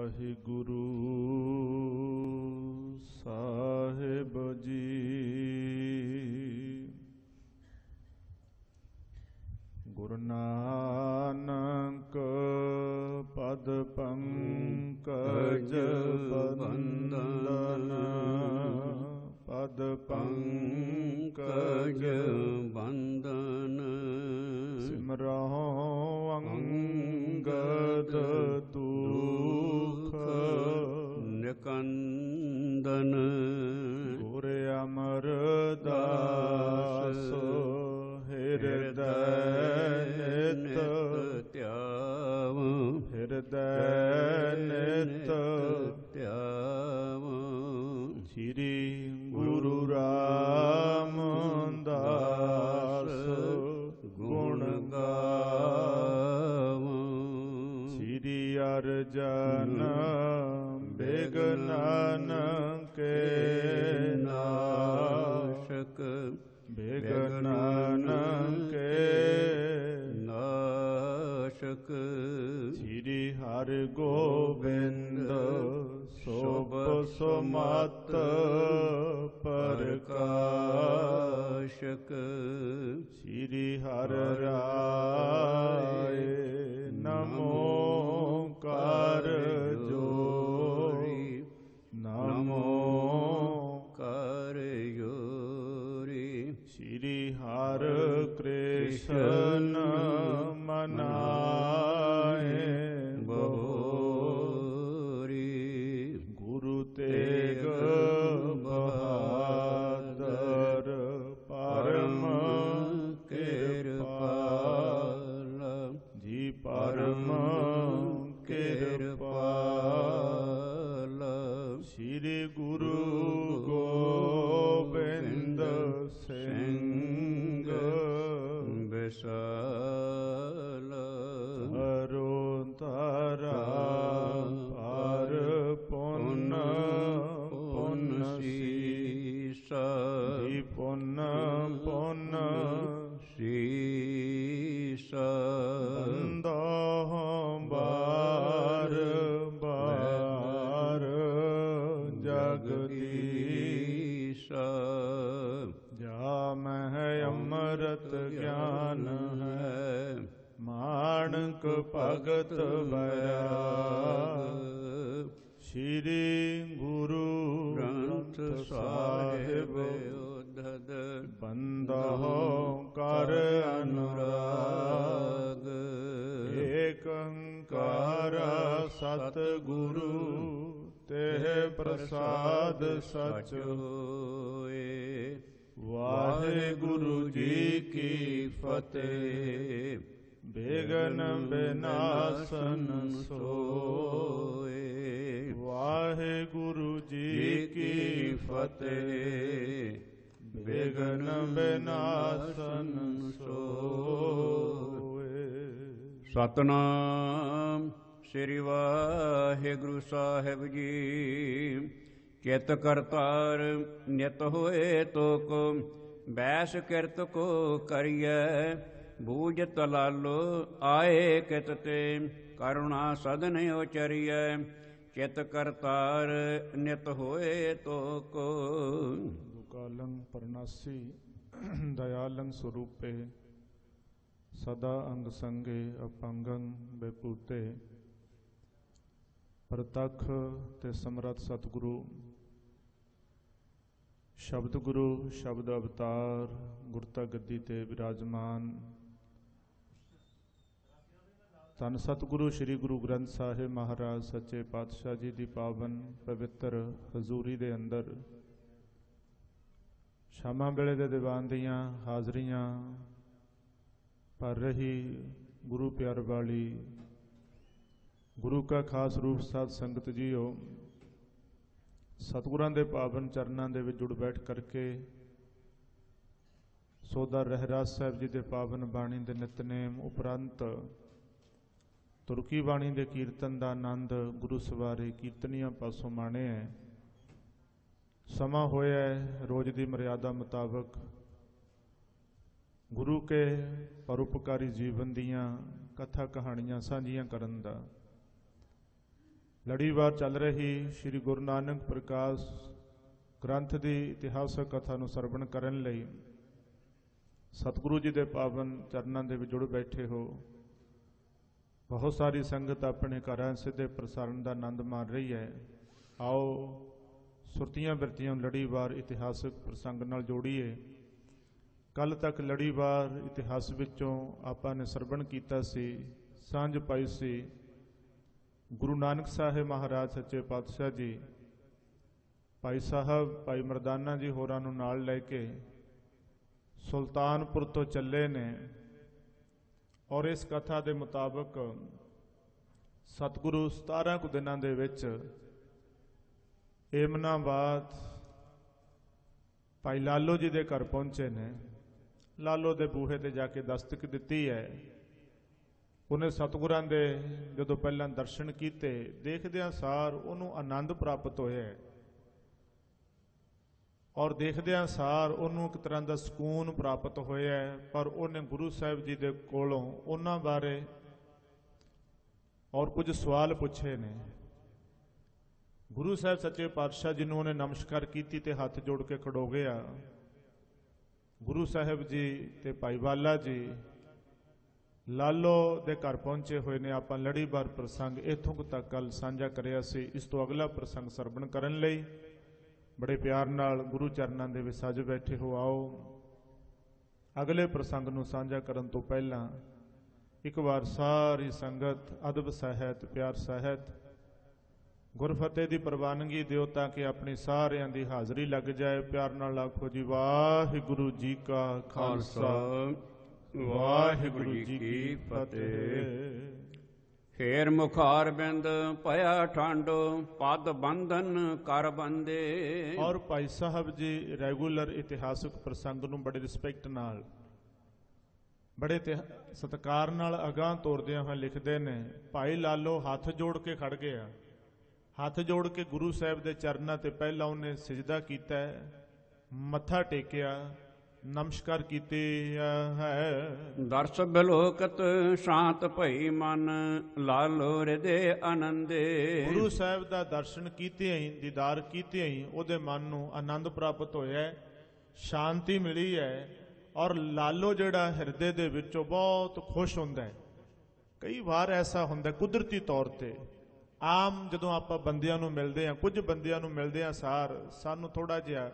ਵਾਹਿਗੁਰੂ ਸਾਹਿਬ ਜੀ। ਗੁਰੂ ਨਾਨਕ ਪਦ ਪੰਕਜ ਬੰਦਨ, ਪਦ ਪੰਕਜ ਬੰਦਨ, ਸਿਮਰਹੁ ਅੰਗਦ ਦੁਖ ਨਿਕੰਦਨ। ਗੁਰ ਅਮਰਦਾਸ ਹਿਰਦੈ ਨਿਤ ਧਿਆਵ, ਹਿਰਦੈ ਨਿਤ ਧਿਆਵ। ਸ੍ਰੀ ਗੁਰੂ ਰਾਮਦਾਸ ਗੁਣ ਗਾਵ। ਸ੍ਰੀ ਅਰਜਨ ਬਿਘਨਨ ਕੇ ਨਾਸ਼ਕ, ਬਿਘਨਨ ਕੇ ਨਾਸ਼ਕ। ਸ੍ਰੀ ਹਰਿ ਗੋਬਿੰਦ ਸੋਭ ਸੁਮਤ ਪ੍ਰਕਾਸ਼ਕ। ਸ੍ਰੀ ਹਰਿ ਰਾਏ ਨਮੋ ਕਰ ਜੋਰੀ, ਨਮੋ ਕਰ ਜੋਰੀ। ਸ੍ਰੀ ਹਰਿ ਕ੍ਰਿਸ਼ਨ ਮਨਾਏ ਬੋਰੀ। ਗੁਰੂ ਤੇਗ ਬਹਾਦਰ ਪਰਮ ਕਿਰਪਾਲ ਜੀ, ਪਰਮ ਕਿਰਪਾਲ। ਸ੍ਰੀ ਗੁਰੂ ਗੋਬਿੰਦ ਸਿੰਘ ਵਿਸਾਲ। ਹਰੋ ਧਰਾ ਪਰ ਪੁੰਨ ਪੁੰਨ ਸੀਸਾ ਜੀ, ਪੁੰਨ ਪੁੰਨ ਸੀਸਾ। ਬੰਦਾ ਬਾਰ ਬਾਰ ਜਗਦੀਸ਼ਾ। ਜਾ ਮਹਿ ਅੰਮ੍ਰਿਤ ਗਿਆਨ ਹੈ, ਮਾਣਕ ਭਗਤ ਬੈਰਾਗ। ਸ੍ਰੀ ਗੁਰੂ ਗ੍ਰੰਥ ਸਾਹਿਬ ਉਧਦ ਬੰਦਹੁ ਕਰ ਅਨੁਰਾਗ। ਏਕ ਓੰਕਾਰ ਸਤਿਗੁਰੂ ਤੇਹ ਪ੍ਰਸਾਦ ਸਚ ਹੋਏ। ਵਾਹਿਗੁਰੂ ਜੀ ਕੀ ਫਤਿਹ। ਬਿਘਨ ਬਿਨਾਸਨ ਸੋਏ। ਵਾਹਿਗੁਰੂ ਜੀ ਕੀ ਫਤਿਹ। ਬਿਘਨ ਬਿਨਾਸਨ ਸੋਏ। ਸਤਿਨਾਮ ਸ੍ਰੀ ਵਾਹਿਗੁਰੂ ਸਾਹਿਬ ਜੀ। ਚਿਤ ਕਰਤਾਰ ਨਿਤ ਹੋਏ ਤੋਕ, ਬੈਸ ਕਿਰਤ ਕੋ ਕਰੀਐ। ਬੂਝ ਤਲਾਲੋ ਆਏ ਕਿਤ ਤੇ, ਕਰੁਣਾ ਸਦਨ ਉਚਰੀਐ। ਚਿਤ ਕਰਤਾਰ ਨਿਤ ਹੋਏ ਤੋਕ। ਦੁਕਾਲੰ ਪਰਨਾਸੀ ਦਇਆਲੰ ਸਰੂਪੇ, ਸਦਾ ਅੰਗ ਸੰਗੇ ਅਪੰਗੰ ਬੇਪੂਤੇ। ਪ੍ਰਤੱਖ ਤੇ ਸਮਰੱਥ ਸਤਿਗੁਰੂ, ਸ਼ਬਦ ਗੁਰੂ, ਸ਼ਬਦ ਅਵਤਾਰ, ਗੁਰਤਾ ਗੱਦੀ ਤੇ ਵਿਰਾਜਮਾਨ ਧੰਨ ਸਤਿਗੁਰੂ ਸ੍ਰੀ ਗੁਰੂ ਗ੍ਰੰਥ ਸਾਹਿਬ ਮਹਾਰਾਜ ਸੱਚੇ ਪਾਤਸ਼ਾਹ ਜੀ ਦੀ ਪਾਵਨ ਪਵਿੱਤਰ ਹਜ਼ੂਰੀ ਦੇ ਅੰਦਰ ਸ਼ਾਮਾਂ ਵੇਲੇ ਦੇ ਦੀਵਾਨ ਦੀਆਂ ਹਾਜ਼ਰੀਆਂ ਭਰ ਰਹੀ ਗੁਰੂ ਪਿਆਰ ਵਾਲੀ ਗੁਰੂ ਕਾ ਖਾਸ ਰੂਪ ਸਾਧ ਸੰਗਤ ਜੀਓ, ਸਤਿਗੁਰਾਂ ਦੇ ਪਾਵਨ ਚਰਨਾਂ ਦੇ ਵਿੱਚ ਜੁੜ ਬੈਠ ਕਰਕੇ ਸੋਦਰ ਰਹਿਰਾਸ ਸਾਹਿਬ ਜੀ ਦੇ ਪਾਵਨ ਬਾਣੀ ਦੇ ਨਿਤਨੇਮ ਉਪਰੰਤ ਤੁਰਕੀ ਬਾਣੀ ਦੇ ਕੀਰਤਨ ਦਾ ਆਨੰਦ ਗੁਰੂ ਸਵਾਰੇ ਕੀਰਤਨੀਆਂ ਪਾਸੋਂ ਮਾਣਿਆ ਹੈ। ਸਮਾਂ ਹੋਇਆ ਰੋਜ਼ ਦੀ ਮਰਿਆਦਾ ਮੁਤਾਬਕ ਗੁਰੂ ਕੇ ਪਰਉਪਕਾਰੀ ਜੀਵਨ ਦੀਆਂ ਕਥਾ ਕਹਾਣੀਆਂ ਸਾਂਝੀਆਂ ਕਰਨ ਦਾ। ਲੜੀਵਾਰ ਚੱਲ ਰਹੀ ਸ਼੍ਰੀ ਗੁਰੂ ਨਾਨਕ ਪ੍ਰਕਾਸ਼ ਗ੍ਰੰਥ ਦੀ ਇਤਿਹਾਸਕ ਕਥਾ ਨੂੰ ਸਰਵਣ ਕਰਨ ਲਈ ਸਤਿਗੁਰੂ ਜੀ ਦੇ ਪਾਵਨ ਚਰਨਾਂ ਦੇ ਵਿੱਚ ਜੁੜ ਬੈਠੇ ਹੋ। ਬਹੁਤ ਸਾਰੀ ਸੰਗਤ ਆਪਣੇ ਘਰਾਂ ਸਿੱਧੇ ਪ੍ਰਸਾਰਣ ਦਾ ਆਨੰਦ ਮਾਣ ਰਹੀ ਹੈ। ਆਓ ਸੁਰਤੀਆਂ ਬਿਰਤੀਆਂ ਲੜੀਵਾਰ ਇਤਿਹਾਸਕ ਪ੍ਰਸੰਗ ਨਾਲ ਜੋੜੀਏ। ਕੱਲ੍ਹ ਤੱਕ ਲੜੀਵਾਰ ਇਤਿਹਾਸ ਵਿੱਚੋਂ ਆਪਾਂ ਨੇ ਸਰਵਣ ਕੀਤਾ ਸੀ, ਸਾਂਝ ਪਾਈ ਸੀ ਗੁਰੂ ਨਾਨਕ ਸਾਹਿਬ ਮਹਾਰਾਜ ਸੱਚੇ ਪਾਤਸ਼ਾਹ ਜੀ, ਭਾਈ ਸਾਹਿਬ ਭਾਈ ਮਰਦਾਨਾ ਜੀ ਹੋਰਾਂ ਨੂੰ ਨਾਲ ਲੈ ਕੇ ਸੁਲਤਾਨਪੁਰ ਤੋਂ ਚੱਲੇ ਨੇ। ਔਰ ਇਸ ਕਥਾ ਦੇ ਮੁਤਾਬਕ ਸਤਿਗੁਰੂ 17 ਕੁ ਦਿਨਾਂ ਦੇ ਵਿੱਚ ਏਮਨਾਬਾਦ ਭਾਈ ਲਾਲੋ ਜੀ ਦੇ ਘਰ ਪਹੁੰਚੇ ਨੇ। ਲਾਲੋ ਦੇ ਬੂਹੇ ਤੇ ਜਾ ਕੇ ਦਸਤਕ ਦਿੱਤੀ ਹੈ। ਉਹਨੇ ਸਤਿਗੁਰਾਂ ਦੇ ਜਦੋਂ ਪਹਿਲਾਂ ਦਰਸ਼ਨ ਕੀਤੇ, ਦੇਖਦਿਆਂ ਸਾਰ ਉਹਨੂੰ ਆਨੰਦ ਪ੍ਰਾਪਤ ਹੋਇਆ ਔਰ ਦੇਖਦਿਆਂ ਸਾਰ ਉਹਨੂੰ ਇੱਕ ਤਰ੍ਹਾਂ ਦਾ ਸਕੂਨ ਪ੍ਰਾਪਤ ਹੋਇਆ। ਪਰ ਉਹਨੇ ਗੁਰੂ ਸਾਹਿਬ ਜੀ ਦੇ ਕੋਲੋਂ ਉਹਨਾਂ ਬਾਰੇ ਔਰ ਕੁਝ ਸਵਾਲ ਪੁੱਛੇ ਨੇ। ਗੁਰੂ ਸਾਹਿਬ ਸੱਚੇ ਪਾਤਸ਼ਾਹ ਜੀ ਨੂੰ ਉਹਨੇ ਨਮਸਕਾਰ ਕੀਤੀ ਤੇ ਹੱਥ ਜੋੜ ਕੇ ਖੜੋ ਗਿਆ। ਗੁਰੂ ਸਾਹਿਬ ਜੀ ਤੇ ਭਾਈ ਵਾਲਾ ਜੀ ਲਾਲੋ ਦੇ ਘਰ ਪਹੁੰਚੇ ਹੋਏ ਨੇ। ਆਪਾਂ ਲੜੀਵਾਰ ਪ੍ਰਸੰਗ ਇੱਥੋਂ ਤੱਕ ਕੱਲ ਸਾਂਝਾ ਕਰਿਆ ਸੀ। ਇਸ ਤੋਂ ਅਗਲਾ ਪ੍ਰਸੰਗ ਸਰਵਣ ਕਰਨ ਲਈ ਬੜੇ ਪਿਆਰ ਨਾਲ ਗੁਰੂ ਚਰਨਾਂ ਦੇ ਵਿੱਚ ਸੱਜ ਬੈਠੇ ਹੋ। ਆਓ ਅਗਲੇ ਪ੍ਰਸੰਗ ਨੂੰ ਸਾਂਝਾ ਕਰਨ ਤੋਂ ਪਹਿਲਾਂ ਇੱਕ ਵਾਰ ਸਾਰੀ ਸੰਗਤ ਅਦਬ ਸਹਿਤ ਪਿਆਰ ਸਹਿਤ ਗੁਰਫਤਿਹ ਦੀ ਪ੍ਰਵਾਨਗੀ ਦਿਓ ਤਾਂ ਕਿ ਆਪਣੀ ਸਾਰਿਆਂ ਦੀ ਹਾਜ਼ਰੀ ਲੱਗ ਜਾਏ। ਪਿਆਰ ਨਾਲ ਆਖੋ ਜੀ, ਵਾਹਿਗੁਰੂ ਜੀ ਕਾ ਖਾਲਸਾ ਵਾਹਿਗੁਰੂ ਜੀ ਕੀ ਫਤਿਹ। ਫੇਰ ਮੁਖਾਰ ਬਿੰਦ ਭਇਆ ਠੰਡ, ਪਦ ਬੰਧਨ ਕਰ ਬੰਦੇ। ਔਰ ਭਾਈ ਸਾਹਿਬ ਜੀ ਰੈਗੂਲਰ ਇਤਿਹਾਸਕ ਪ੍ਰਸੰਗ ਨੂੰ ਬੜੇ ਰਿਸਪੈਕਟ ਨਾਲ, ਬੜੇ ਸਤਿਕਾਰ ਨਾਲ ਅਗਾਂਹ ਤੋਰਦਿਆਂ ਹੋਏ ਲਿਖਦੇ ਨੇ, ਭਾਈ ਲਾਲੋ ਹੱਥ ਜੋੜ ਕੇ ਖੜ ਗਿਆ। ਹੱਥ ਜੋੜ ਕੇ ਗੁਰੂ ਸਾਹਿਬ ਦੇ ਚਰਨਾਂ ਤੇ ਪਹਿਲਾਂ ਉਹਨੇ ਸਿਜਦਾ ਕੀਤਾ, ਮੱਥਾ ਟੇਕਿਆ, ਨਮਸਕਾਰ ਕੀਤੀ ਹੈ। ਦਰਸ ਬਿਲੋਕਤ ਸ਼ਾਂਤ ਭਈ ਮਨ, ਲਾਲੋ ਹਿਰਦੇ ਆਨੰਦੇ। ਗੁਰੂ ਸਾਹਿਬ ਦਾ ਦਰਸ਼ਨ ਕੀਤੇ ਹੀ, ਦੀਦਾਰ ਕੀਤੇ ਹੀ ਉਹਦੇ ਮਨ ਨੂੰ ਆਨੰਦ ਪ੍ਰਾਪਤ ਹੋਇਆ, ਸ਼ਾਂਤੀ ਮਿਲੀ ਹੈ। ਔਰ ਲਾਲੋ ਜਿਹੜਾ ਹਿਰਦੇ ਦੇ ਵਿੱਚੋਂ ਬਹੁਤ ਖੁਸ਼ ਹੁੰਦਾ ਹੈ। ਕਈ ਵਾਰ ਐਸਾ ਹੁੰਦਾ ਕੁਦਰਤੀ ਤੌਰ ਤੇ, ਆਮ ਜਦੋਂ ਆਪਾਂ ਬੰਦਿਆਂ ਨੂੰ ਮਿਲਦੇ ਹਾਂ, ਕੁਝ ਬੰਦਿਆਂ ਨੂੰ ਮਿਲਦੇ ਹਾਂ ਸਾਰ ਸਾਨੂੰ ਥੋੜਾ ਜਿਹਾ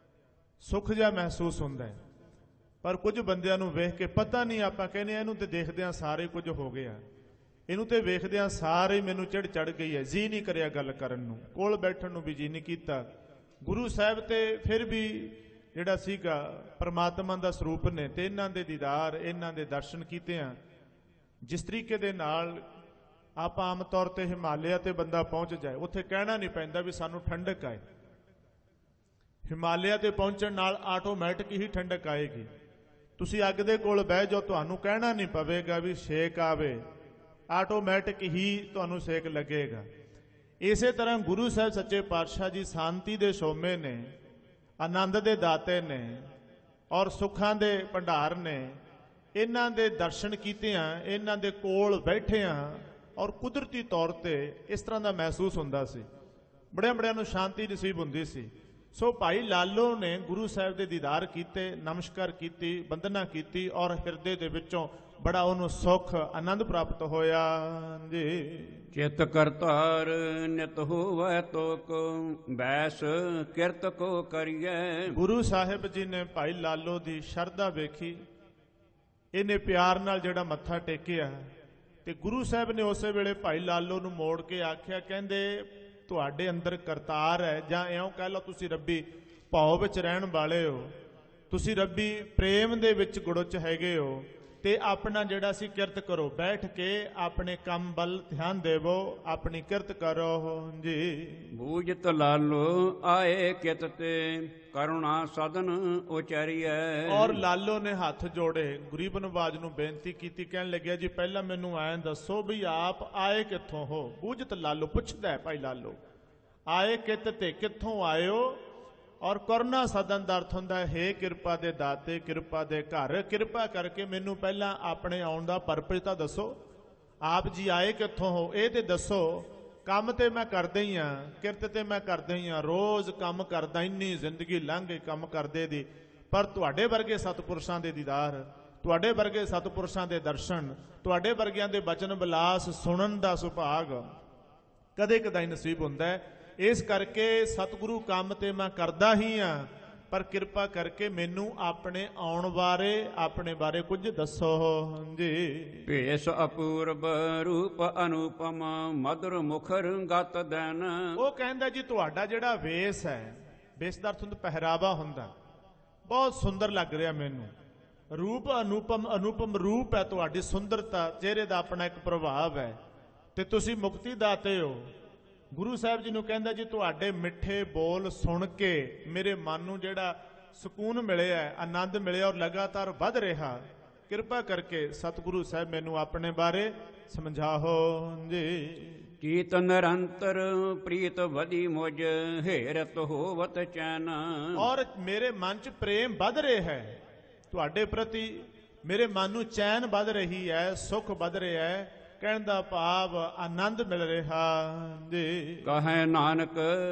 ਸੁੱਖ ਜਿਹਾ ਮਹਿਸੂਸ ਹੁੰਦਾ ਹੈ। ਪਰ ਕੁਝ ਬੰਦਿਆਂ ਨੂੰ ਵੇਖ ਕੇ ਪਤਾ ਨਹੀਂ, ਆਪਾਂ ਕਹਿੰਦੇ ਇਹਨੂੰ ਤੇ ਦੇਖਦਿਆਂ ਸਾਰੇ ਕੁਝ ਹੋ ਗਿਆ, ਇਹਨੂੰ ਤੇ ਵੇਖਦਿਆਂ ਸਾਰੇ ਮੈਨੂੰ ਚੜ ਗਈ ਹੈ, ਜੀ ਨਹੀਂ ਕਰਿਆ ਗੱਲ ਕਰਨ ਨੂੰ, ਕੋਲ ਬੈਠਣ ਨੂੰ ਵੀ ਜੀ ਨਹੀਂ ਕੀਤਾ। ਗੁਰੂ ਸਾਹਿਬ ਤੇ ਫਿਰ ਵੀ ਜਿਹੜਾ ਸੀਗਾ ਪਰਮਾਤਮਾ ਦਾ ਸਰੂਪ ਨੇ, ਤੇ ਇਹਨਾਂ ਦੇ ਦੀਦਾਰ, ਇਹਨਾਂ ਦੇ ਦਰਸ਼ਨ ਕੀਤੇ ਆ। ਜਿਸ ਤਰੀਕੇ ਦੇ ਨਾਲ ਆਪਾਂ ਆਮ ਤੌਰ ਤੇ ਹਿਮਾਲਿਆ ਤੇ ਬੰਦਾ ਪਹੁੰਚ ਜਾਏ, ਉੱਥੇ ਕਹਿਣਾ ਨਹੀਂ ਪੈਂਦਾ ਵੀ ਸਾਨੂੰ ਠੰਡਕ ਆਏ। ਹਿਮਾਲਿਆ ਤੇ ਪਹੁੰਚਣ ਨਾਲ ਆਟੋਮੈਟਿਕ ਹੀ ਠੰਡਕ ਆਏਗੀ। ਤੁਸੀਂ ਅੱਗ ਦੇ ਕੋਲ ਬਹਿ ਜਾਓ, ਤੁਹਾਨੂੰ ਕਹਿਣਾ ਨਹੀਂ ਪਵੇਗਾ ਵੀ ਸੇਕ ਆਵੇ, ਆਟੋਮੈਟਿਕ ਹੀ ਤੁਹਾਨੂੰ ਸੇਕ ਲੱਗੇਗਾ। ਇਸੇ ਤਰ੍ਹਾਂ ਗੁਰੂ ਸਾਹਿਬ ਸੱਚੇ ਪਾਤਸ਼ਾਹ ਜੀ ਸ਼ਾਂਤੀ ਦੇ ਸੋਮੇ ਨੇ, ਆਨੰਦ ਦੇ ਦਾਤੇ ਨੇ ਔਰ ਸੁੱਖਾਂ ਦੇ ਭੰਡਾਰ ਨੇ। ਇਹਨਾਂ ਦੇ ਦਰਸ਼ਨ ਕੀਤੇ ਆ, ਇਹਨਾਂ ਦੇ ਕੋਲ ਬੈਠੇ ਆ ਔਰ ਕੁਦਰਤੀ ਤੌਰ ਤੇ ਇਸ ਤਰ੍ਹਾਂ ਦਾ ਮਹਿਸੂਸ ਹੁੰਦਾ ਸੀ, ਬੜਿਆਂ ਨੂੰ ਸ਼ਾਂਤੀ ਨਸੀਬ ਹੁੰਦੀ ਸੀ। ਸੋ ਭਾਈ ਲਾਲੋ ਨੇ ਗੁਰੂ ਸਾਹਿਬ ਦੇ ਦੀਦਾਰ ਕੀਤੇ, ਨਮਸਕਾਰ ਕੀਤੀ, ਬੰਦਨਾ ਕੀਤੀ ਔਰ ਹਿਰਦੇ ਦੇ ਵਿੱਚੋਂ ਬੜਾ ਉਹਨੂੰ ਸੁੱਖ ਆਨੰਦ ਪ੍ਰਾਪਤ ਹੋਇਆ ਜੀ। ਚਿਤ ਕਰਤਾਰ ਨਿਤ ਹੋਵੈ ਤੋਕ, ਬੈਸ ਕਿਰਤ ਕੋ ਕਰੀਐ। ਗੁਰੂ ਸਾਹਿਬ ਜੀ ਨੇ ਭਾਈ ਲਾਲੋ ਦੀ ਸ਼ਰਧਾ ਵੇਖੀ, ਇਹਨੇ ਪਿਆਰ ਨਾਲ ਜਿਹੜਾ ਮੱਥਾ ਟੇਕਿਆ, ਤੇ ਗੁਰੂ ਸਾਹਿਬ ਨੇ ਉਸੇ ਵੇਲੇ ਭਾਈ ਲਾਲੋ ਨੂੰ ਮੋੜ ਕੇ ਆਖਿਆ, ਕਹਿੰਦੇ ਤੁਹਾਡੇ ਅੰਦਰ ਕਰਤਾਰ ਹੈ, ਜਾਂ ਇਉਂ ਕਹਿ ਲਓ ਤੁਸੀਂ ਰੱਬੀ ਭਾਵ ਵਿੱਚ ਰਹਿਣ ਵਾਲੇ ਹੋ, ਤੁਸੀਂ ਰੱਬੀ ਪ੍ਰੇਮ ਦੇ ਵਿੱਚ ਗੁੜਚ ਹੈਗੇ ਹੋ, ਤੇ ਆਪਣਾ ਜਿਹੜਾ ਸੀ ਕਿਰਤ ਕਰੋ, ਬੈਠ ਕੇ ਆਪਣੇ ਕੰਮ ਵੱਲ ਧਿਆਨ ਦੇਵੋ, ਆਪਣੀ ਕਿਰਤ ਕਰੋ ਜੀ। ਬੂਝਤ ਲਾਲੋ ਆਏ ਕਿਤ ਤੇ, ਕਰੁਣਾ ਸਦਨ ਉਚਾਰੀਐ। ਔਰ ਲਾਲੋ ਨੇ ਹੱਥ ਜੋੜੇ, ਗਰੀਬ ਨਵਾਜ ਨੂੰ ਬੇਨਤੀ ਕੀਤੀ, ਕਹਿਣ ਲੱਗਿਆ ਜੀ ਪਹਿਲਾਂ ਮੈਨੂੰ ਐਂ ਦੱਸੋ ਵੀ ਆਪ ਆਏ ਕਿੱਥੋਂ ਹੋ। ਬੂਝਤ ਲਾਲੋ ਪੁੱਛਦਾ ਭਾਈ ਲਾਲੋ, ਆਏ ਕਿਤ ਤੇ, ਕਿੱਥੋਂ ਆਇਓ। ਔਰ ਕਰੁਣਾ ਸਦਨ ਦਾ ਅਰਥ ਹੁੰਦਾ ਹੈ ਕਿਰਪਾ ਦੇ ਦਾਤੇ, ਕਿਰਪਾ ਦੇ ਘਰ, ਕਿਰਪਾ ਕਰਕੇ ਮੈਨੂੰ ਪਹਿਲਾਂ ਆਪਣੇ ਆਉਣ ਦਾ ਪਰਪਸ ਤਾਂ ਦੱਸੋ, ਆਪ ਜੀ ਆਏ ਕਿੱਥੋਂ ਹੋ ਇਹ ਤੇ ਦੱਸੋ। ਕੰਮ ਤੇ ਮੈਂ ਕਰਦਾ ਹੀ ਹਾਂ, ਕਿਰਤ ਤੇ ਮੈਂ ਕਰਦਾ ਹੀ ਹਾਂ, ਰੋਜ਼ ਕੰਮ ਕਰਦਾ, ਇੰਨੀ ਜ਼ਿੰਦਗੀ ਲੰਘ ਗਈ ਕੰਮ ਕਰਦੇ ਦੀ, ਪਰ ਤੁਹਾਡੇ ਵਰਗੇ ਸਤਿਪੁਰਸ਼ਾਂ ਦੇ ਦੀਦਾਰ, ਤੁਹਾਡੇ ਵਰਗੇ ਸਤਿਪੁਰਸ਼ਾਂ ਦੇ ਦਰਸ਼ਨ, ਤੁਹਾਡੇ ਵਰਗਿਆਂ ਦੇ ਬਚਨ ਵਿਲਾਸ ਸੁਣਨ ਦਾ ਸੁਭਾਗ ਕਦੇ ਕਦਾਈ ਨਸੀਬ ਹੁੰਦਾ ਹੈ। ਇਸ ਕਰਕੇ ਸਤਿਗੁਰੂ ਕੰਮ ਤੇ ਮੈਂ ਕਰਦਾ ਹੀ ਹਾਂ, ਪਰ ਕਿਰਪਾ ਕਰਕੇ ਮੈਨੂੰ ਆਪਣੇ ਆਉਣ ਬਾਰੇ, ਆਪਣੇ ਬਾਰੇ ਕੁਝ ਦੱਸੋ ਜੀ। ਭੇਸ ਅਪੂਰਬ ਰੂਪ ਅਨੂਪਮ ਮਧੁਰ ਮੁਖਰ ਗਤ ਦੈਨ। ਉਹ ਕਹਿੰਦਾ ਜੀ ਤੁਹਾਡਾ ਜਿਹੜਾ ਵੇਸ ਹੈ, ਵੇਸ ਦਾ ਅਰਥ ਹੁੰਦਾ ਪਹਿਰਾਵਾ ਹੁੰਦਾ, ਬਹੁਤ ਸੁੰਦਰ ਲੱਗ ਰਿਹਾ ਮੈਨੂੰ। ਰੂਪ ਅਨੂਪਮ, ਅਨੂਪਮ ਰੂਪ ਹੈ ਤੁਹਾਡੀ, ਸੁੰਦਰਤਾ, ਚਿਹਰੇ ਦਾ ਆਪਣਾ ਇੱਕ ਪ੍ਰਭਾਵ ਹੈ, ਤੇ ਤੁਸੀਂ ਮੁਕਤੀ ਦਾਤੇ ਹੋ। ਗੁਰੂ ਸਾਹਿਬ ਜੀ ਨੂੰ ਕਹਿੰਦਾ ਜੀ ਤੁਹਾਡੇ ਮਿੱਠੇ ਬੋਲ ਸੁਣ ਕੇ ਮੇਰੇ ਮਨ ਨੂੰ ਜਿਹੜਾ ਸਕੂਨ ਮਿਲਿਆ, ਆਨੰਦ ਮਿਲਿਆ ਔਰ ਲਗਾਤਾਰ ਵੱਧ ਰਿਹਾ। ਕਿਰਪਾ ਕਰਕੇ ਸਤਿਗੁਰੂ ਸਾਹਿਬ ਮੈਨੂੰ ਆਪਣੇ ਬਾਰੇ ਸਮਝਾਓ ਜੀ। ਕੀਤ ਨਿਰੰਤਰ ਪ੍ਰੀਤ ਵਧੀ ਮੁਝ ਹੇਰਤ ਹੋਵਤ ਚੈਨ। ਔਰ ਮੇਰੇ ਮਨ 'ਚ ਪ੍ਰੇਮ ਵੱਧ ਰਿਹਾ ਹੈ ਤੁਹਾਡੇ ਪ੍ਰਤੀ, ਮੇਰੇ ਮਨ ਨੂੰ ਚੈਨ ਵੱਧ ਰਹੀ ਹੈ, ਸੁੱਖ ਵੱਧ ਰਿਹਾ ਹੈ, ਕਹਿਣ ਦਾ ਭਾਵ ਆਨੰਦ ਮਿਲ ਰਿਹਾ ਜੀ। ਕਹੈ ਨਾਨਕ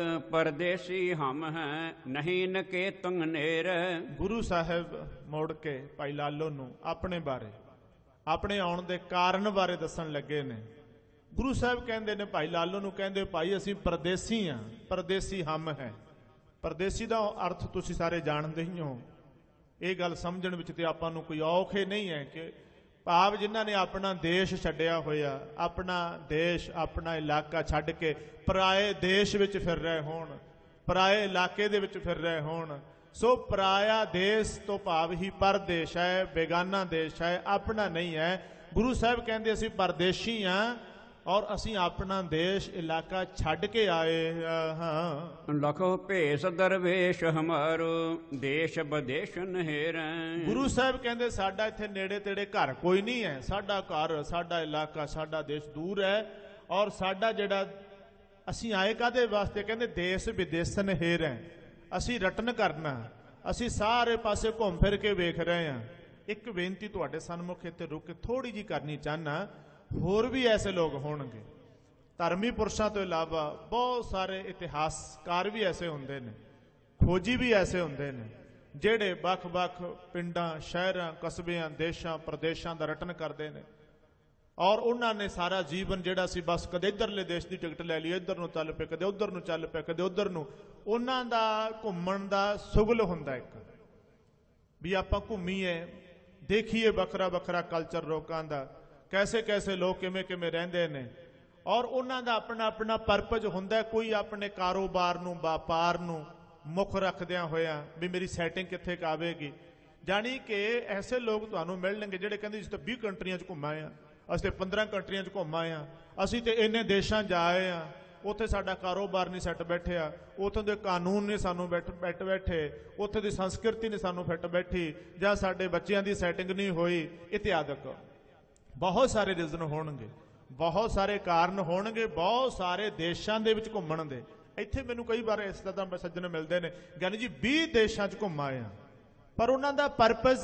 ਪਰਦੇਸੀ ਹਮ ਹੈ ਨਹੀਂ ਨਕੇਤੰ ਨੇਰ। ਗੁਰੂ ਸਾਹਿਬ ਮੋੜ ਕੇ ਭਾਈ ਲਾਲੋ ਨੂੰ ਆਪਣੇ ਬਾਰੇ, ਆਪਣੇ ਆਉਣ ਦੇ ਕਾਰਨ ਬਾਰੇ ਦੱਸਣ ਲੱਗੇ ਨੇ। ਗੁਰੂ ਸਾਹਿਬ ਕਹਿੰਦੇ ਨੇ ਭਾਈ ਲਾਲੋ ਨੂੰ, ਕਹਿੰਦੇ ਭਾਈ ਅਸੀਂ ਪਰਦੇਸੀ ਹਾਂ, ਪਰਦੇਸੀ ਹਮ ਹੈ। ਪਰਦੇਸੀ ਦਾ ਅਰਥ ਤੁਸੀਂ ਸਾਰੇ ਜਾਣਦੇ ਹੀ ਹੋ। ਇਹ ਗੱਲ ਸਮਝਣ ਵਿੱਚ ਤੇ ਆਪਾਂ ਨੂੰ ਕੋਈ ਔਖੇ ਨਹੀਂ ਹੈ ਕਿ ਭਾਵ ਜਿਨ੍ਹਾਂ ਨੇ ਆਪਣਾ ਦੇਸ਼ ਛੱਡਿਆ ਹੋਇਆ, ਆਪਣਾ ਦੇਸ਼, ਆਪਣਾ ਇਲਾਕਾ ਛੱਡ ਕੇ ਪਰਾਏ ਦੇਸ਼ ਵਿੱਚ ਫਿਰ ਰਹੇ ਹੋਣ, ਪਰਾਏ ਇਲਾਕੇ ਦੇ ਵਿੱਚ ਫਿਰ ਰਹੇ ਹੋਣ। ਸੋ ਪਰਾਇਆ ਦੇਸ਼ ਤੋਂ ਭਾਵ ਹੀ ਪਰਦੇਸ਼ ਹੈ, ਬੇਗਾਨਾ ਦੇਸ਼ ਹੈ, ਆਪਣਾ ਨਹੀਂ ਹੈ। ਗੁਰੂ ਸਾਹਿਬ ਕਹਿੰਦੇ ਅਸੀਂ ਪਰਦੇਸ਼ੀ ਹਾਂ ਔਰ ਅਸੀਂ ਆਪਣਾ ਦੇਸ਼ ਇਲਾਕਾ ਛੱਡ ਕੇ ਆਏ ਹਾਂ। ਲਖੋ ਭੇਸ ਦਰਵੇਸ਼ ਹਮਾਰੋ ਦੇਸ਼ ਬਦੇਸ਼ ਨਹਿਰੈ। ਗੁਰੂ ਸਾਹਿਬ ਕਹਿੰਦੇ ਸਾਡਾ ਇੱਥੇ ਨੇੜੇ ਤੇੜੇ ਘਰ ਕੋਈ ਨਹੀਂ ਹੈ, ਸਾਡਾ ਘਰ, ਸਾਡਾ ਇਲਾਕਾ, ਸਾਡਾ ਦੇਸ਼ ਦੂਰ ਹੈ। ਔਰ ਸਾਡਾ ਜਿਹੜਾ ਅਸੀਂ ਆਏ ਕਾਹਦੇ ਵਾਸਤੇ, ਕਹਿੰਦੇ ਦੇਸ਼ ਵਿਦੇਸ਼ਨ ਹੇਰੈ, ਅਸੀਂ ਰਟਨ ਕਰਨਾ, ਅਸੀਂ ਸਾਰੇ ਪਾਸੇ ਘੁੰਮ ਫਿਰ ਕੇ ਵੇਖ ਰਹੇ ਹਾਂ। ਇੱਕ ਬੇਨਤੀ ਤੁਹਾਡੇ ਸਨਮੁਖ ਇੱਥੇ ਰੁਕ ਕੇ ਥੋੜੀ ਜਿਹੀ ਕਰਨੀ ਚਾਹਨਾ, ਹੋਰ ਵੀ ਐਸੇ ਲੋਕ ਹੋਣਗੇ, ਧਰਮੀ ਪੁਰਸ਼ਾਂ ਤੋਂ ਇਲਾਵਾ ਬਹੁਤ ਸਾਰੇ ਇਤਿਹਾਸਕਾਰ ਵੀ ਐਸੇ ਹੁੰਦੇ ਨੇ, ਖੋਜੀ ਵੀ ਐਸੇ ਹੁੰਦੇ ਨੇ, ਜਿਹੜੇ ਵੱਖ-ਵੱਖ ਪਿੰਡਾਂ, ਸ਼ਹਿਰਾਂ, ਕਸਬਿਆਂ, ਦੇਸ਼ਾਂ, ਪ੍ਰਦੇਸ਼ਾਂ ਦਾ ਰਟਨ ਕਰਦੇ ਨੇ। ਔਰ ਉਹਨਾਂ ਨੇ ਸਾਰਾ ਜੀਵਨ ਜਿਹੜਾ ਸੀ ਬਸ ਕਦੇ ਇੱਧਰਲੇ ਦੇਸ਼ ਦੀ ਟਿਕਟ ਲੈ ਲਈ, ਇੱਧਰ ਨੂੰ ਚੱਲ ਪਏ, ਕਦੇ ਉੱਧਰ ਨੂੰ ਚੱਲ ਪਏ, ਕਦੇ ਉੱਧਰ ਨੂੰ। ਉਹਨਾਂ ਦਾ ਘੁੰਮਣ ਦਾ ਸੁਗਲ ਹੁੰਦਾ ਇੱਕ, ਵੀ ਆਪਾਂ ਘੁੰਮੀਏ, ਦੇਖੀਏ ਵੱਖਰਾ ਵੱਖਰਾ ਕਲਚਰ ਲੋਕਾਂ ਦਾ, ਕੈਸੇ ਕੈਸੇ ਲੋਕ ਕਿਵੇਂ ਕਿਵੇਂ ਰਹਿੰਦੇ ਨੇ। ਔਰ ਉਹਨਾਂ ਦਾ ਆਪਣਾ ਆਪਣਾ ਪਰਪਸ ਹੁੰਦਾ, ਕੋਈ ਆਪਣੇ ਕਾਰੋਬਾਰ ਨੂੰ, ਵਪਾਰ ਨੂੰ ਮੁੱਖ ਰੱਖਦਿਆਂ ਹੋਇਆ ਵੀ ਮੇਰੀ ਸੈਟਿੰਗ ਕਿੱਥੇ ਕ ਆਵੇਗੀ। ਜਾਣੀ ਕਿ ਐਸੇ ਲੋਕ ਤੁਹਾਨੂੰ ਮਿਲਣਗੇ ਜਿਹੜੇ ਕਹਿੰਦੇ ਅਸੀਂ ਤਾਂ 20 ਕੰਟਰੀਆਂ 'ਚ ਘੁੰਮ ਆਏ ਹਾਂ, ਅਸੀਂ ਤਾਂ 15 ਕੰਟਰੀਆਂ 'ਚ ਘੁੰਮ ਆਏ ਹਾਂ, ਅਸੀਂ ਤਾਂ ਇੰਨੇ ਦੇਸ਼ਾਂ 'ਚ ਆਏ ਹਾਂ, ਉੱਥੇ ਸਾਡਾ ਕਾਰੋਬਾਰ ਨਹੀਂ ਸੈੱਟ ਬੈਠਿਆ, ਉੱਥੋਂ ਦੇ ਕਾਨੂੰਨ ਨਹੀਂ ਸਾਨੂੰ ਬੈਠੇ, ਉੱਥੇ ਦੀ ਸੰਸਕ੍ਰਿਤੀ ਨਹੀਂ ਸਾਨੂੰ ਫਿੱਟ ਬੈਠੀ, ਜਾਂ ਸਾਡੇ ਬੱਚਿਆਂ ਦੀ ਸੈਟਿੰਗ ਨਹੀਂ ਹੋਈ, ਇਤਿਆਦਿਕ ਬਹੁਤ ਸਾਰੇ ਰੀਜ਼ਨ ਹੋਣਗੇ, ਬਹੁਤ ਸਾਰੇ ਕਾਰਨ ਹੋਣਗੇ, ਬਹੁਤ ਸਾਰੇ ਦੇਸ਼ਾਂ ਦੇ ਵਿੱਚ ਘੁੰਮਣ ਦੇ। ਇੱਥੇ ਮੈਨੂੰ ਕਈ ਵਾਰ ਇਸ ਤਰ੍ਹਾਂ ਸੱਜਣ ਮਿਲਦੇ ਨੇ, ਗਿਆਨੀ ਜੀ 20 ਦੇਸ਼ਾਂ 'ਚ ਘੁੰਮ ਆਏ ਆ, ਪਰ ਉਹਨਾਂ ਦਾ ਪਰਪਸ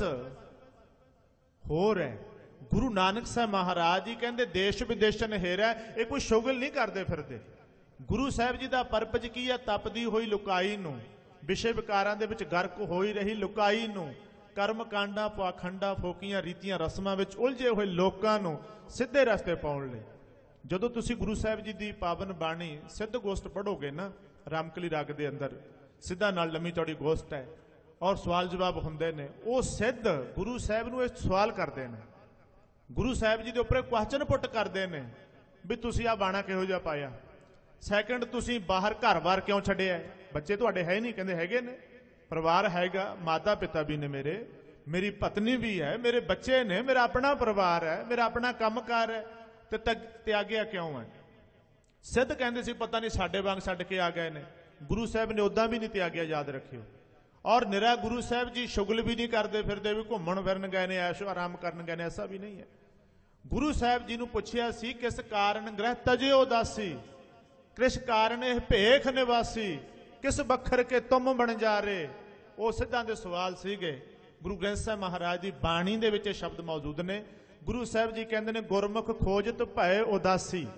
ਹੋਰ ਹੈ। ਗੁਰੂ ਨਾਨਕ ਸਾਹਿਬ ਮਹਾਰਾਜ ਜੀ ਕਹਿੰਦੇ ਦੇਸ਼ ਵਿਦੇਸ਼ਨ ਹੇਰਾ, ਇਹ ਕੋਈ ਸ਼ੁਗਲ ਨਹੀਂ ਕਰਦੇ ਫਿਰਦੇ। ਗੁਰੂ ਸਾਹਿਬ ਜੀ ਦਾ ਪਰਪਸ ਕੀ ਹੈ? ਤਪਦੀ ਹੋਈ ਲੁਕਾਈ ਨੂੰ, ਵਿਸ਼ੇ ਵਿਕਾਰਾਂ ਦੇ ਵਿੱਚ ਗਰਕ ਹੋਈ ਰਹੀ ਲੁਕਾਈ ਨੂੰ, ਕਰਮ ਕਾਂਡਾਂ, ਪਾਖੰਡਾਂ, ਫੋਕੀਆਂ, ਰੀਤੀਆਂ, ਰਸਮਾਂ ਵਿੱਚ ਉਲਝੇ ਹੋਏ ਲੋਕਾਂ ਨੂੰ ਸਿੱਧੇ ਰਸਤੇ ਪਾਉਣ ਲਈ। ਜਦੋਂ ਤੁਸੀਂ ਗੁਰੂ ਸਾਹਿਬ ਜੀ ਦੀ ਪਾਵਨ ਬਾਣੀ ਸਿੱਧ ਗੋਸ਼ਟ ਪੜ੍ਹੋਗੇ ਨਾ, ਰਾਮਕਲੀ ਰਾਗ ਦੇ ਅੰਦਰ ਸਿੱਧਾ ਨਾਲ ਲੰਮੀ ਚੌੜੀ ਗੋਸ਼ਟ ਹੈ ਔਰ ਸਵਾਲ ਜਵਾਬ ਹੁੰਦੇ ਨੇ। ਉਹ ਸਿੱਧ ਗੁਰੂ ਸਾਹਿਬ ਨੂੰ ਇਹ ਸਵਾਲ ਕਰਦੇ ਨੇ, ਗੁਰੂ ਸਾਹਿਬ ਜੀ ਦੇ ਉੱਪਰ ਕੁਐਸਚਨ ਪੁੱਟ ਕਰਦੇ ਨੇ ਵੀ ਤੁਸੀਂ ਆਹ ਬਾਣਾ ਕਿਹੋ ਜਿਹਾ ਪਾਇਆ। ਸੈਕਿੰਡ, ਤੁਸੀਂ ਬਾਹਰ ਘਰ-ਬਾਰ ਕਿਉਂ ਛੱਡਿਆ? ਬੱਚੇ ਤੁਹਾਡੇ ਹੈ ਨਹੀਂ? ਕਹਿੰਦੇ ਹੈਗੇ ਨੇ, ਪਰਿਵਾਰ ਹੈਗਾ, ਮਾਤਾ ਪਿਤਾ ਵੀ ਨੇ ਮੇਰੇ, ਮੇਰੀ ਪਤਨੀ ਵੀ ਹੈ, ਮੇਰੇ ਬੱਚੇ ਨੇ, ਮੇਰਾ ਆਪਣਾ ਪਰਿਵਾਰ ਹੈ, ਮੇਰਾ ਆਪਣਾ ਕੰਮਕਾਰ ਹੈ, ਤੇ ਤਿਆਗਿਆ ਕਿਉਂ ਹੈ? ਸਿੱਧ ਕਹਿੰਦੇ ਸੀ ਪਤਾ ਨਹੀਂ ਸਾਡੇ ਵਾਂਗ ਛੱਡ ਕੇ ਆ ਗਏ ਨੇ। ਗੁਰੂ ਸਾਹਿਬ ਨੇ ਉਦਾਂ ਵੀ ਨਹੀਂ ਤਿਆਗਿਆ, ਯਾਦ ਰੱਖਿਓ। ਔਰ ਨਿਰਾ ਗੁਰੂ ਸਾਹਿਬ ਜੀ ਸ਼ੁਗਲ ਵੀ ਨਹੀਂ ਕਰਦੇ ਫਿਰਦੇ ਵੀ ਘੁੰਮਣ ਫਿਰਨ ਗਏ ਨੇ, ਐਸ਼ੋ ਆਰਾਮ ਕਰਨ ਗਏ ਨੇ, ਐਸਾ ਵੀ ਨਹੀਂ ਹੈ। ਗੁਰੂ ਸਾਹਿਬ ਜੀ ਨੂੰ ਪੁੱਛਿਆ ਸੀ ਕਿਸ ਕਾਰਨ ਗ੍ਰਹਿ ਤਜਿਓ ਦਾਸੀ, ਕਿਸ ਕਾਰਨ ਇਹ ਭੇਖ ਨਿਵਾਸੀ, ਕਿਸ ਬਖਰ ਕੇ ਤੁਮ ਬਣ ਜਾ ਰਹੇ। ਉਹ ਸਿੱਧਾਂ ਦੇ ਸਵਾਲ ਸੀਗੇ। ਗੁਰੂ ਗ੍ਰੰਥ ਸਾਹਿਬ ਮਹਾਰਾਜ ਦੀ ਬਾਣੀ ਦੇ ਵਿੱਚ ਇਹ ਸ਼ਬਦ ਮੌਜੂਦ ਨੇ। ਗੁਰੂ ਸਾਹਿਬ ਜੀ ਕਹਿੰਦੇ ਨੇ ਗੁਰਮੁਖ ਖੋਜਤ ਭਏ ਉਦਾਸੀ,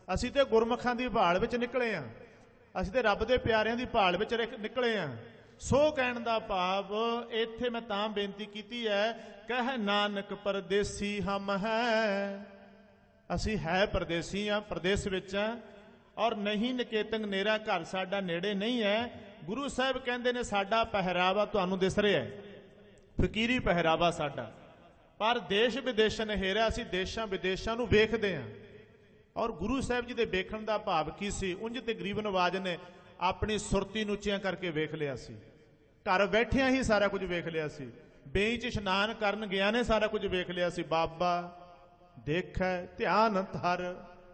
ਅਸੀਂ ਤੇ ਗੁਰਮੁਖਾਂ ਦੀ ਭਾਲ ਵਿੱਚ ਨਿਕਲੇ ਹਾਂ, ਅਸੀਂ ਤੇ ਰੱਬ ਦੇ ਪਿਆਰਿਆਂ ਦੀ ਭਾਲ ਵਿੱਚ ਨਿਕਲੇ ਹਾਂ। ਸੋ ਕਹਿਣ ਦਾ ਭਾਵ ਇੱਥੇ ਮੈਂ ਤਾਂ ਬੇਨਤੀ ਕੀਤੀ ਹੈ, ਕਹਿ ਨਾਨਕ ਪਰਦੇਸੀ ਹਮ ਹੈ, ਅਸੀਂ ਹੈ ਪਰਦੇਸੀ ਹਾਂ, ਪ੍ਰਦੇਸ਼ ਵਿੱਚ ਹਾਂ, ਔਰ ਨਹੀਂ ਨਿਕੇਤਨ ਨੇਰਾ, ਘਰ ਸਾਡਾ ਨੇੜੇ ਨਹੀਂ ਹੈ। ਗੁਰੂ ਸਾਹਿਬ ਕਹਿੰਦੇ ਨੇ ਸਾਡਾ ਪਹਿਰਾਵਾ ਤੁਹਾਨੂੰ ਦਿਸ ਰਿਹਾ ਹੈ, ਫਕੀਰੀ ਪਹਿਰਾਵਾ ਸਾਡਾ, ਪਰ ਦੇਸ਼ ਵਿਦੇਸ਼ਨ ਹੇਰਾ, ਅਸੀਂ ਦੇਸ਼ਾਂ ਵਿਦੇਸ਼ਾਂ ਨੂੰ ਵੇਖਦੇ ਹਾਂ। ਔਰ ਗੁਰੂ ਸਾਹਿਬ ਜੀ ਦੇ ਵੇਖਣ ਦਾ ਭਾਵ ਕੀ ਸੀ? ਉਂਝ ਤੇ ਗਰੀਬ ਨਵਾਜ ਨੇ ਆਪਣੀ ਸੁਰਤੀ ਨੂੰ ਉੱਚੀਆਂ ਕਰਕੇ ਵੇਖ ਲਿਆ ਸੀ, ਘਰ ਬੈਠਿਆਂ ਹੀ ਸਾਰਾ ਕੁਝ ਵੇਖ ਲਿਆ ਸੀ, ਬੇਈ 'ਚ ਇਸ਼ਨਾਨ ਕਰਨ ਗਿਆ ਨੇ ਸਾਰਾ ਕੁਝ ਵੇਖ ਲਿਆ ਸੀ। ਬਾਬਾ ਦੇਖੈ ਧਿਆਨ ਧਰ,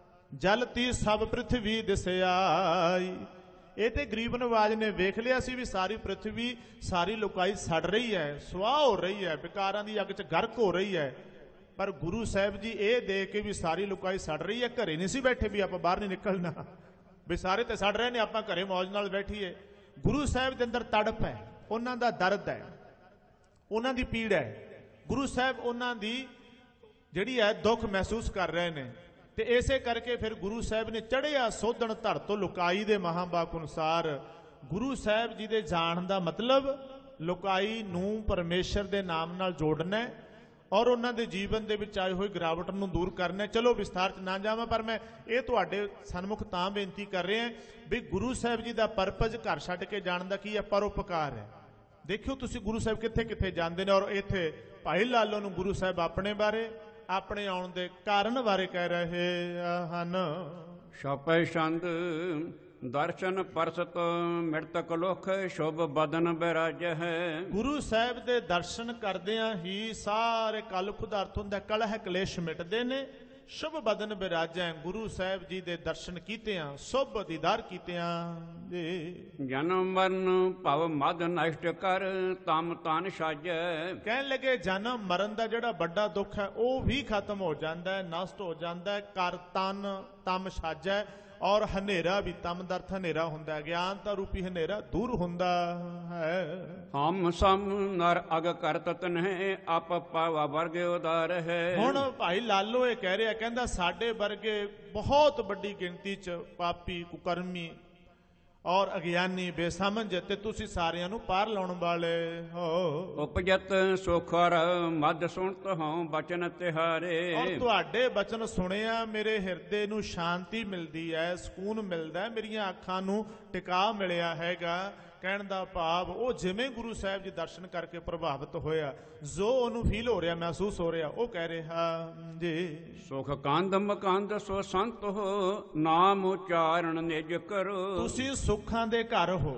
ਜਲਤੀ ਸਭ ਪ੍ਰਿਥਵੀ ਦਿਸਿਆਈ। ਇਹ ਤੇ ਗਰੀਬ ਨਵਾਜ ਨੇ ਵੇਖ ਲਿਆ ਸੀ ਵੀ ਸਾਰੀ ਪ੍ਰਿਥਵੀ, ਸਾਰੀ ਲੋਕਾਈ ਸੜ ਰਹੀ ਹੈ, ਸੁਆਹ ਹੋ ਰਹੀ ਹੈ, ਵਿਕਾਰਾਂ ਦੀ ਅੱਗ 'ਚ ਗਰਕ ਹੋ ਰਹੀ ਹੈ। ਪਰ ਗੁਰੂ ਸਾਹਿਬ ਜੀ ਇਹ ਦੇਖ ਕੇ ਵੀ ਸਾਰੀ ਲੋਕਾਈ ਸੜ ਰਹੀ ਹੈ, ਘਰੇ ਨਹੀਂ ਸੀ ਬੈਠੇ ਵੀ ਆਪਾਂ ਬਾਹਰ ਨਹੀਂ ਨਿਕਲਣਾ, ਵੀ ਸਾਰੇ ਤੇ ਸੜ ਰਹੇ ਨੇ, ਆਪਾਂ ਘਰੇ ਮੌਜ ਨਾਲ ਬੈਠੀਏ। ਗੁਰੂ ਸਾਹਿਬ ਦੇ ਅੰਦਰ ਤੜਪ ਹੈ, ਉਹਨਾਂ ਦਾ ਦਰਦ ਹੈ, ਉਹਨਾਂ ਦੀ ਪੀੜ ਹੈ। ਗੁਰੂ ਸਾਹਿਬ ਉਹਨਾਂ ਦੀ ਜਿਹੜੀ ਹੈ ਦੁੱਖ ਮਹਿਸੂਸ ਕਰ ਰਹੇ ਨੇ, ਤੇ ਇਸੇ ਕਰਕੇ ਫਿਰ ਗੁਰੂ ਸਾਹਿਬ ਨੇ ਚੜ੍ਹਿਆ ਸੋਧਣ ਧਰ ਤੋਂ ਲੁਕਾਈ ਦੇ ਮਹਾਂਬਾਕ ਅਨੁਸਾਰ। ਗੁਰੂ ਸਾਹਿਬ ਜੀ ਦੇ ਜਾਣ ਦਾ ਮਤਲਬ ਲੁਕਾਈ ਨੂੰ ਪਰਮੇਸ਼ਰ ਦੇ ਨਾਮ ਨਾਲ ਜੋੜਨਾ ਔਰ ਉਹਨਾਂ ਦੇ ਜੀਵਨ ਦੇ ਵਿੱਚ ਆਏ ਹੋਏ ਗਿਰਾਵਟ ਨੂੰ ਦੂਰ ਕਰਨਾ। ਚਲੋ ਵਿਸਥਾਰ 'ਚ ਨਾ ਜਾਵਾਂ, ਪਰ ਮੈਂ ਇਹ ਤੁਹਾਡੇ ਸਨਮੁਖ ਤਾਂ ਬੇਨਤੀ ਕਰ ਰਿਹਾ ਵੀ ਗੁਰੂ ਸਾਹਿਬ ਜੀ ਦਾ ਪਰਪਸ ਘਰ ਛੱਡ ਕੇ ਜਾਣ ਦਾ ਕੀ ਹੈ? ਪਰਉਪਕਾਰ ਹੈ। ਦੇਖਿਓ ਤੁਸੀਂ ਗੁਰੂ ਸਾਹਿਬ ਕਿੱਥੇ ਕਿੱਥੇ ਜਾਂਦੇ ਨੇ, ਔਰ ਇੱਥੇ ਭਾਈ ਲਾਲੋ ਨੂੰ ਗੁਰੂ ਸਾਹਿਬ ਆਪਣੇ ਬਾਰੇ, ਆਪਣੇ ਆਉਣ ਦੇ ਕਾਰਨ ਬਾਰੇ ਕਹਿ ਰਹੇ ਹਨ। ਛਪੈ ਛੰਦ ਦਰਸ਼ਨ ਪਰਸਤ ਮਿਰਤਕ ਲੋਖ ਸ਼ੁਭ ਬਦਨ ਬਿਰਾਜ ਹੈ। ਗੁਰੂ ਸਾਹਿਬ ਦੇ ਦਰਸ਼ਨ ਕਰਦਿਆਂ ਹੀ ਸਾਰੇ ਕਲੁਖ ਦਾ ਅਰਥ ਹੁੰਦਾ ਕਲਹ ਕਲੇਸ਼ ਮਿਟਦੇ ਨੇ, ਸ਼ੁਭ ਬਦਨ ਬਿਰਾਜੈ। ਗੁਰੂ ਸਾਹਿਬ ਜੀ ਦੇ ਦਰਸ਼ਨ ਕੀਤਿਆਂ, ਸ਼ੁਭ ਦੀਦਾਰ ਕੀਤਿਆਂ ਜੀ ਜਨਮ ਮਰਨ ਭਵ ਮਦ ਨਸ਼ਟ ਕਰ ਤਮ ਤਨ ਸਾਜੈ। ਕਹਿਣ ਲੱਗੇ ਜਨਮ ਮਰਨ ਦਾ ਜਿਹੜਾ ਵੱਡਾ ਦੁੱਖ ਹੈ ਉਹ ਵੀ ਖਤਮ ਹੋ ਜਾਂਦਾ ਹੈ, ਨਸ਼ਟ ਹੋ ਜਾਂਦਾ ਹੈ। ਕਰ ਤਨ ਤਮ ਸਾਜੈ, ਔਰ ਹਨੇਰਾ ਵੀ, ਤਮ ਦਾ ਅਰਥ ਹਨੇਰਾ ਹੁੰਦਾ ਹੈ, ਗਿਆਨਤਾ ਰੂਪੀ ਹਨੇਰਾ ਦੂਰ ਹੁੰਦਾ ਹੈ। ਹਮ ਸਮ ਨਰ ਅਗ ਕਰਤ ਤਨਹਿ ਆਪ ਪਾਵਾ ਵਰਗੇ ਉਦਾਰ ਹੈ। ਹੁਣ ਭਾਈ ਲਾਲੋ ਇਹ ਕਹਿ ਰਿਹਾ, ਕਹਿੰਦਾ ਸਾਡੇ ਵਰਗੇ ਬਹੁਤ ਵੱਡੀ ਗਿਣਤੀ 'ਚ ਪਾਪੀ, ਕੁਕਰਮੀ ਔਰ ਅਗਿਆਨੀ, ਬੇਸਮਝ, ਤੇ ਤੁਸੀਂ ਸਾਰਿਆਂ ਨੂੰ ਪਾਰ ਲਾਉਣ ਵਾਲੇ ਹੋ। ਉਪਜਤ ਸੁਖਰ ਮਦ ਸੁਣਤ ਹਾਂ ਬਚਨ ਤਿਹਾਰੇ। ਔਰ ਤੁਹਾਡੇ ਬਚਨ ਸੁਣਿਆ ਮੇਰੇ ਹਿਰਦੇ ਨੂੰ ਸ਼ਾਂਤੀ ਮਿਲਦੀ ਹੈ, ਸਕੂਨ ਮਿਲਦਾ ਹੈ, ਮੇਰੀਆਂ ਅੱਖਾਂ ਨੂੰ ਟਿਕਾ ਮਿਲਿਆ ਹੈਗਾ। ਕਹਿਣ ਦਾ ਭਾਵ ਉਹ ਜਿਵੇਂ ਗੁਰੂ ਸਾਹਿਬ ਜੀ ਦਰਸ਼ਨ ਕਰਕੇ ਪ੍ਰਭਾਵਿਤ ਹੋਇਆ, ਜੋ ਉਹਨੂੰ ਫੀਲ ਹੋ ਰਿਹਾ, ਮਹਿਸੂਸ ਹੋ ਰਿਹਾ, ਉਹ ਕਹਿ ਰਿਹਾ ਜੀ ਸੁਖ ਕੰਦ ਮਕੰਦ ਸੋ ਸੰਤ ਹੋ ਨਾਮ ਉਚਾਰਨ ਨਿਜ ਕਰੋ। ਤੁਸੀਂ ਸੁੱਖਾਂ ਦੇ ਘਰ ਹੋ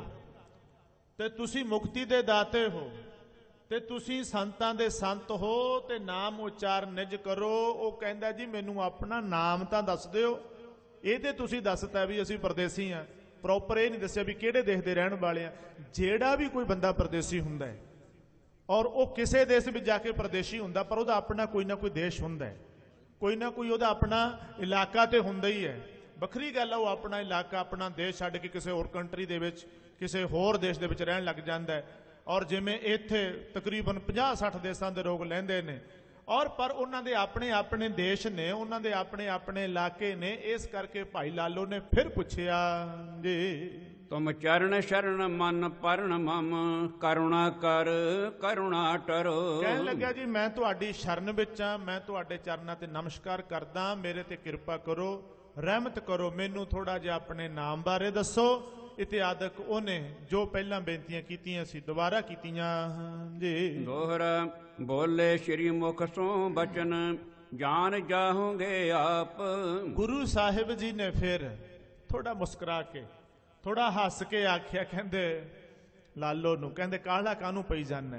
ਤੇ ਤੁਸੀਂ ਮੁਕਤੀ ਦੇ ਦਾਤੇ ਹੋ ਤੇ ਤੁਸੀਂ ਸੰਤਾਂ ਦੇ ਸੰਤ ਹੋ ਤੇ ਨਾਮ ਉਚਾਰਨ ਨਿਜ ਕਰੋ। ਉਹ ਕਹਿੰਦਾ ਜੀ ਮੈਨੂੰ ਆਪਣਾ ਨਾਮ ਤਾਂ ਦੱਸ ਦਿਓ। ਇਹ ਤੇ ਤੁਸੀਂ ਦੱਸਤਾ ਵੀ ਅਸੀਂ ਪਰਦੇਸੀ ਹਾਂ, ਪ੍ਰੋਪਰ ਇਹ ਨਹੀਂ ਦੱਸਿਆ ਵੀ ਕਿਹੜੇ ਦੇਸ਼ ਦੇ ਰਹਿਣ ਵਾਲੇ ਆ। ਜਿਹੜਾ ਵੀ ਕੋਈ ਬੰਦਾ ਪਰਦੇਸੀ ਹੁੰਦਾ ਹੈ ਔਰ ਉਹ ਕਿਸੇ ਦੇਸ਼ ਵਿੱਚ ਜਾ ਕੇ ਪਰਦੇਸੀ ਹੁੰਦਾ, ਪਰ ਉਹਦਾ ਆਪਣਾ ਕੋਈ ਨਾ ਕੋਈ ਦੇਸ਼ ਹੁੰਦਾ ਹੈ, ਕੋਈ ਨਾ ਕੋਈ ਉਹਦਾ ਆਪਣਾ ਇਲਾਕਾ ਤੇ ਹੁੰਦਾ ਹੀ ਹੈ। ਵੱਖਰੀ ਗੱਲ ਆ ਉਹ ਆਪਣਾ ਇਲਾਕਾ, ਆਪਣਾ ਦੇਸ਼ ਛੱਡ ਕੇ ਕਿਸੇ ਹੋਰ ਕੰਟਰੀ ਦੇ ਵਿੱਚ, ਕਿਸੇ ਹੋਰ ਦੇਸ਼ ਦੇ ਵਿੱਚ ਰਹਿਣ ਲੱਗ ਜਾਂਦਾ ਹੈ। ਔਰ ਜਿਵੇਂ ਇੱਥੇ ਤਕਰੀਬਨ 50-60 ਦੇਸ਼ਾਂ ਦੇ ਲੋਕ ਲੈਂਦੇ ਨੇ, ਔਰ ਪਰ ਉਹਨਾਂ ਦੇ ਆਪਣੇ ਆਪਣੇ ਦੇਸ਼ ਨੇ, ਉਹਨਾਂ ਦੇ ਆਪਣੇ ਆਪਣੇ ਇਲਾਕੇ ਨੇ। ਇਸ ਕਰਕੇ ਭਾਈ ਲਾਲੋ ਨੇ ਫਿਰ ਪੁੱਛਿਆ ਜੀ ਤੁਮ ਚਰਨ ਸ਼ਰਨ ਮਨ ਪਰਨ ਮਮ ਕਰੁਣਾ ਕਰ ਕਰੁਣਾ ਟਰੋ। ਕਹਿਣ ਲੱਗਿਆ ਜੀ ਮੈਂ ਤੁਹਾਡੀ ਸ਼ਰਨ ਵਿੱਚ ਹਾਂ, ਮੈਂ ਤੁਹਾਡੇ ਚਰਨਾਂ ਤੇ ਨਮਸਕਾਰ ਕਰਦਾ, ਮੇਰੇ ਤੇ ਕਿਰਪਾ ਕਰੋ, ਰਹਿਮਤ ਕਰੋ, ਮੈਨੂੰ ਥੋੜਾ ਜਿਹਾ ਆਪਣੇ ਨਾਮ ਬਾਰੇ ਦੱਸੋ। ਇਤਿਆਦਿਕ ਉਹਨੇ ਜੋ ਪਹਿਲਾਂ ਬੇਨਤੀਆਂ ਕੀਤੀਆਂ ਸੀ ਦੁਬਾਰਾ ਕੀਤੀਆਂ ਜੀ। ਦੋਹਰਾ ਬੋਲੇ ਸ਼੍ਰੀ ਮੁਖ ਸੋ ਬਚਨ ਜਾਨ ਜਾਹੋਗੇ ਆਪ। ਗੁਰੂ ਸਾਹਿਬ ਜੀ ਨੇ ਫਿਰ ਥੋੜਾ ਮੁਸਕਰਾ ਕੇ, ਥੋੜਾ ਹੱਸ ਕੇ ਆਖਿਆ, ਕਹਿੰਦੇ ਲਾਲੋ ਨੂੰ, ਕਹਿੰਦੇ ਕਾਹਲਾ ਕਾਹਨੂੰ ਪਈ ਜਾਨਾ,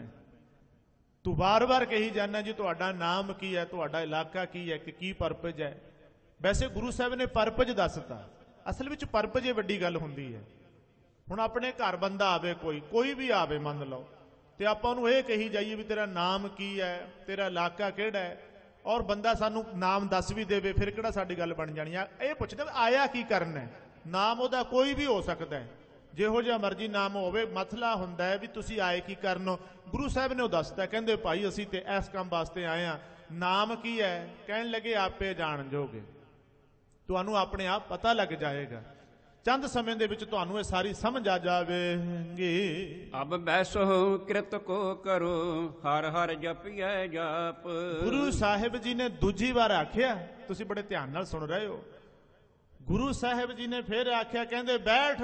ਤੂੰ ਵਾਰ-ਵਾਰ ਕਹੀ ਜਾਨਾ ਜੀ ਤੁਹਾਡਾ ਨਾਮ ਕੀ ਹੈ, ਤੁਹਾਡਾ ਇਲਾਕਾ ਕੀ ਹੈ, ਕਿ ਕੀ ਪਰਪਜ ਹੈ। ਵੈਸੇ ਗੁਰੂ ਸਾਹਿਬ ਨੇ ਪਰਪਜ ਦੱਸਤਾ, ਅਸਲ ਵਿੱਚ ਪਰਪਜ ਇਹ ਵੱਡੀ ਗੱਲ ਹੁੰਦੀ ਹੈ। ਹੁਣ ਆਪਣੇ ਘਰ ਬੰਦਾ ਆਵੇ, ਕੋਈ ਵੀ ਆਵੇ ਮੰਨ ਲਓ, ਤੇ ਆਪਾਂ ਉਹਨੂੰ ਇਹ ਕਹੀ ਜਾਈਏ ਵੀ ਤੇਰਾ ਨਾਮ ਕੀ ਹੈ, ਤੇਰਾ ਇਲਾਕਾ ਕਿਹੜਾ ਹੈ, ਔਰ ਬੰਦਾ ਸਾਨੂੰ ਨਾਮ ਦੱਸ ਵੀ ਦੇਵੇ, ਫਿਰ ਕਿਹੜਾ ਸਾਡੀ ਗੱਲ ਬਣ ਜਾਣੀ ਆ। ਇਹ ਪੁੱਛਦੇ ਆਇਆ ਕੀ ਕਰਨਾ ਹੈ। ਨਾਮ ਉਹਦਾ ਕੋਈ ਵੀ ਹੋ ਸਕਦਾ ਹੈ, ਜਿਹੋ ਜਿਹਾ ਮਰਜ਼ੀ ਨਾਮ ਹੋਵੇ, ਮਸਲਾ ਹੁੰਦਾ ਹੈ ਵੀ ਤੁਸੀਂ ਆਏ ਕੀ ਕਰਨ। ਗੁਰੂ ਸਾਹਿਬ ਨੇ ਉਹ ਦੱਸਤਾ, ਕਹਿੰਦੇ ਭਾਈ ਅਸੀਂ ਤੇ ਇਸ ਕੰਮ ਵਾਸਤੇ ਆਏ ਹਾਂ। ਨਾਮ ਕੀ ਹੈ? ਕਹਿਣ ਲੱਗੇ ਆਪੇ ਜਾਣ ਜੋਗੇ। ਤੁਹਾਨੂੰ ਆਪਣੇ ਆਪ ਪਤਾ ਲੱਗ ਜਾਏਗਾ। ਚੰਦ ਸਮੇਂ ਦੇ ਵਿੱਚ ਤੁਹਾਨੂੰ ਇਹ ਸਾਰੀ ਸਮਝ ਆ ਜਾਵੇਗੀ। ਅਬ ਬੈਸੋ ਕਿਰਤ ਕੋ ਕਰੋ, ਹਰ ਹਰ ਜਪੀਐ ਜਾਪ। ਗੁਰੂ ਸਾਹਿਬ ਜੀ ਨੇ ਦੂਜੀ ਵਾਰ ਆਖਿਆ, ਤੁਸੀਂ ਬੜੇ ਧਿਆਨ ਨਾਲ ਸੁਣ ਰਹੇ ਹੋ। ਗੁਰੂ ਸਾਹਿਬ ਜੀ ਨੇ ਫਿਰ ਆਖਿਆ, ਕਹਿੰਦੇ ਬੈਠ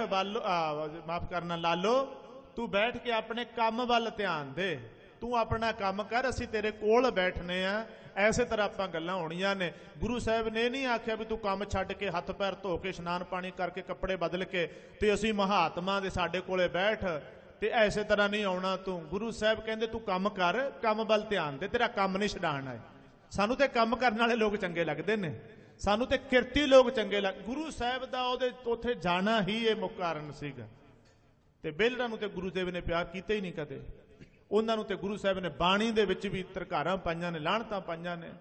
ਮਾਫ ਕਰਨਾ ਲਾਲੋ, ਤੂੰ ਬੈਠ ਕੇ ਆਪਣੇ ਕੰਮ ਵੱਲ ਧਿਆਨ ਦੇ, ਤੂੰ ਆਪਣਾ ਕੰਮ ਕਰ, ਅਸੀਂ ਤੇਰੇ ਕੋਲ ਬੈਠਨੇ ਆ। ਐਸੇ ਤਰ੍ਹਾਂ ਆਪਾਂ ਗੱਲਾਂ ਹੋਣੀਆਂ ਨੇ। ਗੁਰੂ ਸਾਹਿਬ ਨੇ ਨਹੀਂ ਆਖਿਆ ਵੀ ਤੂੰ ਕੰਮ ਛੱਡ ਕੇ ਹੱਥ ਪੈਰ ਧੋ ਕੇ ਇਸ਼ਨਾਨ ਪਾਣੀ ਕਰਕੇ ਕੱਪੜੇ ਬਦਲ ਕੇ ਤੇ ਅਸੀਂ ਮਹਾਤਮਾ ਦੇ ਸਾਡੇ ਕੋਲੇ ਬੈਠ ਤੇ ਐਸੇ ਤਰ੍ਹਾਂ ਨਹੀਂ ਆਉਣਾ ਤੂੰ। ਗੁਰੂ ਸਾਹਿਬ ਕਹਿੰਦੇ ਤੂੰ ਕੰਮ ਕਰ, ਕੰਮ ਵੱਲ ਧਿਆਨ ਦੇ, ਤੇਰਾ ਕੰਮ ਨਹੀਂ ਛਡਾਣਾ ਹੈ। ਸਾਨੂੰ ਤੇ ਕੰਮ ਕਰਨ ਵਾਲੇ ਲੋਕ ਚੰਗੇ ਲੱਗਦੇ ਨੇ, ਸਾਨੂੰ ਤੇ ਕਿਰਤੀ ਲੋਕ ਚੰਗੇ ਗੁਰੂ ਸਾਹਿਬ ਦਾ ਉਹਦੇ ਉੱਥੇ ਜਾਣਾ ਹੀ ਇਹ ਮੁੱਖ ਕਾਰਨ ਸੀਗਾ। ਤੇ ਬੇਲਰਾਂ ਨੂੰ ਤੇ ਗੁਰੂ ਦੇਵ ਨੇ ਪਿਆਰ ਕੀਤਾ ਹੀ ਨਹੀਂ ਕਦੇ। ਉਹਨਾਂ ਨੂੰ ਤੇ ਗੁਰੂ ਸਾਹਿਬ ਨੇ ਬਾਣੀ ਦੇ ਵਿੱਚ ਵੀ ਧਰਕਾਰਾਂ ਪਾਈਆਂ ਨੇ, ਲਾਹਣਤਾਂ ਪਾਈਆਂ ਨੇ।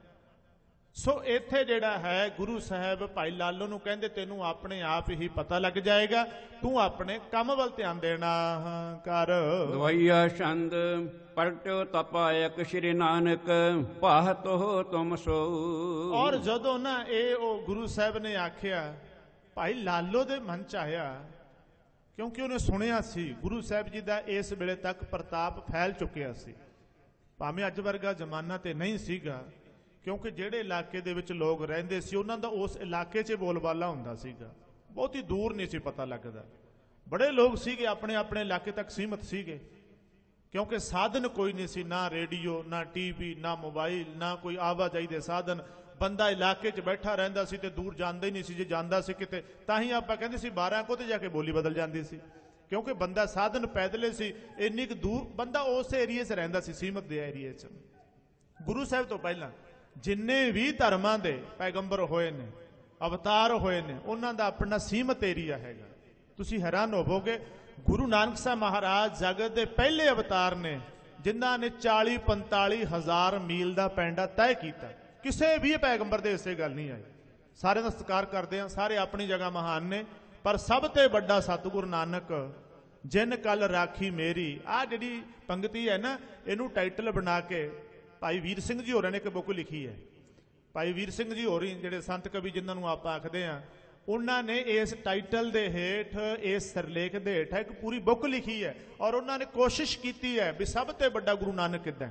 ਸੋ ਇੱਥੇ ਜਿਹੜਾ ਹੈ ਗੁਰੂ ਸਾਹਿਬ ਭਾਈ ਲਾਲੋ ਨੂੰ ਕਹਿੰਦੇ ਤੈਨੂੰ ਆਪਣੇ ਆਪ ਹੀ ਪਤਾ ਲੱਗ ਜਾਏਗਾ, ਤੂੰ ਆਪਣੇ ਕੰਮ ਵੱਲ ਧਿਆਨ ਦੇਣਾ ਕਰ। ਦਵਾਈਆ ਛੰਦ ਪਲਟਿਓ ਤਪਾਇਕ ਸ਼੍ਰੀ ਨਾਨਕ ਪਾਹਤੋ ਤੁਮ ਸੋ। ਔਰ ਜਦੋਂ ਨਾ ਇਹ ਉਹ ਗੁਰੂ ਸਾਹਿਬ ਨੇ ਆਖਿਆ, ਭਾਈ ਲਾਲੋ ਦੇ ਮਨ ਚ ਆਇਆ, ਕਿਉਂਕਿ ਉਹਨੇ ਸੁਣਿਆ ਸੀ ਗੁਰੂ ਸਾਹਿਬ ਜੀ ਦਾ ਇਸ ਵੇਲੇ ਤੱਕ ਪ੍ਰਤਾਪ ਫੈਲ ਚੁੱਕਿਆ ਸੀ। ਭਾਵੇਂ ਅੱਜ ਵਰਗਾ ਜ਼ਮਾਨਾ ਤੇ ਨਹੀਂ ਸੀਗਾ, ਕਿਉਂਕਿ ਜਿਹੜੇ ਇਲਾਕੇ ਦੇ ਵਿੱਚ ਲੋਕ ਰਹਿੰਦੇ ਸੀ ਉਹਨਾਂ ਦਾ ਉਸ ਇਲਾਕੇ 'ਚ ਬੋਲਬਾਲਾ ਹੁੰਦਾ ਸੀਗਾ, ਬਹੁਤੀ ਦੂਰ ਨਹੀਂ ਸੀ ਪਤਾ ਲੱਗਦਾ। ਬੜੇ ਲੋਕ ਸੀਗੇ ਆਪਣੇ ਆਪਣੇ ਇਲਾਕੇ ਤੱਕ ਸੀਮਤ ਸੀਗੇ, ਕਿਉਂਕਿ ਸਾਧਨ ਕੋਈ ਨਹੀਂ ਸੀ, ਨਾ ਰੇਡੀਓ, ਨਾ ਟੀਵੀ, ਨਾ ਮੋਬਾਈਲ, ਨਾ ਕੋਈ ਆਵਾਜਾਈ ਦੇ ਸਾਧਨ। ਬੰਦਾ ਇਲਾਕੇ 'ਚ ਬੈਠਾ ਰਹਿੰਦਾ ਸੀ ਤੇ ਦੂਰ ਜਾਂਦਾ ਹੀ ਨਹੀਂ ਸੀ। ਜੇ ਜਾਂਦਾ ਸੀ ਕਿਤੇ ਤਾਂ ਹੀ ਆਪਾਂ ਕਹਿੰਦੇ ਸੀ 12 ਕੋਤੇ ਜਾ ਕੇ ਬੋਲੀ ਬਦਲ ਜਾਂਦੀ ਸੀ, ਕਿਉਂਕਿ ਬੰਦਾ ਸਾਧਨ ਪੈਦਲੇ ਸੀ, ਇੰਨੀ ਕੁ ਦੂਰ ਬੰਦਾ ਉਸ ਏਰੀਏ 'ਚ ਰਹਿੰਦਾ ਸੀ, ਸੀਮਤ ਦੇ ਏਰੀਏ 'ਚ। ਗੁਰੂ ਸਾਹਿਬ ਤੋਂ ਪਹਿਲਾਂ ਜਿੰਨੇ ਵੀ ਧਰਮਾਂ ਦੇ ਪੈਗੰਬਰ ਹੋਏ ਨੇ, ਅਵਤਾਰ ਹੋਏ ਨੇ, ਉਹਨਾਂ ਦਾ ਆਪਣਾ ਸੀਮਤ ਏਰੀਆ ਹੈਗਾ। ਤੁਸੀਂ ਹੈਰਾਨ ਹੋਵੋਗੇ, ਗੁਰੂ ਨਾਨਕ ਸਾਹਿਬ ਮਹਾਰਾਜ ਜਗਤ ਦੇ ਪਹਿਲੇ ਅਵਤਾਰ ਨੇ ਜਿਨ੍ਹਾਂ ਨੇ 40-45 ਹਜ਼ਾਰ ਮੀਲ ਦਾ ਪੈਂਡਾ ਤੈਅ ਕੀਤਾ। ਕਿਸੇ ਵੀ ਪੈਗੰਬਰ ਦੇ ਇਸੇ ਗੱਲ ਨਹੀਂ ਆਈ। ਸਾਰੇ ਦਾ ਸਤਿਕਾਰ ਕਰਦੇ ਆ, ਸਾਰੇ ਆਪਣੀ ਜਗ੍ਹਾ ਮਹਾਨ ਨੇ, ਪਰ ਸਭ ਤੋਂ ਵੱਡਾ ਸਤਿਗੁਰੂ ਨਾਨਕ ਜਿਨ ਕਲ ਰਾਖੀ ਮੇਰੀ। ਆਹ ਜਿਹੜੀ ਪੰਗਤੀ ਹੈ ਨਾ, ਇਹਨੂੰ ਟਾਈਟਲ ਬਣਾ ਕੇ ਭਾਈ ਵੀਰ ਸਿੰਘ ਜੀ ਹੋਰਾਂ ਨੇ ਇੱਕ ਬੁੱਕ ਲਿਖੀ ਹੈ। ਭਾਈ ਵੀਰ ਸਿੰਘ ਜੀ ਹੋਰੀ ਜਿਹੜੇ ਸੰਤ ਕਵੀ ਜਿਨ੍ਹਾਂ ਨੂੰ ਆਪਾਂ ਆਖਦੇ ਆ, ਉਹਨਾਂ ਨੇ ਇਸ ਟਾਈਟਲ ਦੇ ਹੇਠ, ਇਸ ਸਿਰਲੇਖ ਦੇ ਹੇਠ ਇੱਕ ਪੂਰੀ ਬੁੱਕ ਲਿਖੀ ਹੈ। ਔਰ ਉਹਨਾਂ ਨੇ ਕੋਸ਼ਿਸ਼ ਕੀਤੀ ਹੈ ਵੀ ਸਭ ਤੋਂ ਵੱਡਾ ਗੁਰੂ ਨਾਨਕ ਕਿੱਦਾਂ,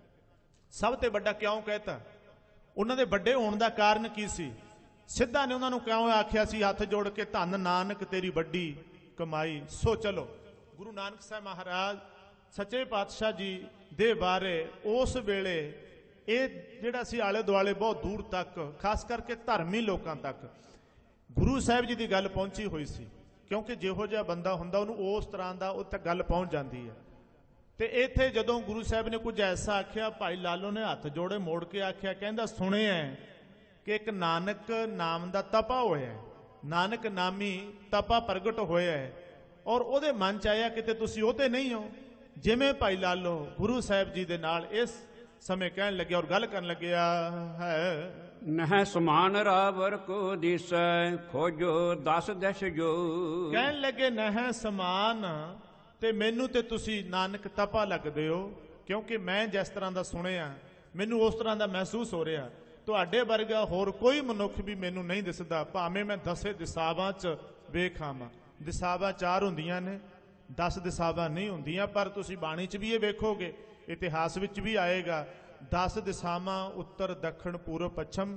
ਸਭ ਤੋਂ ਵੱਡਾ ਕਿਉਂ ਕਹਿਤਾ, ਉਹਨਾਂ ਦੇ ਵੱਡੇ ਹੋਣ ਦਾ ਕਾਰਨ ਕੀ ਸੀ। ਸਿੱਧਾ ਨੇ ਉਹਨਾਂ ਨੂੰ ਕਿਉਂ ਆਖਿਆ ਸੀ ਹੱਥ ਜੋੜ ਕੇ, ਧੰਨ ਨਾਨਕ ਤੇਰੀ ਵੱਡੀ ਕਮਾਈ। ਸੋ ਚਲੋ ਗੁਰੂ ਨਾਨਕ ਸਾਹਿਬ ਮਹਾਰਾਜ ਸੱਚੇ ਪਾਤਸ਼ਾਹ ਜੀ ਦੇ ਬਾਰੇ ਉਸ ਵੇਲੇ ਇਹ ਜਿਹੜਾ ਸੀ ਆਲੇ ਦੁਆਲੇ ਬਹੁਤ ਦੂਰ ਤੱਕ, ਖਾਸ ਕਰਕੇ ਧਰਮੀ ਲੋਕਾਂ ਤੱਕ ਗੁਰੂ ਸਾਹਿਬ ਜੀ ਦੀ ਗੱਲ ਪਹੁੰਚੀ ਹੋਈ ਸੀ, ਕਿਉਂਕਿ ਜਿਹੋ ਜਿਹਾ ਬੰਦਾ ਹੁੰਦਾ ਉਹਨੂੰ ਉਸ ਤਰ੍ਹਾਂ ਦਾ ਉਹ ਤੱਕ ਗੱਲ ਪਹੁੰਚ ਜਾਂਦੀ ਹੈ। ਤੇ ਇੱਥੇ ਜਦੋਂ ਗੁਰੂ ਸਾਹਿਬ ਨੇ ਕੁਝ ਐਸਾ ਆਖਿਆ, ਭਾਈ ਲਾਲੋ ਨੇ ਹੱਥ ਜੋੜੇ ਮੋੜ ਕੇ ਆਖਿਆ, ਕਹਿੰਦਾ ਸੁਣਿਆ ਕਿ ਇੱਕ ਨਾਨਕ ਨਾਮ ਦਾ ਤਪਾ ਹੋਇਆ, ਨਾਨਕ ਨਾਮੀ ਤਪਾ ਪ੍ਰਗਟ ਹੋਇਆ ਹੈ, ਔਰ ਉਹਦੇ ਮਨ ਚ ਆਇਆ ਕਿਤੇ ਤੁਸੀਂ ਉਹ ਤੇ ਨਹੀਂ ਹੋ। ਜਿਵੇਂ ਭਾਈ ਲਾਲੋ ਗੁਰੂ ਸਾਹਿਬ ਜੀ ਦੇ ਨਾਲ ਇਸ ਸਮੇਂ ਕਹਿਣ ਲੱਗਿਆ ਔਰ ਗੱਲ ਕਰਨ ਲੱਗਿਆ ਹੈ, ਨਹਿ ਸਮਾਨ ਰਾਵਰ ਕੋ ਦਿਸੈ ਖੋਜੋ 10 ਦਸ਼ ਜੋ। ਕਹਿਣ ਲੱਗੇ ਨਹਿ ਸਮਾਨ, ਤੇ ਮੈਨੂੰ ਤੇ ਤੁਸੀਂ ਨਾਨਕ ਤਪਾ ਲੱਗਦੇ ਹੋ, ਕਿਉਂਕਿ ਮੈਂ ਜਿਸ ਤਰ੍ਹਾਂ ਦਾ ਸੁਣਿਆ ਮੈਨੂੰ ਉਸ ਤਰ੍ਹਾਂ ਦਾ ਮਹਿਸੂਸ ਹੋ ਰਿਹਾ। ਤੁਹਾਡੇ ਵਰਗਾ ਹੋਰ ਕੋਈ ਮਨੁੱਖ ਵੀ ਮੈਨੂੰ ਨਹੀਂ ਦਿਸਦਾ, ਭਾਵੇਂ ਮੈਂ 10 ਦਿਸ਼ਾਵਾਂ 'ਚ ਵੇਖ ਆਵਾਂ। ਦਿਸ਼ਾਵਾਂ 4 ਹੁੰਦੀਆਂ ਨੇ, 10 ਦਿਸ਼ਾਵਾਂ ਨਹੀਂ ਹੁੰਦੀਆਂ। ਪਰ ਤੁਸੀਂ ਬਾਣੀ 'ਚ ਵੀ ਇਹ ਵੇਖੋਗੇ, ਇਤਿਹਾਸ ਵਿੱਚ ਵੀ ਆਏਗਾ, 10 ਦਿਸ਼ਾਵਾਂ ਉੱਤਰ ਦੱਖਣ ਪੂਰਬ ਪੱਛਮ,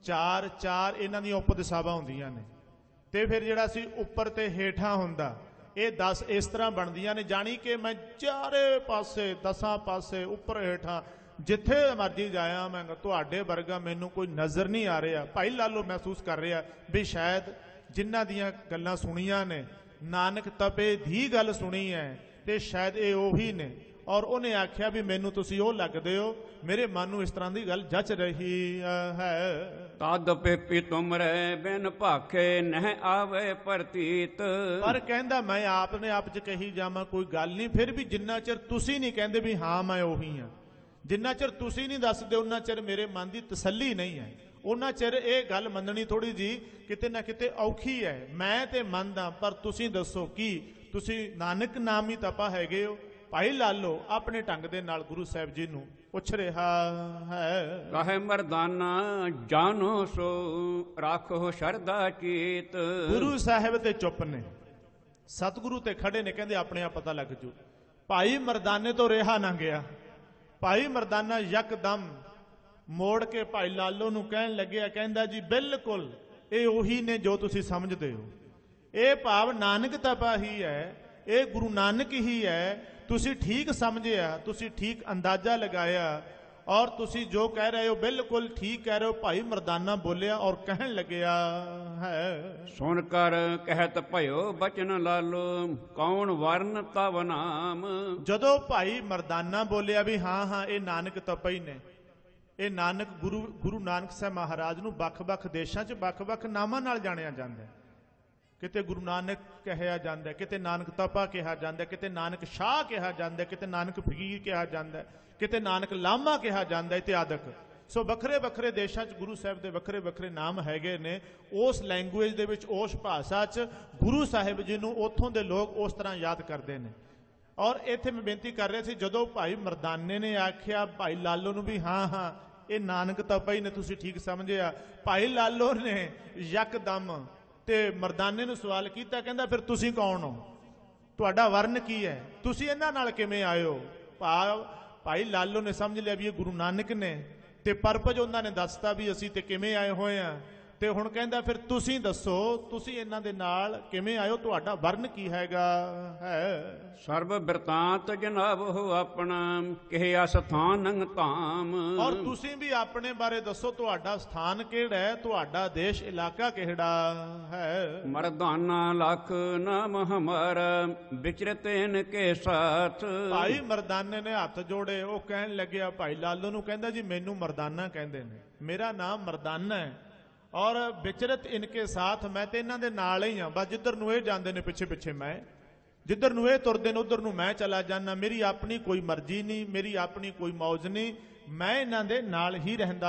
4 ਇਹਨਾਂ ਦੀਆਂ ਉਪ ਦਿਸ਼ਾਵਾਂ ਹੁੰਦੀਆਂ ਨੇ। ਤੇ ਫਿਰ ਜਿਹੜਾ ਸੀ ਉੱਪਰ ਤੇ ਹੇਠਾਂ ਹੁੰਦਾ, ਇਹ 10 ਇਸ ਤਰ੍ਹਾਂ ਬਣਦੀਆਂ ਨੇ, ਜਾਣੀ ਕਿ ਮੈਂ ਚਾਰੇ ਪਾਸੇ 10 ਪਾਸੇ ਉੱਪਰ ਹੇਠਾਂ ਜਿੱਥੇ ਮਰਜੀ ਜਾਇਆ, ਮੈਂ ਤੁਹਾਡੇ ਵਰਗਾ ਮੈਨੂੰ ਕੋਈ ਨਜ਼ਰ ਨਹੀਂ ਆ ਰਿਹਾ। ਭਾਈ ਲਾਲੋ ਮਹਿਸੂਸ ਕਰ ਰਿਹਾ ਵੀ ਸ਼ਾਇਦ ਜਿਨ੍ਹਾਂ ਦੀਆਂ ਗੱਲਾਂ ਸੁਣੀਆਂ ਨੇ, ਨਾਨਕ ਤਪੇ ਦੀ ਗੱਲ ਸੁਣੀ ਹੈ, ਤੇ ਸ਼ਾਇਦ ਇਹ ਉਹੀ ਨੇ। ਔਰ ਉਹਨੇ ਆਖਿਆ ਵੀ ਮੈਨੂੰ ਤੁਸੀਂ ਉਹ ਲੱਗਦੇ ਹੋ, ਮੇਰੇ ਮਨ ਨੂੰ ਇਸ ਤਰ੍ਹਾਂ ਦੀ ਗੱਲ ਜਚ ਰਹੀ ਹੈ। ਤਦ ਪੇਪੀ ਤੁਮਰੇ ਬਿਨ ਭਾਖੇ ਨਹਿ ਆਵੇ ਪ੍ਰਤੀਤ। ਪਰ ਕਹਿੰਦਾ ਮੈਂ ਆਪ ਨੇ ਆਪ 'ਚ ਕਹੀ ਜਾਵਾਂ ਕੋਈ ਗੱਲ ਨਹੀਂ, ਫਿਰ ਵੀ ਜਿੰਨਾ ਚਿਰ ਤੁਸੀਂ ਨਹੀਂ ਕਹਿੰਦੇ ਵੀ ਹਾਂ ਮੈਂ ਉਹੀ ਹਾਂ, ਜਿੰਨਾ ਚਿਰ ਤੁਸੀਂ ਨਹੀਂ ਦੱਸਦੇ ਉਹਨਾਂ ਚਿਰ ਮੇਰੇ ਮਨ ਦੀ ਤਸੱਲੀ ਨਹੀਂ ਹੈ। ਉਹਨਾਂ ਚਿਰ ਇਹ ਗੱਲ ਮੰਨਣੀ ਥੋੜੀ ਜੀ ਕਿਤੇ ਨਾ ਕਿਤੇ ਔਖੀ ਹੈ। ਮੈਂ ਤੇ ਮੰਨਦਾ, ਪਰ ਤੁਸੀਂ ਦੱਸੋ ਕੀ ਤੁਸੀਂ ਨਾਨਕ ਨਾਮੀ ਤਪਾ ਹੈਗੇ ਹੋ? ਭਾਈ ਲਾਲੋ ਆਪਣੇ ਢੰਗ ਦੇ ਨਾਲ ਗੁਰੂ ਸਾਹਿਬ ਜੀ ਨੂੰ ਪੁੱਛ ਰਿਹਾ ਹੈ। ਕਹੇ ਮਰਦਾਨਾ ਜਾਨੋ ਸੋ ਰੱਖੋ ਸ਼ਰਧਾ ਚੀਤ। ਗੁਰੂ ਸਾਹਿਬ ਤੇ ਚੁੱਪ ਨੇ, ਸਤਿਗੁਰੂ ਤੇ ਖੜੇ ਨੇ, ਕਹਿੰਦੇ ਆਪਣੇ ਆਪ ਪਤਾ ਲੱਗ ਜੂ। ਭਾਈ ਮਰਦਾਨੇ ਤੋਂ ਰਿਹਾ ਨਾ ਗਿਆ। ਭਾਈ ਮਰਦਾਨਾ ਯਕਦਮ ਮੋੜ ਕੇ ਭਾਈ ਲਾਲੋ ਨੂੰ ਕਹਿਣ ਲੱਗਿਆ, ਕਹਿੰਦਾ ਜੀ ਬਿਲਕੁਲ ਇਹ ਉਹੀ ਨੇ ਜੋ ਤੁਸੀਂ ਸਮਝਦੇ ਹੋ। ਇਹ ਭਾਵ ਨਾਨਕ ਤਪਾ ਹੀ ਹੈ, ਇਹ ਗੁਰੂ ਨਾਨਕ ਹੀ ਹੈ। ਤੁਸੀਂ ਠੀਕ ਸਮਝਿਆ, ਤੁਸੀਂ ਠੀਕ ਅੰਦਾਜ਼ਾ ਲਗਾਇਆ, ਔਰ ਤੁਸੀਂ ਜੋ ਕਹਿ ਰਹੇ ਹੋ ਬਿਲਕੁਲ ਠੀਕ ਕਹਿ ਰਹੇ ਹੋ। ਭਾਈ ਮਰਦਾਨਾ ਬੋਲਿਆ ਔਰ ਕਹਿਣ ਲੱਗਿਆ ਹੈ, ਸੁਣ ਕਰ ਕਹਿਤ ਭਇਓ ਬਚਨ ਲਾਲੋ ਕੌਣ ਵਰਨ ਤਵ ਨਾਮ। ਜਦੋਂ ਭਾਈ ਮਰਦਾਨਾ ਬੋਲਿਆ ਵੀ ਹਾਂ ਹਾਂ ਇਹ ਨਾਨਕ ਤਪਈ ਨੇ, ਇਹ ਨਾਨਕ ਗੁਰੂ ਨਾਨਕ ਸਾਹਿਬ ਮਹਾਰਾਜ ਨੂੰ ਵੱਖ-ਵੱਖ ਦੇਸ਼ਾਂ 'ਚ ਵੱਖ-ਵੱਖ ਨਾਮਾਂ ਨਾਲ ਜਾਣਿਆ ਜਾਂਦਾ ਹੈ। ਕਿਤੇ ਗੁਰੂ ਨਾਨਕ ਕਿਹਾ ਜਾਂਦਾ, ਕਿਤੇ ਨਾਨਕ ਤਪਾ ਕਿਹਾ ਜਾਂਦਾ, ਕਿਤੇ ਨਾਨਕ ਸ਼ਾਹ ਕਿਹਾ ਜਾਂਦਾ, ਕਿਤੇ ਨਾਨਕ ਫਕੀਰ ਕਿਹਾ ਜਾਂਦਾ, ਕਿਤੇ ਨਾਨਕ ਲਾਮਾ ਕਿਹਾ ਜਾਂਦਾ ਇਤਿਆਦਿਕ। ਸੋ ਵੱਖਰੇ ਵੱਖਰੇ ਦੇਸ਼ਾਂ 'ਚ ਗੁਰੂ ਸਾਹਿਬ ਦੇ ਵੱਖਰੇ ਵੱਖਰੇ ਨਾਮ ਹੈਗੇ ਨੇ। ਉਸ ਲੈਂਗੁਏਜ ਦੇ ਵਿੱਚ, ਉਸ ਭਾਸ਼ਾ 'ਚ ਗੁਰੂ ਸਾਹਿਬ ਜੀ ਨੂੰ ਉੱਥੋਂ ਦੇ ਲੋਕ ਉਸ ਤਰ੍ਹਾਂ ਯਾਦ ਕਰਦੇ ਨੇ। ਔਰ ਇੱਥੇ ਮੈਂ ਬੇਨਤੀ ਕਰ ਰਿਹਾ ਸੀ, ਜਦੋਂ ਭਾਈ ਮਰਦਾਨੇ ਨੇ ਆਖਿਆ ਭਾਈ ਲਾਲੋ ਨੂੰ ਵੀ ਹਾਂ ਹਾਂ ਇਹ ਨਾਨਕ ਤਪਾ ਹੀ ਨੇ, ਤੁਸੀਂ ਠੀਕ ਸਮਝਿਆ, ਭਾਈ ਲਾਲੋ ਨੇ ਯਕਦਮ ਤੇ ਮਰਦਾਨੇ ਨੂੰ ਸਵਾਲ ਕੀਤਾ, ਕਹਿੰਦਾ ਫਿਰ ਤੁਸੀਂ ਕੌਣ ਹੋ, ਤੁਹਾਡਾ ਵਰਨ ਕੀ ਹੈ, ਤੁਸੀਂ ਇਹਨਾਂ ਨਾਲ ਕਿਵੇਂ ਆਏ ਹੋ। ਭਾਈ ਲਾਲੋ ਨੇ ਸਮਝ ਲਿਆ ਵੀ ਇਹ ਗੁਰੂ ਨਾਨਕ ਨੇ, ਤੇ ਪਰਪਜ ਉਹਨਾਂ ਨੇ ਦੱਸਤਾ ਵੀ ਅਸੀਂ ਤੇ ਕਿਵੇਂ ਆਏ ਹੋਏ ਆ। ਤੇ ਹੁਣ ਕਹਿੰਦਾ ਫਿਰ ਤੁਸੀਂ ਦੱਸੋ, ਤੁਸੀਂ ਇਹਨਾਂ ਦੇ ਨਾਲ ਕਿਵੇਂ ਆਇਓ, ਤੁਹਾਡਾ ਵਰਨ ਕੀ ਹੈਗਾ ਹੈ। ਸਰਬ ਬਿਰਤਾਂਤ ਜਨਾਬ ਹੋ ਆਪਣਾ ਕਿਹਾ ਸਥਾਨ ਧਾਮ। ਔਰ ਤੁਸੀਂ ਵੀ ਆਪਣੇ ਬਾਰੇ ਦੱਸੋ, ਤੁਹਾਡਾ ਸਥਾਨ ਕਿਹੜਾ ਹੈ, ਤੁਹਾਡਾ ਦੇਸ਼ ਇਲਾਕਾ ਕਿਹੜਾ ਹੈ। ਮਰਦਾਨਾ ਲੱਖ ਨਾਮ ਹਮਾਰਾ ਵਿਚਰਤ ਇਨ ਕੇ ਸਾਥ। ਭਾਈ ਮਰਦਾਨੇ ਨੇ ਹੱਥ ਜੋੜੇ, ਉਹ ਕਹਿਣ ਲੱਗਿਆ ਭਾਈ ਲਾਲੋ ਨੂੰ, ਕਹਿੰਦਾ ਜੀ ਮੈਨੂੰ ਮਰਦਾਨਾ ਕਹਿੰਦੇ ਨੇ, ਮੇਰਾ ਨਾਮ ਮਰਦਾਨਾ ਹੈ, ਔਰ ਵਿਚਰਤ ਇਨਕੇ ਸਾਥ, ਮੈਂ ਤੇ ਇਹਨਾਂ ਦੇ ਨਾਲ ਹੀ ਹਾਂ। ਬਸ ਜਿੱਧਰ ਨੂੰ ਇਹ ਜਾਂਦੇ ਨੇ ਪਿੱਛੇ ਪਿੱਛੇ ਮੈਂ, ਜਿੱਧਰ ਨੂੰ ਇਹ ਤੁਰਦੇ ਨੇ ਉਧਰ ਨੂੰ ਮੈਂ ਚਲਾ ਜਾਂਦਾ। ਮੇਰੀ ਆਪਣੀ ਕੋਈ ਮਰਜ਼ੀ ਨਹੀਂ, ਮੇਰੀ ਆਪਣੀ ਕੋਈ ਮੌਜ ਨਹੀਂ, ਮੈਂ ਇਹਨਾਂ ਦੇ ਨਾਲ ਹੀ ਰਹਿੰਦਾ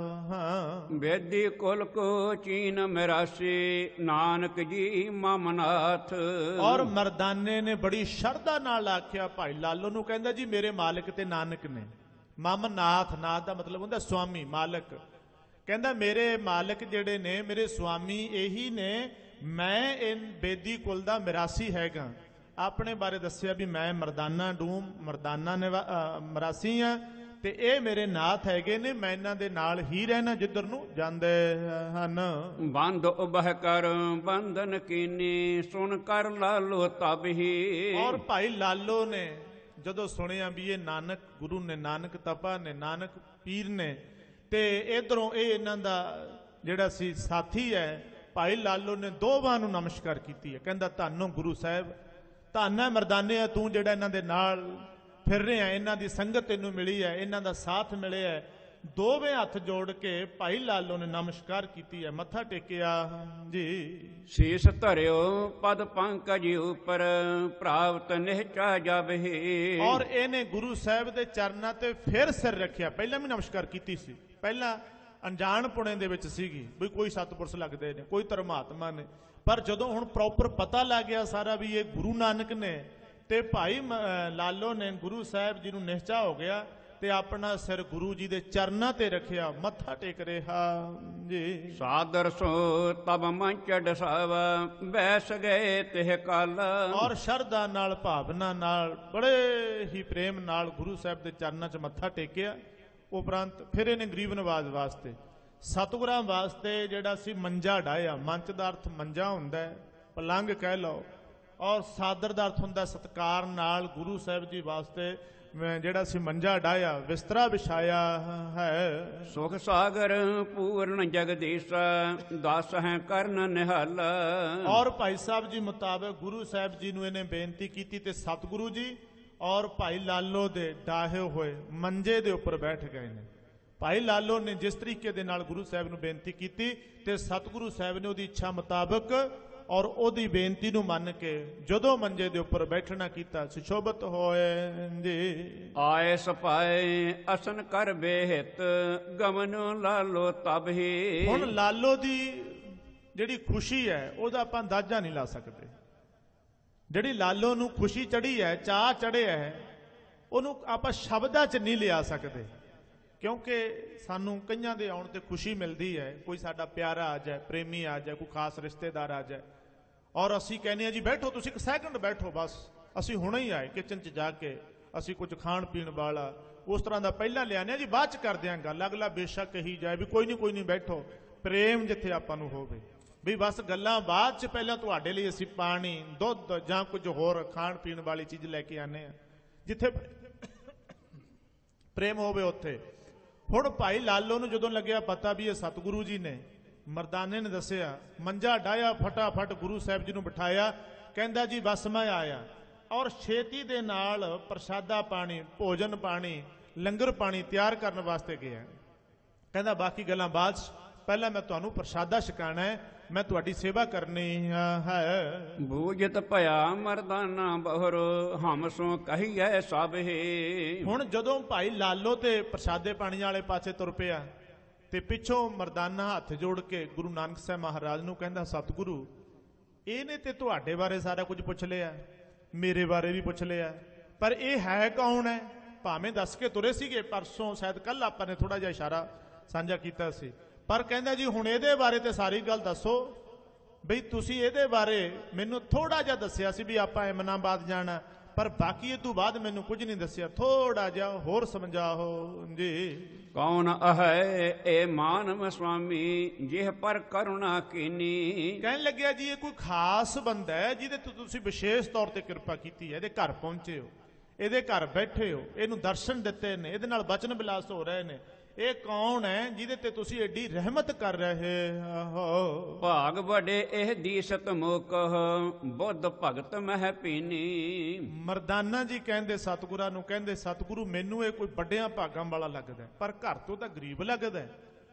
ਹਾਂ। ਵੇਦੀ ਕੁਲ ਕੋ ਚੀਨ ਮਿਰਾਸੀ ਨਾਨਕ ਜੀ ਮਮਨਾਥ। ਔਰ ਮਰਦਾਨੇ ਨੇ ਬੜੀ ਸ਼ਰਧਾ ਨਾਲ ਆਖਿਆ ਭਾਈ ਲਾਲੋ ਨੂੰ, ਕਹਿੰਦਾ ਜੀ ਮੇਰੇ ਮਾਲਕ ਤੇ ਨਾਨਕ ਨੇ। ਮਮਨਾਥ, ਨਾਥ ਦਾ ਮਤਲਬ ਹੁੰਦਾ ਸੁਆਮੀ, ਮਾਲਕ। ਕਹਿੰਦਾ ਮੇਰੇ ਮਾਲਕ ਜਿਹੜੇ ਨੇ, ਮੇਰੇ ਸੁਆਮੀ ਇਹੀ ਨੇ, ਮੈਂ ਇਹ ਬੇਦੀ ਕੁਲ ਦਾ ਮਿਰਾਸੀ ਹੈਗਾ। ਆਪਣੇ ਬਾਰੇ ਦੱਸਿਆ ਵੀ ਮੈਂ ਮਰਦਾਨਾ ਡੂਮ, ਮਰਦਾਨਾ ਮਰਾਸੀ ਆ, ਤੇ ਇਹ ਮੇਰੇ ਨਾਥ ਹੈਗੇ ਨੇ, ਮੈਂ ਇਹਨਾਂ ਦੇ ਨਾਲ ਹੀ ਰਹਿਣਾ ਜਿੱਧਰ ਨੂੰ ਜਾਂਦੇ ਹਨ। ਬੰਦ ਉਬਹ ਕਰ ਬੰਧਨ ਕੀਨੀ ਸੁਣ ਕਰ ਲਾਲੋ ਤਬ ਹੀ। ਔਰ ਭਾਈ ਲਾਲੋ ਨੇ ਜਦੋਂ ਸੁਣਿਆ ਵੀ ਇਹ ਨਾਨਕ ਗੁਰੂ ਨੇ, ਨਾਨਕ ਤਪਾ ਨੇ, ਨਾਨਕ ਪੀਰ ਨੇ, ਤੇ ਇਧਰੋਂ ਇਹ ਇਹਨਾਂ ਦਾ ਜਿਹੜਾ ਸੀ ਸਾਥੀ ਹੈ, ਭਾਈ ਲਾਲੋ ਨੇ ਦੋਵਾਂ ਨੂੰ ਨਮਸਕਾਰ ਕੀਤੀ ਹੈ। ਕਹਿੰਦਾ ਧੰਨੋ ਗੁਰੂ ਸਾਹਿਬ, ਧੰਨ ਹੈ ਮਰਦਾਨੇ, ਤੂੰ ਜਿਹੜਾ ਇਹਨਾਂ ਦੇ ਨਾਲ ਫਿਰ ਰਿਹਾ, ਇਹਨਾਂ ਦੀ ਸੰਗਤ ਤੈਨੂੰ ਮਿਲੀ ਹੈ, ਇਹਨਾਂ ਦਾ ਸਾਥ ਮਿਲਿਆ ਹੈ। ਦੋਵੇਂ ਹੱਥ ਜੋੜ ਕੇ ਭਾਈ ਲਾਲੋ ਨੇ ਨਮਸਕਾਰ ਕੀਤੀ ਹੈ, ਮੱਥਾ ਟੇਕਿਆ ਜੀ। ਸੀਸ ਧਰਿਓ ਪਦ ਪੰਕਜ ਉਪਰ ਪ੍ਰਾਪਤ ਨਿਹਚਾ ਜਾਬਹਿ। ਔਰ ਇਹਨੇ ਗੁਰੂ ਸਾਹਿਬ ਦੇ ਚਰਨਾਂ ਤੇ ਫਿਰ ਸਿਰ ਰੱਖਿਆ। ਪਹਿਲਾਂ ਵੀ ਨਮਸਕਾਰ ਕੀਤੀ ਸੀ, ਪਹਿਲਾਂ ਅਣਜਾਣ ਪੁਣੇ ਦੇ ਵਿੱਚ ਸੀਗੀ ਵੀ ਕੋਈ ਸਤਿਪੁਰਸ਼ ਲੱਗਦੇ ਨੇ, ਕੋਈ ਧਰਮਾਤਮਾ ਨੇ, ਪਰ ਜਦੋਂ ਹੁਣ ਪ੍ਰੋਪਰ ਪਤਾ ਲੱਗ ਗਿਆ ਸਾਰਾ ਵੀ ਇਹ ਗੁਰੂ ਨਾਨਕ ਨੇ, ਤੇ ਭਾਈ ਲਾਲੋ ਨੇ ਗੁਰੂ ਸਾਹਿਬ ਜੀ ਨੂੰ ਨਿਹਚਾ ਹੋ ਗਿਆ ਤੇ ਆਪਣਾ ਸਿਰ ਗੁਰੂ ਜੀ ਦੇ ਚਰਨਾਂ ਤੇ ਰੱਖਿਆ, ਮੱਥਾ ਟੇਕ ਰਿਹਾ ਜੀ। ਸਾਦਰ ਸੋ ਤਬ ਮੰਚ ਡਸਾਵਾ ਬੈਸ ਗਏ ਤਿਹ ਕਾਲ। ਔਰ ਸ਼ਰਧਾ ਨਾਲ, ਭਾਵਨਾ ਨਾਲ, ਬੜੇ ਹੀ ਪ੍ਰੇਮ ਨਾਲ ਗੁਰੂ ਸਾਹਿਬ ਦੇ ਚਰਨਾਂ 'ਚ ਮੱਥਾ ਟੇਕਿਆ। ਉਪਰੰਤ ਫਿਰ ਇਹਨੇ ਗਰੀਬ ਨਵਾਜ਼ ਵਾਸਤੇ, ਸਤਿਗੁਰਾਂ ਵਾਸਤੇ ਜਿਹੜਾ ਸੀ ਮੰਜਾ ਡਾਇਆ। ਮੰਚ ਦਾ ਅਰਥ ਮੰਜਾ ਹੁੰਦਾ ਹੈ, ਪਲੰਗ ਕਹਿ ਲਓ, ਔਰ ਸਾਦਰ ਦਾ ਅਰਥ ਹੁੰਦਾ ਸਤਿਕਾਰ ਨਾਲ ਗੁਰੂ ਸਾਹਿਬ ਜੀ ਵਾਸਤੇ ਜਿਹੜਾ ਸੀ ਮੰਜਾ ਡਾਇਆ, ਬਿਸਤਰਾ ਵਿਛਾਇਆ ਹੈ। ਸੁਖ ਸਾਗਰ ਪੂਰਨ ਜਗਦੀਸ਼ਾ ਦਸ ਹੈ ਕਰਨ ਨਿਹਾਲ। ਔਰ ਭਾਈ ਸਾਹਿਬ ਜੀ ਮੁਤਾਬਕ ਗੁਰੂ ਸਾਹਿਬ ਜੀ ਨੂੰ ਇਹਨੇ ਬੇਨਤੀ ਕੀਤੀ ਤੇ ਸਤਿਗੁਰੂ ਜੀ ਔਰ ਭਾਈ ਲਾਲੋ ਦੇ ਡਾਹੇ ਹੋਏ ਮੰਜੇ ਦੇ ਉੱਪਰ ਬੈਠ ਗਏ ਨੇ। ਭਾਈ ਲਾਲੋ ਨੇ ਜਿਸ ਤਰੀਕੇ ਦੇ ਨਾਲ ਗੁਰੂ ਸਾਹਿਬ ਨੂੰ ਬੇਨਤੀ ਕੀਤੀ ਤੇ ਸਤਿਗੁਰੂ ਸਾਹਿਬ ਨੇ ਉਹਦੀ ਇੱਛਾ ਮੁਤਾਬਕ ਔਰ ਉਹਦੀ ਬੇਨਤੀ ਨੂੰ ਮੰਨ ਕੇ ਜਦੋਂ ਮੰਜੇ ਦੇ ਉੱਪਰ ਬੈਠਣਾ ਕੀਤਾ, ਸੁਸ਼ੋਭਤ ਹੋਏ ਜੀ। ਆਏ ਸਪਾਏ ਅਸਨ ਕਰ ਬੇਹਿਤ ਗਮਨ ਲਾਲੋ ਤਬ ਹੀ। ਹੁਣ ਲਾਲੋ ਦੀ ਜਿਹੜੀ ਖੁਸ਼ੀ ਹੈ ਉਹਦਾ ਆਪਾਂ ਅੰਦਾਜ਼ਾ ਨਹੀਂ ਲਾ ਸਕਦੇ। ਜਿਹੜੀ ਲਾਲੋ ਨੂੰ ਖੁਸ਼ੀ ਚੜ੍ਹੀ ਹੈ, ਚਾਅ ਚੜ੍ਹਿਆ ਹੈ, ਉਹਨੂੰ ਆਪਾਂ ਸ਼ਬਦਾਂ 'ਚ ਨਹੀਂ ਲਿਆ ਸਕਦੇ, ਕਿਉਂਕਿ ਸਾਨੂੰ ਕਈਆਂ ਦੇ ਆਉਣ 'ਤੇ ਖੁਸ਼ੀ ਮਿਲਦੀ ਹੈ। ਕੋਈ ਸਾਡਾ ਪਿਆਰਾ ਆ ਜਾਏ, ਪ੍ਰੇਮੀ ਆ ਜਾਏ, ਕੋਈ ਖਾਸ ਰਿਸ਼ਤੇਦਾਰ ਆ ਜਾਏ, ਔਰ ਅਸੀਂ ਕਹਿੰਦੇ ਹਾਂ ਜੀ ਬੈਠੋ, ਤੁਸੀਂ 1 ਸੈਕਿੰਡ ਬੈਠੋ, ਬਸ ਅਸੀਂ ਹੁਣੇ ਹੀ ਆਏ, ਕਿਚਨ 'ਚ ਜਾ ਕੇ ਅਸੀਂ ਕੁਝ ਖਾਣ ਪੀਣ ਵਾਲਾ ਉਸ ਤਰ੍ਹਾਂ ਦਾ ਪਹਿਲਾਂ ਲਿਆਉਂਦੇ ਹਾਂ ਜੀ, ਬਾਅਦ 'ਚ ਕਰਦੇ ਹਾਂ ਗੱਲ। ਅਗਲਾ ਬੇਸ਼ੱਕ ਕਹੀ ਜਾਏ ਵੀ ਕੋਈ ਨਹੀਂ ਬੈਠੋ, ਪ੍ਰੇਮ ਜਿੱਥੇ ਆਪਾਂ ਨੂੰ ਹੋਵੇ ਵੀ ਬਸ ਗੱਲਾਂ ਬਾਅਦ 'ਚ, ਪਹਿਲਾਂ ਤੁਹਾਡੇ ਲਈ ਅਸੀਂ ਪਾਣੀ, ਦੁੱਧ ਜਾਂ ਕੁਝ ਹੋਰ ਖਾਣ ਪੀਣ ਵਾਲੀ ਚੀਜ਼ ਲੈ ਕੇ ਆਉਂਦੇ ਹਾਂ। ਜਿੱਥੇ ਪ੍ਰੇਮ ਹੋਵੇ ਉੱਥੇ। ਹੁਣ ਭਾਈ ਲਾਲੋ ਨੂੰ ਜਦੋਂ ਲੱਗਿਆ ਪਤਾ ਵੀ ਇਹ ਸਤਿਗੁਰੂ ਜੀ ਨੇ, ਮਰਦਾਨੇ ਨੇ ਦੱਸਿਆ, ਮੰਜਾ ਡਾਇਆ, ਫਟਾਫਟ ਗੁਰੂ ਸਾਹਿਬ ਜੀ ਨੂੰ ਬਿਠਾਇਆ, ਕਹਿੰਦਾ ਜੀ ਬਸ ਮੈਂ ਆਇਆ। ਔਰ ਛੇਤੀ ਦੇ ਨਾਲ ਪ੍ਰਸ਼ਾਦਾ ਪਾਣੀ, ਭੋਜਨ ਪਾਣੀ, ਲੰਗਰ ਪਾਣੀ ਤਿਆਰ ਕਰਨ ਵਾਸਤੇ ਗਿਆ। ਕਹਿੰਦਾ ਬਾਕੀ ਗੱਲਾਂ ਬਾਅਦ 'ਚ, ਪਹਿਲਾਂ ਮੈਂ ਤੁਹਾਨੂੰ ਪ੍ਰਸ਼ਾਦਾ ਛਕਾਣਾ ਹੈ, ਮੈਂ ਤੁਹਾਡੀ ਸੇਵਾ ਕਰਨੀ ਹੈ। ਬੂਝਤ ਭਇਆ ਮਰਦਾਨਾ ਬਹੁਰ, ਹਮ ਸੋ ਕਹੀਐ ਸਭ ਹੀ। ਹੁਣ ਜਦੋਂ ਭਾਈ ਲਾਲੋ ਤੇ ਪ੍ਰਸ਼ਾਦੇ ਪਾਣੀ ਵਾਲੇ ਪਾਸੇ ਤੁਰ ਪਿਆ ਤੇ ਪਿੱਛੋਂ ਮਰਦਾਨਾ ਹੱਥ ਜੋੜ ਕੇ ਗੁਰੂ ਨਾਨਕ ਸਾਹਿਬ ਮਹਾਰਾਜ ਨੂੰ ਕਹਿੰਦਾ, ਸਤਿਗੁਰੂ ਇਹਨੇ ਤੇ ਤੁਹਾਡੇ ਬਾਰੇ ਸਾਰਾ ਕੁਝ ਪੁੱਛ ਲਿਆ, ਮੇਰੇ ਬਾਰੇ ਵੀ ਪੁੱਛ ਲਿਆ, ਪਰ ਇਹ ਹੈ ਕੌਣ ਹੈ? ਭਾਵੇਂ ਦੱਸ ਕੇ ਤੁਰੇ ਸੀਗੇ, ਪਰਸੋਂ ਸ਼ਾਇਦ ਕੱਲ ਆਪਾਂ ਨੇ ਥੋੜਾ ਜਿਹਾ ਇਸ਼ਾਰਾ ਸਾਂਝਾ ਕੀਤਾ ਸੀ, ਪਰ ਕਹਿੰਦਾ ਜੀ ਹੁਣ ਇਹਦੇ ਬਾਰੇ ਤੇ ਸਾਰੀ ਗੱਲ ਦੱਸੋ ਬਈ ਤੁਸੀਂ ਇਹਦੇ ਬਾਰੇ ਮੈਨੂੰ ਥੋੜਾ ਜਿਹਾ ਦੱਸਿਆ ਸੀ ਵੀ ਆਪਾਂ ਇਮਨਾਬਾਦ ਜਾਣਾ, ਪਰ ਬਾਕੀ ਇਹ ਤੋਂ ਬਾਅਦ ਮੈਨੂੰ ਕੁਝ ਨਹੀਂ ਦੱਸਿਆ, ਥੋੜਾ ਜਿਹਾ ਹੋਰ ਸਮਝਾਓ ਜੀ। ਕੌਣ ਹੈ ਇਹ ਮਾਨਵ ਸੁਆਮੀ, ਜਿਹ ਪਰ ਕਰੁਣਾ ਕੀਨੀ। ਕਹਿਣ ਲੱਗਿਆ ਜੀ ਇਹ ਕੋਈ ਖਾਸ ਬੰਦਾ ਹੈ ਜਿਹਦੇ ਤੋਂ ਤੁਸੀਂ ਵਿਸ਼ੇਸ਼ ਤੌਰ ਤੇ ਕਿਰਪਾ ਕੀਤੀ ਹੈ, ਇਹਦੇ ਘਰ ਪਹੁੰਚੇ ਹੋ, ਇਹਦੇ ਘਰ ਬੈਠੇ ਹੋ, ਇਹਨੂੰ ਦਰਸ਼ਨ ਦਿੱਤੇ ਨੇ, ਇਹਦੇ ਨਾਲ ਬਚਨ ਵਿਲਾਸ ਹੋ ਰਹੇ ਨੇ। ਇਹ ਕੌਣ ਹੈ ਜਿਹਦੇ ਤੇ ਤੁਸੀਂ ਐਡੀ ਰਹਿਮਤ ਕਰ ਰਹੇ ਹੋ? ਭਾਗ ਵੱਡੇ ਇਹ ਦੀਸਤ ਮੁਕ, ਬੁੱਧ ਭਗਤ ਮਹਿ ਪੀਨੀ। ਮਰਦਾਨਾ ਜੀ ਕਹਿੰਦੇ ਸਤਿਗੁਰਾਂ ਨੂੰ, ਕਹਿੰਦੇ ਸਤਿਗੁਰੂ ਮੈਨੂੰ ਇਹ ਕੋਈ ਵੱਡਿਆਂ ਭਾਗਾਂ ਵਾਲਾ ਲੱਗਦਾ, ਪਰ ਘਰ ਤੋਂ ਤਾਂ ਗਰੀਬ ਲੱਗਦਾ।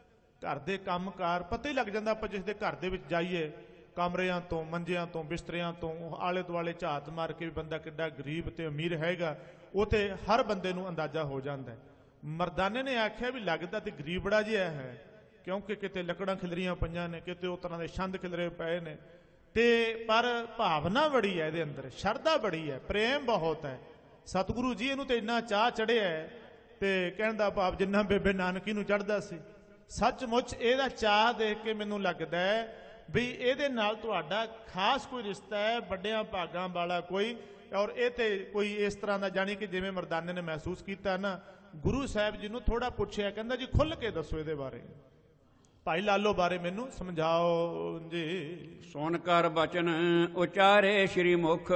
ਘਰ ਦੇ ਕੰਮਕਾਰ ਪਤਾ ਹੀ ਲੱਗ ਜਾਂਦਾ, ਆਪਾਂ ਜਿਸ ਦੇ ਘਰ ਦੇ ਵਿੱਚ ਜਾਈਏ, ਕਮਰਿਆਂ ਤੋਂ, ਮੰਜਿਆਂ ਤੋਂ, ਬਿਸਤਰਿਆਂ ਤੋਂ ਆਲੇ ਦੁਆਲੇ ਝਾਤ ਮਾਰ ਕੇ ਵੀ ਬੰਦਾ ਕਿੱਡਾ ਗਰੀਬ ਤੇ ਅਮੀਰ ਹੈਗਾ, ਉਹ ਤੇ ਹਰ ਬੰਦੇ ਨੂੰ ਅੰਦਾਜ਼ਾ ਹੋ ਜਾਂਦਾ। ਮਰਦਾਨੇ ਨੇ ਆਖਿਆ ਵੀ ਲੱਗਦਾ ਤੇ ਗਰੀਬੜਾ ਜਿਹਾ ਹੈ, ਕਿਉਂਕਿ ਕਿਤੇ ਲੱਕੜਾਂ ਖਿਲਰੀਆਂ ਪਈਆਂ ਨੇ, ਕਿਤੇ ਉਹ ਤਰ੍ਹਾਂ ਦੇ ਛੰਦ ਖਿਲਰੇ ਪਏ ਨੇ, ਤੇ ਪਰ ਭਾਵਨਾ ਬੜੀ ਹੈ ਇਹਦੇ ਅੰਦਰ, ਸ਼ਰਧਾ ਬੜੀ ਹੈ, ਪ੍ਰੇਮ ਬਹੁਤ ਹੈ। ਸਤਿਗੁਰੂ ਜੀ ਇਹਨੂੰ ਤੇ ਇੰਨਾ ਚਾਅ ਚੜਿਆ ਤੇ ਕਹਿਣ ਦਾ ਭਾਵ ਜਿੰਨਾ ਬੇਬੇ ਨਾਨਕੀ ਨੂੰ ਚੜ੍ਹਦਾ ਸੀ। ਸੱਚਮੁੱਚ ਇਹਦਾ ਚਾਅ ਦੇਖ ਕੇ ਮੈਨੂੰ ਲੱਗਦਾ ਵੀ ਇਹਦੇ ਨਾਲ ਤੁਹਾਡਾ ਖਾਸ ਕੋਈ ਰਿਸ਼ਤਾ ਹੈ, ਵੱਡਿਆਂ ਭਾਗਾਂ ਵਾਲਾ ਕੋਈ, ਔਰ ਇਹ ਤੇ ਕੋਈ ਇਸ ਤਰ੍ਹਾਂ ਦਾ, ਜਾਣੀ ਕਿ ਜਿਵੇਂ ਮਰਦਾਨੇ ਨੇ ਮਹਿਸੂਸ ਕੀਤਾ ਨਾ, ਗੁਰੂ ਸਾਹਿਬ ਜੀ ਨੂੰ ਥੋੜਾ ਪੁੱਛਿਆ, ਕਹਿੰਦਾ ਜੀ ਖੁੱਲ ਕੇ ਦੱਸੋ ਇਹਦੇ ਬਾਰੇ, ਭਾਈ ਲਾਲੋ ਬਾਰੇ ਮੈਨੂੰ ਸਮਝਾਓ ਜੀ। ਸੁਣ ਕਰ ਬਚਨ ਉਚਾਰੇ ਸ਼੍ਰੀ ਮੁਖ,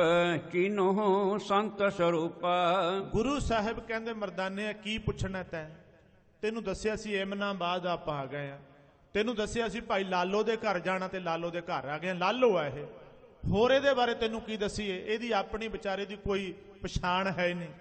ਚੀਨੋ ਸੰਤ ਸਰੂਪਾ। ਗੁਰੂ ਸਾਹਿਬ ਕਹਿੰਦੇ ਮਰਦਾਨੇ ਕੀ ਪੁੱਛਣਾ ਤੈਂ? ਤੈਨੂੰ ਦੱਸਿਆ ਸੀ ਇਮਨਾਬਾਦ ਆਪਾਂ ਆ ਗਏ ਆ, ਤੈਨੂੰ ਦੱਸਿਆ ਸੀ ਭਾਈ ਲਾਲੋ ਦੇ ਘਰ ਜਾਣਾ ਤੇ ਲਾਲੋ ਦੇ ਘਰ ਆ ਗਏ। ਲਾਲੋ ਆ ਇਹ, ਹੋਰ ਇਹਦੇ ਬਾਰੇ ਤੈਨੂੰ ਕੀ ਦਸੀਏ? ਇਹਦੀ ਆਪਣੀ ਵਿਚਾਰੇ ਦੀ ਕੋਈ ਪਛਾਣ ਹੈ ਨਹੀਂ,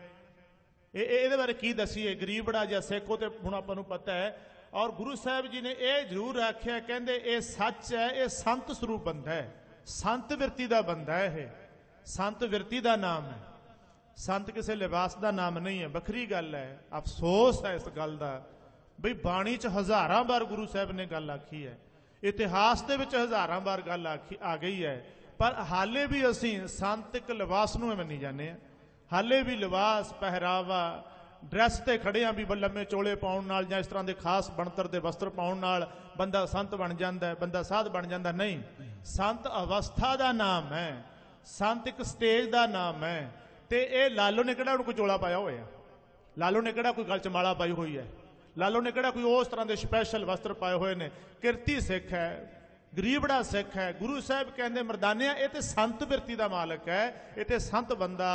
ਇਹਦੇ ਬਾਰੇ ਕੀ ਦਸੀਏ? ਗਰੀਬੜਾ ਜਾਂ ਸਿੱਖੋ ਤੇ ਹੁਣ ਆਪਾਂ ਨੂੰ ਪਤਾ ਹੈ। ਔਰ ਗੁਰੂ ਸਾਹਿਬ ਜੀ ਨੇ ਇਹ ਜ਼ਰੂਰ ਆਖਿਆ, ਕਹਿੰਦੇ ਇਹ ਸੱਚ ਹੈ, ਇਹ ਸੰਤ ਸਰੂਪ ਬੰਦਾ ਹੈ, ਸੰਤ ਵਿਰਤੀ ਦਾ ਬੰਦਾ ਹੈ, ਇਹ ਸੰਤ ਵਿਰਤੀ ਦਾ ਨਾਮ ਹੈ, ਸੰਤ ਕਿਸੇ ਲਿਬਾਸ ਦਾ ਨਾਮ ਨਹੀਂ ਹੈ। ਵੱਖਰੀ ਗੱਲ ਹੈ, ਅਫਸੋਸ ਹੈ ਇਸ ਗੱਲ ਦਾ ਬਈ ਬਾਣੀ 'ਚ ਹਜ਼ਾਰਾਂ ਵਾਰ ਗੁਰੂ ਸਾਹਿਬ ਨੇ ਗੱਲ ਆਖੀ ਹੈ, ਇਤਿਹਾਸ ਦੇ ਵਿੱਚ ਹਜ਼ਾਰਾਂ ਵਾਰ ਗੱਲ ਆ ਗਈ ਹੈ, ਪਰ ਹਾਲੇ ਵੀ ਅਸੀਂ ਸੰਤਿਕ ਲਿਬਾਸ ਨੂੰ ਮੰਨੀ ਜਾਂਦੇ ਹਾਂ। ਹਾਲੇ ਵੀ ਲਿਬਾਸ, ਪਹਿਰਾਵਾ, ਡਰੈਸ ਤੇ ਖੜੇ ਆ ਵੀ ਲੰਮੇ ਚੋਲੇ ਪਾਉਣ ਨਾਲ ਜਾਂ ਇਸ ਤਰ੍ਹਾਂ ਦੇ ਖਾਸ ਬਣਤਰ ਦੇ ਵਸਤਰ ਪਾਉਣ ਨਾਲ ਬੰਦਾ ਸੰਤ ਬਣ ਜਾਂਦਾ, ਬੰਦਾ ਸਾਧ ਬਣ ਜਾਂਦਾ। ਨਹੀਂ, ਸੰਤ ਅਵਸਥਾ ਦਾ ਨਾਮ ਹੈ, ਸੰਤ ਇੱਕ ਸਟੇਜ ਦਾ ਨਾਮ ਹੈ। ਤੇ ਇਹ ਲਾਲੋ ਨੇ ਕਿਹੜਾ ਕੋਈ ਚੋਲਾ ਪਾਇਆ ਹੋਇਆ? ਲਾਲੋ ਨੇ ਕਿਹੜਾ ਕੋਈ ਗਲ 'ਚ ਮਾਲਾ ਪਾਈ ਹੋਈ ਹੈ? ਲਾਲੋ ਨੇ ਕਿਹੜਾ ਕੋਈ ਉਸ ਤਰ੍ਹਾਂ ਦੇ ਸਪੈਸ਼ਲ ਵਸਤਰ ਪਾਏ ਹੋਏ ਨੇ? ਕਿਰਤੀ ਸਿੱਖ ਹੈ, ਗਰੀਬੜਾ ਸਿੱਖ ਹੈ। ਗੁਰੂ ਸਾਹਿਬ ਕਹਿੰਦੇ ਮਰਦਾਨਿਆਂ ਇਹ ਤੇ ਸੰਤ ਬਿਰਤੀ ਦਾ ਮਾਲਕ ਹੈ, ਇਹ ਤੇ ਸੰਤ ਬੰਦਾ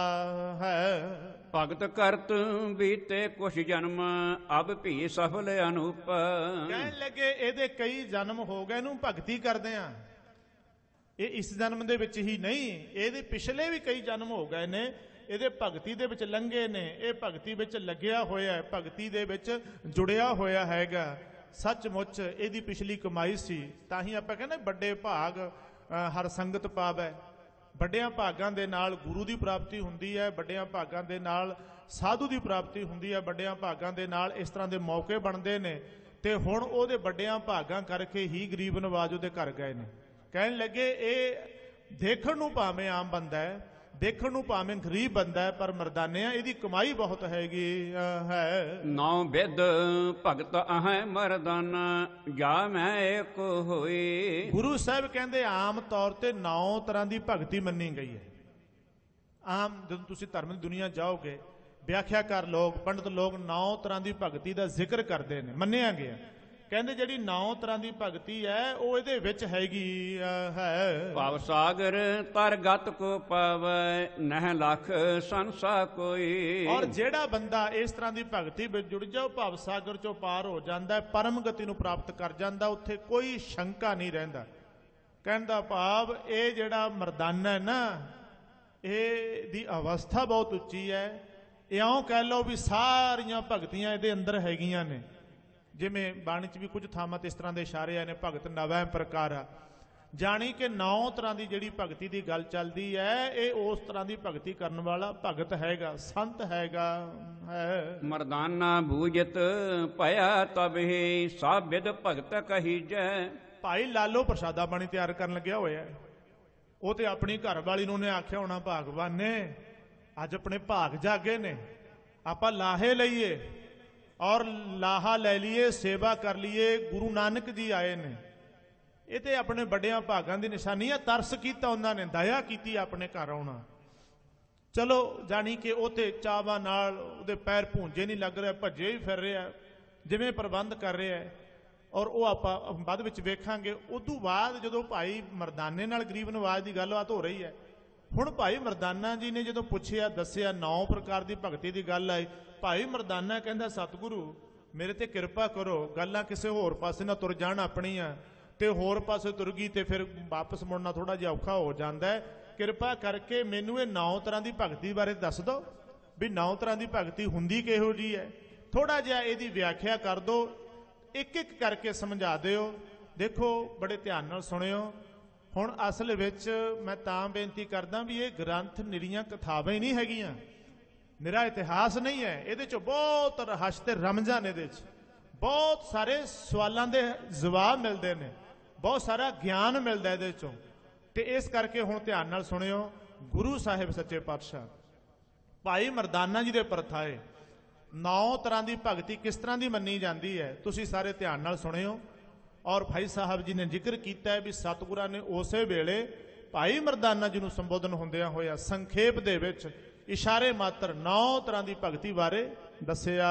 ਹੈ। ਭਗਤ ਕਰਤ ਬੀਤੇ ਕੁਛ ਜਨਮ, ਅਬ ਭੀ ਸਫਲ ਅਨੂਪ। ਕਹਿਣ ਲੱਗੇ ਇਹਦੇ ਕਈ ਜਨਮ ਹੋ ਗਏ, ਇਹਨੂੰ ਭਗਤੀ ਕਰਦੇ ਆ। ਇਹ ਇਸ ਜਨਮ ਦੇ ਵਿੱਚ ਹੀ ਨਹੀਂ, ਇਹਦੇ ਪਿਛਲੇ ਵੀ ਕਈ ਜਨਮ ਹੋ ਗਏ ਨੇ, ਇਹਦੇ ਭਗਤੀ ਦੇ ਵਿੱਚ ਲੰਘੇ ਨੇ, ਇਹ ਭਗਤੀ ਵਿੱਚ ਲੱਗਿਆ ਹੋਇਆ, ਭਗਤੀ ਦੇ ਵਿੱਚ ਜੁੜਿਆ ਹੋਇਆ ਹੈਗਾ। ਸੱਚਮੁੱਚ ਇਹਦੀ ਪਿਛਲੀ ਕਮਾਈ ਸੀ। ਤਾਂ ਹੀ ਆਪਾਂ ਕਹਿੰਦੇ ਵੱਡੇ ਭਾਗ ਹਰ ਸੰਗਤ ਪਾਵੈ। ਵੱਡਿਆਂ ਭਾਗਾਂ ਦੇ ਨਾਲ ਗੁਰੂ ਦੀ ਪ੍ਰਾਪਤੀ ਹੁੰਦੀ ਹੈ, ਵੱਡਿਆਂ ਭਾਗਾਂ ਦੇ ਨਾਲ ਸਾਧੂ ਦੀ ਪ੍ਰਾਪਤੀ ਹੁੰਦੀ ਹੈ, ਵੱਡਿਆਂ ਭਾਗਾਂ ਦੇ ਨਾਲ ਇਸ ਤਰ੍ਹਾਂ ਦੇ ਮੌਕੇ ਬਣਦੇ ਨੇ। ਤੇ ਹੁਣ ਉਹਦੇ ਵੱਡਿਆਂ ਭਾਗਾਂ ਕਰਕੇ ਹੀ ਗਰੀਬ ਨਵਾਜ ਉਹਦੇ ਘਰ ਗਏ ਨੇ। ਕਹਿਣ ਲੱਗੇ ਇਹ ਦੇਖਣ ਨੂੰ ਭਾਵੇਂ ਆਮ ਬੰਦਾ ਹੈ, ਦੇਖਣ ਨੂੰ ਭਾਵੇਂ ਗਰੀਬ ਬੰਦਾ ਹੈ, ਪਰ ਮਰਦਾਨਿਆਂ ਇਹਦੀ ਕਮਾਈ ਬਹੁਤ ਹੈਗੀ ਹੈ। ਨੌ ਬਿਦ ਭਗਤ ਅਹੈ ਮਰਦਾਨਾ, ਜਾ ਮੈਂ ਏਕ ਹੋਈ। ਗੁਰੂ ਸਾਹਿਬ ਕਹਿੰਦੇ ਆਮ ਤੌਰ ਤੇ 9 ਤਰ੍ਹਾਂ ਦੀ ਭਗਤੀ ਮੰਨੀ ਗਈ ਹੈ। ਆਮ ਜਦੋਂ ਤੁਸੀਂ ਧਰਮ ਦੀ ਦੁਨੀਆ ਜਾਓਗੇ, ਵਿਆਖਿਆਕਾਰ ਲੋਕ, ਪੰਡਤ ਲੋਕ 9 ਤਰ੍ਹਾਂ ਦੀ ਭਗਤੀ ਦਾ ਜ਼ਿਕਰ ਕਰਦੇ ਨੇ, ਮੰਨਿਆ ਗਿਆ। ਕਹਿੰਦੇ ਜਿਹੜੀ 9 ਤਰ੍ਹਾਂ ਦੀ ਭਗਤੀ ਹੈ ਉਹ ਇਹਦੇ ਵਿੱਚ ਹੈਗੀ ਹੈ। ਭਵ ਸਾਗਰ ਤਰ ਗਤ ਕੋ ਪਾਵੈ, ਨਹਿ ਲਖ ਸੰਸਾ ਕੋਈ। ਔਰ ਜਿਹੜਾ ਬੰਦਾ ਇਸ ਤਰ੍ਹਾਂ ਦੀ ਭਗਤੀ ਵਿੱਚ ਜੁੜ ਜਾਓ, ਭਵ ਸਾਗਰ ਚੋਂ ਪਾਰ ਹੋ ਜਾਂਦਾ, ਪਰਮ ਗਤੀ ਨੂੰ ਪ੍ਰਾਪਤ ਕਰ ਜਾਂਦਾ, ਉੱਥੇ ਕੋਈ ਸ਼ੰਕਾ ਨਹੀਂ ਰਹਿੰਦਾ। ਕਹਿੰਦਾ ਭਾਵ ਇਹ ਜਿਹੜਾ ਮਰਦਾਨਾ ਹੈ ਨਾ, ਇਹ ਦੀ ਅਵਸਥਾ ਬਹੁਤ ਉੱਚੀ ਹੈ। ਇਉਂ ਕਹਿ ਲਓ ਵੀ ਸਾਰੀਆਂ ਭਗਤੀਆਂ ਇਹਦੇ ਅੰਦਰ ਹੈਗੀਆਂ ਨੇ। ਜਿਵੇਂ ਬਾਣੀ 'ਚ ਵੀ ਕੁਝ ਥਾਵਾਂ ਤੇ ਇਸ ਤਰ੍ਹਾਂ ਦੇ ਇਸ਼ਾਰੇ ਆਏ ਨੇ, ਭਗਤ ਨਵੈ ਪ੍ਰਕਾਰਾ, ਜਾਣੀ ਕਿ 9 ਤਰ੍ਹਾਂ ਦੀ ਜਿਹੜੀ ਭਗਤੀ ਦੀ ਗੱਲ ਚੱਲਦੀ ਹੈ, ਇਹ ਉਸ ਤਰ੍ਹਾਂ ਦੀ ਭਗਤੀ ਕਰਨ ਵਾਲਾ ਭਗਤ ਹੈਗਾ, ਸੰਤ ਹੈਗਾ ਹੈ। ਮਰਦਾਨਾ ਬੂਜਤ ਭਇਆ ਤਬ ਹੀ, ਸਭ ਵਿਦ ਭਗਤ ਕਹੀਜੈ। ਭਾਈ ਲਾਲੋ ਪ੍ਰਸ਼ਾਦਾ ਬਾਣੀ ਤਿਆਰ ਕਰਨ ਲੱਗਿਆ ਹੋਇਆ, ਉਹ ਤੇ ਆਪਣੀ ਘਰ ਵਾਲੀ ਨੂੰ ਉਹਨੇ ਆਖਿਆ ਹੋਣਾ, ਭਾਗਵਾਨ ਨੇ ਅੱਜ ਆਪਣੇ ਭਾਗ ਜਾਗੇ ਨੇ, ਆਪਾਂ ਲਾਹੇ ਲਈਏ ਔਰ ਲਾਹਾ ਲੈ ਲਈਏ, ਸੇਵਾ ਕਰ ਲਈਏ। ਗੁਰੂ ਨਾਨਕ ਜੀ ਆਏ ਨੇ, ਇਹ ਤੇ ਆਪਣੇ ਵੱਡਿਆਂ ਭਾਗਾਂ ਦੀ ਨਿਸ਼ਾਨੀ ਹੈ। ਤਰਸ ਕੀਤਾ ਉਹਨਾਂ ਨੇ, ਦਇਆ ਕੀਤੀ ਆਪਣੇ ਘਰ ਆਉਣਾ। ਚਲੋ ਜਾਣੀ ਕਿ ਉਹ ਤੇ ਚਾਵਾਂ ਨਾਲ ਉਹਦੇ ਪੈਰ ਭੂੰਜੇ ਨਹੀਂ ਲੱਗ ਰਿਹਾ, ਭੱਜੇ ਹੀ ਫਿਰ ਰਿਹਾ, ਜਿਵੇਂ ਪ੍ਰਬੰਧ ਕਰ ਰਿਹਾ। ਔਰ ਉਹ ਆਪਾਂ ਬਾਅਦ ਵਿੱਚ ਵੇਖਾਂਗੇ। ਉਦੋਂ ਬਾਅਦ ਜਦੋਂ ਭਾਈ ਮਰਦਾਨੇ ਨਾਲ ਗਰੀਬ ਨਵਾਜ ਦੀ ਗੱਲਬਾਤ ਹੋ ਰਹੀ ਹੈ, ਹੁਣ ਭਾਈ ਮਰਦਾਨਾ ਜੀ ਨੇ ਜਦੋਂ ਪੁੱਛਿਆ, ਦੱਸਿਆ 9 ਪ੍ਰਕਾਰ ਦੀ ਭਗਤੀ ਦੀ ਗੱਲ ਆਈ, ਭਾਈ ਮਰਦਾਨਾ ਕਹਿੰਦਾ ਸਤਿਗੁਰੂ ਮੇਰੇ ਤੇ ਕਿਰਪਾ ਕਰੋ, ਗੱਲਾਂ ਕਿਸੇ ਹੋਰ ਪਾਸੇ ਨਾ ਤੁਰ ਜਾਣ ਆਪਣੀਆਂ, ਤੇ ਹੋਰ ਪਾਸੇ ਤੁਰ ਗਈ ਤੇ ਫਿਰ ਵਾਪਸ ਮੁੜਨਾ ਥੋੜਾ ਜਿਹਾ ਔਖਾ ਹੋ ਜਾਂਦਾ ਹੈ। ਕਿਰਪਾ ਕਰਕੇ ਮੈਨੂੰ ਇਹ 9 ਤਰ੍ਹਾਂ ਦੀ ਭਗਤੀ ਬਾਰੇ ਦੱਸ ਦਿਓ ਵੀ 9 ਤਰ੍ਹਾਂ ਦੀ ਭਗਤੀ ਹੁੰਦੀ ਕਿਹੋ ਜੀ ਹੈ। ਥੋੜਾ ਜਿਹਾ ਇਹਦੀ ਵਿਆਖਿਆ ਕਰ ਦਿਓ, ਇੱਕ ਇੱਕ ਕਰਕੇ ਸਮਝਾ ਦਿਓ। ਦੇਖੋ ਬੜੇ ਧਿਆਨ ਨਾਲ ਸੁਣਿਓ। ਹੁਣ ਅਸਲ ਵਿੱਚ ਮੈਂ ਤਾਂ ਬੇਨਤੀ ਕਰਦਾ ਵੀ ਇਹ ਗ੍ਰੰਥ ਨਿਰੀਆਂ ਕਥਾਵਾਂ ਹੀ ਨਹੀਂ ਹੈਗੀਆਂ, ਨਿਰਾ ਇਤਿਹਾਸ ਨਹੀਂ ਹੈ। ਇਹਦੇ 'ਚ ਬਹੁਤ ਰਹੱਸ ਤੇ ਰਮਜ਼ਾਂ ਨੇ, ਇਹਦੇ 'ਚ ਬਹੁਤ ਸਾਰੇ ਸਵਾਲਾਂ ਦੇ ਜਵਾਬ ਮਿਲਦੇ ਨੇ, ਬਹੁਤ ਸਾਰਾ ਗਿਆਨ ਮਿਲਦਾ ਇਹਦੇ 'ਚੋਂ। ਤੇ ਇਸ ਕਰਕੇ ਹੁਣ ਧਿਆਨ ਨਾਲ ਸੁਣਿਓ। ਗੁਰੂ ਸਾਹਿਬ ਸੱਚੇ ਪਾਤਸ਼ਾਹ ਭਾਈ ਮਰਦਾਨਾ ਜੀ ਦੇ ਪਰਥਾਏ 9 ਤਰ੍ਹਾਂ ਦੀ ਭਗਤੀ ਕਿਸ ਤਰ੍ਹਾਂ ਦੀ ਮੰਨੀ ਜਾਂਦੀ ਹੈ, ਤੁਸੀਂ ਸਾਰੇ ਧਿਆਨ ਨਾਲ ਸੁਣਿਓ। ਔਰ ਭਾਈ ਸਾਹਿਬ ਜੀ ਨੇ ਜ਼ਿਕਰ ਕੀਤਾ ਹੈ ਵੀ ਸਤਿਗੁਰਾਂ ਨੇ ਉਸੇ ਵੇਲੇ ਭਾਈ ਮਰਦਾਨਾ ਜੀ ਨੂੰ ਸੰਬੋਧਨ ਹੁੰਦਿਆਂ ਹੋਇਆ ਸੰਖੇਪ ਦੇ ਵਿੱਚ ਇਸ਼ਾਰੇ ਮਾਤਰ 9 ਤਰ੍ਹਾਂ ਦੀ ਭਗਤੀ ਬਾਰੇ ਦੱਸਿਆ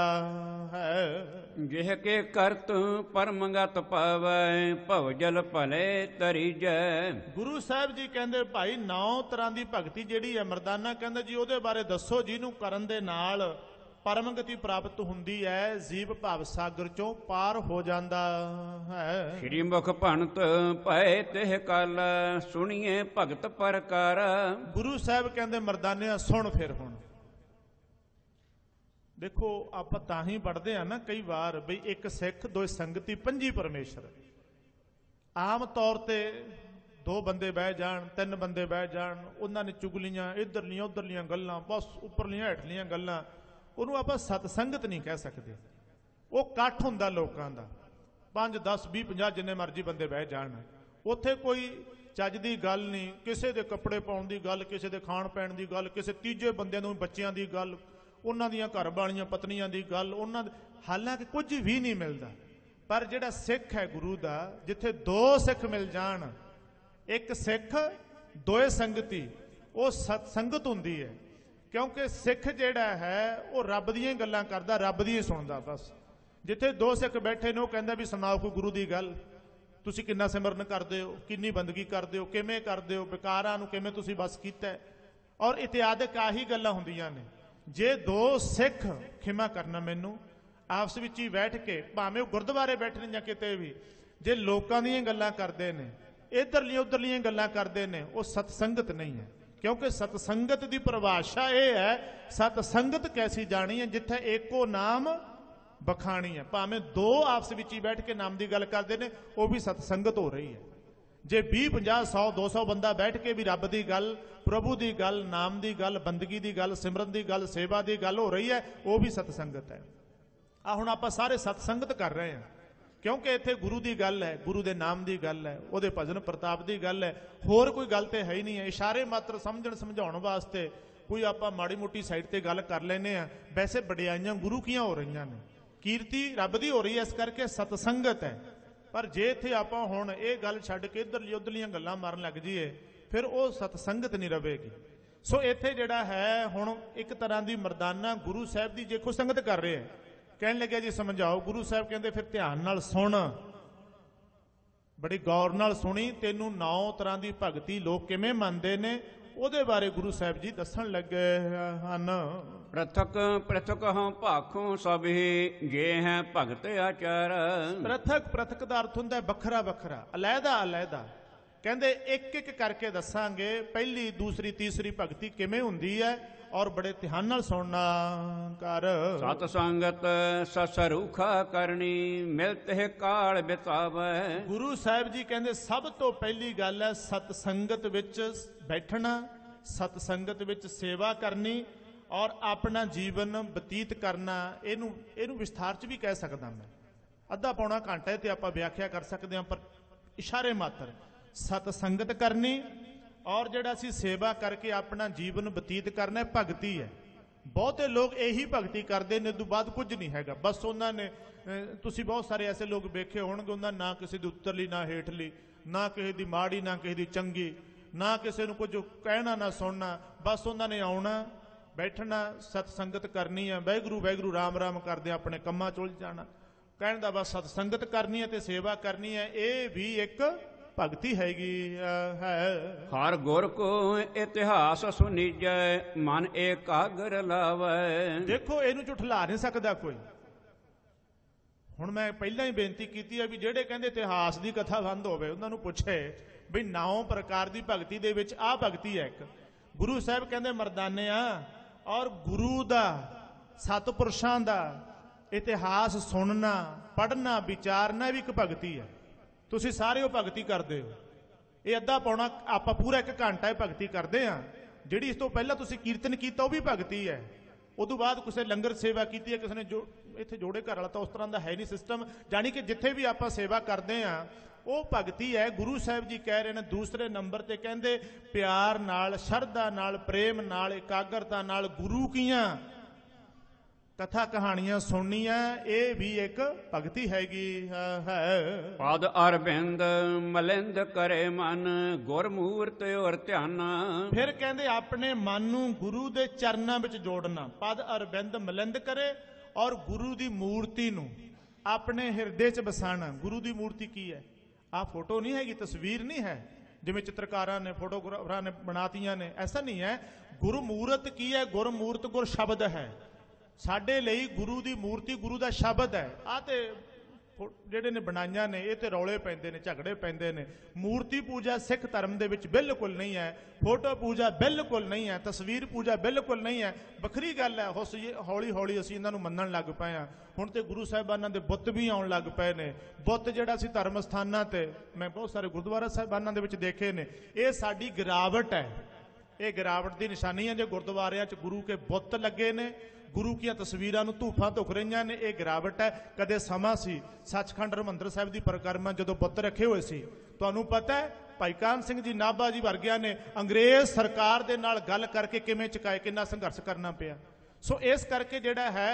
ਹੈ। ਜਿਹ ਕੇ ਕਰਤ ਪਰਮਗਤ ਪਾਵੈ, ਭਵ ਜਲ ਭਲੇ ਤਰੀਜੈ। ਗੁਰੂ ਸਾਹਿਬ ਜੀ ਕਹਿੰਦੇ ਭਾਈ 9 ਤਰ੍ਹਾਂ ਦੀ ਭਗਤੀ ਜਿਹੜੀ ਹੈ, ਮਰਦਾਨਾ ਕਹਿੰਦਾ ਜੀ ਉਹਦੇ ਬਾਰੇ ਦੱਸੋ, ਜਿਹਨੂੰ ਕਰਨ ਦੇ ਨਾਲ ਪਰਮਗਤੀ ਪ੍ਰਾਪਤ ਹੁੰਦੀ ਹੈ, ਜੀਵ ਭਵ ਸਾਗਰ ਚੋਂ ਪਾਰ ਹੋ ਜਾਂਦਾ ਹੈ। ਸ੍ਰੀ ਮੁਖ ਭਣਤ ਪਏ ਤਿਹ ਕਲ, ਸੁਣੀਏ ਭਗਤ ਪ੍ਰਕਾਰ। ਗੁਰੂ ਸਾਹਿਬ ਕਹਿੰਦੇ ਮਰਦਾਨਿਆਂ ਸੁਣ। ਫਿਰ ਹੁਣ ਦੇਖੋ ਆਪਾਂ ਤਾਂ ਹੀ ਪੜ੍ਹਦੇ ਆ ਨਾ ਕਈ ਵਾਰ ਬਈ ਇੱਕ ਸਿੱਖ ਦੋ ਸੰਗਤੀ ਪੰਜੀ ਪਰਮੇਸ਼ਰ। ਆਮ ਤੌਰ ਤੇ 2 ਬੰਦੇ ਬਹਿ ਜਾਣ, 3 ਬੰਦੇ ਬਹਿ ਜਾਣ, ਉਹਨਾਂ ਨੇ ਚੁਗਲੀਆਂ ਇੱਧਰਲੀਆਂ ਉੱਧਰਲੀਆਂ ਗੱਲਾਂ, ਬਸ ਉੱਪਰਲੀਆਂ ਹੇਠਲੀਆਂ ਗੱਲਾਂ, ਉਹਨੂੰ ਆਪਾਂ ਸਤਸੰਗਤ ਨਹੀਂ ਕਹਿ ਸਕਦੇ। ਉਹ ਇਕੱਠ ਹੁੰਦਾ ਲੋਕਾਂ ਦਾ, 5 10 20 50 ਜਿੰਨੇ ਮਰਜ਼ੀ ਬੰਦੇ ਬਹਿ ਜਾਣ, ਉੱਥੇ ਕੋਈ ਚੱਜ ਦੀ ਗੱਲ ਨਹੀਂ, ਕਿਸੇ ਦੇ ਕੱਪੜੇ ਪਾਉਣ ਦੀ ਗੱਲ, ਕਿਸੇ ਦੇ ਖਾਣ ਪੈਣ ਦੀ ਗੱਲ, ਕਿਸੇ ਤੀਜੇ ਬੰਦਿਆਂ ਨੂੰ ਬੱਚਿਆਂ ਦੀ ਗੱਲ, ਉਹਨਾਂ ਦੀਆਂ ਘਰ ਵਾਲੀਆਂ ਪਤਨੀਆਂ ਦੀ ਗੱਲ, ਉਹਨਾਂ ਹਾਲਾਂਕਿ ਕੁਝ ਵੀ ਨਹੀਂ ਮਿਲਦਾ। ਪਰ ਜਿਹੜਾ ਸਿੱਖ ਹੈ ਗੁਰੂ ਦਾ, ਜਿੱਥੇ 2 ਸਿੱਖ ਮਿਲ ਜਾਣ, ਇੱਕ ਸਿੱਖ 2 ਸੰਗਤੀ, ਉਹ ਸਤਸੰਗਤ ਹੁੰਦੀ ਹੈ। ਕਿਉਂਕਿ ਸਿੱਖ ਜਿਹੜਾ ਹੈ ਉਹ ਰੱਬ ਦੀਆਂ ਹੀ ਗੱਲਾਂ ਕਰਦਾ, ਰੱਬ ਦੀ ਹੀ ਸੁਣਦਾ। ਬਸ ਜਿੱਥੇ 2 ਸਿੱਖ ਬੈਠੇ ਨੇ, ਉਹ ਕਹਿੰਦਾ ਵੀ ਸੁਣਾਓ ਕੋਈ ਗੁਰੂ ਦੀ ਗੱਲ, ਤੁਸੀਂ ਕਿੰਨਾ ਸਿਮਰਨ ਕਰਦੇ ਹੋ, ਕਿੰਨੀ ਬੰਦਗੀ ਕਰਦੇ ਹੋ, ਕਿਵੇਂ ਕਰਦੇ ਹੋ, ਵਿਕਾਰਾਂ ਨੂੰ ਕਿਵੇਂ ਤੁਸੀਂ ਬਸ ਕੀਤਾ, ਔਰ ਇਤਿਆਦਿਕ ਆਹੀ ਗੱਲਾਂ ਹੁੰਦੀਆਂ ਨੇ। ਜੇ 2 ਸਿੱਖ, ਖਿਮਾ ਕਰਨਾ ਮੈਨੂੰ, ਆਪਸ ਵਿੱਚ ਹੀ ਬੈਠ ਕੇ, ਭਾਵੇਂ ਉਹ ਗੁਰਦੁਆਰੇ ਬੈਠੇ ਨੇ ਜਾਂ ਕਿਤੇ ਵੀ, ਜੇ ਲੋਕਾਂ ਦੀਆਂ ਗੱਲਾਂ ਕਰਦੇ ਨੇ, ਇੱਧਰਲੀਆਂ ਉੱਧਰਲੀਆਂ ਗੱਲਾਂ ਕਰਦੇ ਨੇ, ਉਹ ਸਤਸੰਗਤ ਨਹੀਂ ਹੈ। ਕਿਉਂਕਿ ਸਤਸੰਗਤ ਦੀ ਪਰਿਭਾਸ਼ਾ ਇਹ ਹੈ, ਸਤਸੰਗਤ ਕੈਸੀ ਜਾਣੀ ਹੈ, ਜਿੱਥੇ ਏਕੋ ਨਾਮ ਬਖਾਣੀ ਹੈ। ਭਾਵੇਂ 2 ਆਪਸ ਵਿੱਚ ਹੀ ਬੈਠ ਕੇ ਨਾਮ ਦੀ ਗੱਲ ਕਰਦੇ ਨੇ, ਉਹ ਵੀ ਸਤਸੰਗਤ ਹੋ ਰਹੀ ਹੈ। ਜੇ 20 50 100 200 ਬੰਦਾ ਬੈਠ ਕੇ ਵੀ ਰੱਬ ਦੀ ਗੱਲ, ਪ੍ਰਭੂ ਦੀ ਗੱਲ, ਨਾਮ ਦੀ ਗੱਲ, ਬੰਦਗੀ ਦੀ ਗੱਲ, ਸਿਮਰਨ ਦੀ ਗੱਲ, ਸੇਵਾ ਦੀ ਗੱਲ ਹੋ ਰਹੀ ਹੈ, ਉਹ ਵੀ ਸਤਸੰਗਤ ਹੈ। ਹੁਣ ਆਪਾਂ ਸਾਰੇ ਸਤਸੰਗਤ ਕਰ ਰਹੇ ਹਾਂ, क्योंकि इत्थे गुरु की गल है, गुरु के नाम की गल है, उहदे भजन प्रताप की गल है, होर कोई गल तो है ही नहीं है। इशारे मात्र समझण समझाउण वास्ते कोई आपां माड़ी मोटी साइड ते गल कर लैने आ। वैसे वडियाइयां गुरु कीआं हो रही ने, कीर्ति रब दी हो रही है, इस करके सतसंगत है। पर जे इत्थे आपां हुण ये गल छड्ड के इधर उधरलियां गल्लां मारन लग जाइए फिर वो सतसंगत नहीं रहेगी। सो इत्थे जिहड़ा है हुण एक तरह की मरदाना गुरु साहिब की देखो संगत कर रहे हैं। कहने लगे जी समझाओ, गुरु साहब कहते फिर ध्यान नाल सुन, बड़ी गौर नाल सुनी, तेनू 9 तरह की भगती लोग किवें मनदे ने ਉਹਦੇ बारे गुरु साहब जी दसन लगे ਹਨ। प्रथक प्रथक हम भाखों सभी जे हैं भगत आचार। प्रथक प्रथक का अर्थ हुंदा बखरा बखरा, अलहदा अलहदा। कहते एक एक करके दसांगे पहली दूसरी तीसरी भगती किवें हुंदी है और बड़े ध्यान नाल सुनना कर। सत संगत ससरूखा करनी मिलते है काल बितावे। गुरु साहब जी कहते सब तो पहली गल है सतसंगत विच बैठना, सतसंगत विच सेवा करनी और अपना जीवन बतीत करना। इनू विस्तार च भी कह सकदा मैं, अद्धा पौना घंटा ते आपां व्याख्या कर सकते हैं, पर इशारे मात्र। सतसंगत करनी और जिहड़ा असीं सेवा करके अपना जीवन बतीत करना है, भगती है। बहुते लोग यही भगती करते हैं, तो बाद कुछ नहीं हैगा। बस उन्होंने तुसीं बहुत सारे ऐसे लोग वेखे होणगे, उन्होंने ना किसी की उत्तरली ना हेठली, ना किसी की माड़ी ना किसी की चंगी, ना किसी को कुछ कहना ना सुनना। बस उन्होंने आउणा बैठना, सतसंगत करनी है, वाहिगुरू वाहिगुरू राम राम करदे अपने कम्मां च उलझ जाना। कहण दा बस सतसंगत करनी है ते सेवा करनी है, ये भी एक भगती हैगी है। हर गुर को इतिहास सुनीजै मन एकाग्र लावै। देखो इनू झुठला नहीं सकता कोई। हुण मैं पहला ही बेनती की है भी जेडे कहते इतिहास की कथा बंद होवे उन्होंने पूछे भी 9 प्रकार की भगती दे विच आ भगती है एक। गुरु साहब कहते मरदाने और गुरु दा सतपुरुषां दा इतिहास सुनना पढ़ना विचारना भी एक भगती है। तुसीं सारे वो भगती करते हो, ये अद्धा पौना आप पूरा 1 घंटा भगती करते हैं। जिहड़ी इस तो पहला तुसीं कीर्तन किया वो भी भगती है। उदों बाद किसी लंगर सेवा की है, किसी ने जो इत्थे जोड़े घर वाला तो उस तरह का है नहीं सिस्टम, जानी कि जिथे भी आप सेवा करते हैं वो भगती है। गुरु साहब जी कह रहे हैं दूसरे नंबर ते कहते प्यार नाल, शरधा नाल, प्रेम नाल, एकाग्रता नाल गुरु कीआं कथा कहानियां सुननियां, ये भी एक भगती हैगी है। पद अरविंद मलिंद करे मन गुरमूर्त और ध्यान। फिर कहते अपने मन नूं गुरु दे चरनां विच जोड़ना। पद अरविंद मलिंद करे और गुरु दी मूर्ति नूं अपने हिरदे च बसाना। गुरु दी मूर्ति की है? आ फोटो नहीं हैगी, तस्वीर नहीं है जिवें चित्रकारां ने फोटोग्राफरां ने बनातियां ने, ऐसा नहीं है। गुरमूर्त की है? गुरमूर्त गुर शब्द है। साडे लई गुरु की मूर्ति गुरु का शब्द है। आ ते जिहड़े ने बनाइयां ने ये तो रौले पैंदे ने, झगड़े पैंदे ने। मूर्ति पूजा सिख धर्म दे विच बिल्कुल नहीं है, फोटो पूजा बिल्कुल नहीं है, तस्वीर पूजा बिल्कुल नहीं है। वखरी गल है हौली हौली असीं इन्हां नूं मन्नण लग पए हां। हुण ते गुरु साहिबानां दे बुत भी आउण लग पए ने। बुत जिहड़ा असीं धर्म स्थानां ते मैं बहुत सारे गुरुद्वारा साहिबानां दे विच देखे ने, ये साडी गिरावट है। ये गिरावट की निशानी है। जो गुरुद्वारियां च गुरु के बुत लगे ने, गुरु की तस्वीरां नूं धूफां धुख रही ने, यह गिरावट है। कदे समा सी सचखंड हरमंदर साहिब की परिक्रमा जो बुत रखे हुए सी, तुहानूं पता है भाई कान सिंह जी नाभा जी वर्गियां ने अंग्रेज सरकार दे नाल गल करके किवें चुकाए, किन्ना संघर्ष करना पिया। सो इस करके जिहड़ा है,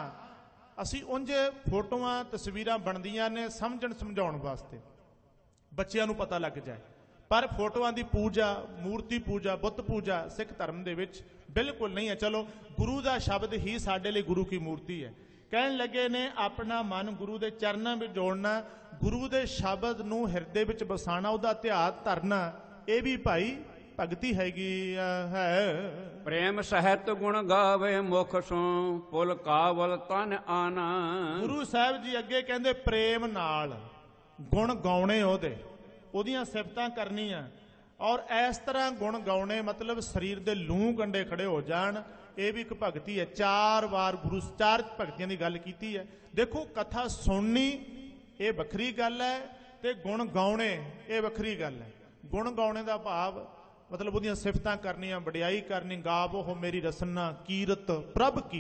हाँ असीं उंज फोटोआं तस्वीरां बनदियां ने समझण समझाउण वास्ते, बच्चिआं नूं पता लग जाए। पर फोटोआं की पूजा, मूर्ति पूजा, बुत पूजा सिख धर्म दे विच बिल्कुल नहीं है। चलो गुरु का शब्द ही साडे लई गुरु की मूर्ति है। कहन लगे ने अपना मन गुरु के चरणों में जोड़ना, गुरु के शब्द नूं हिरदे विच बसाना, उहदा ध्यान धरना, ये भी भाई भगती हैगी है। प्रेम सहत गुण गावे मुख सो पुल कावल तन आना। गुरु साहब जी अगे कहंदे प्रेम नाल गुण गाउणे ओहदे, ओहदियां सिफतां करनियां और इस तरह गुण गाउणे, मतलब शरीर के लूह कंडे खड़े हो जाण, ये भी एक भगती है। 4 बार गुरु 4 भगतियां की गल की है। देखो कथा सुननी ये वखरी गल है, ते गुण गाउणे ये वखरी गल है। गुण गाउणे का भाव मतलब उहदियां सिफतां करनियां, वडियाई करनी। गावो हो मेरी रसना कीरत प्रभ की,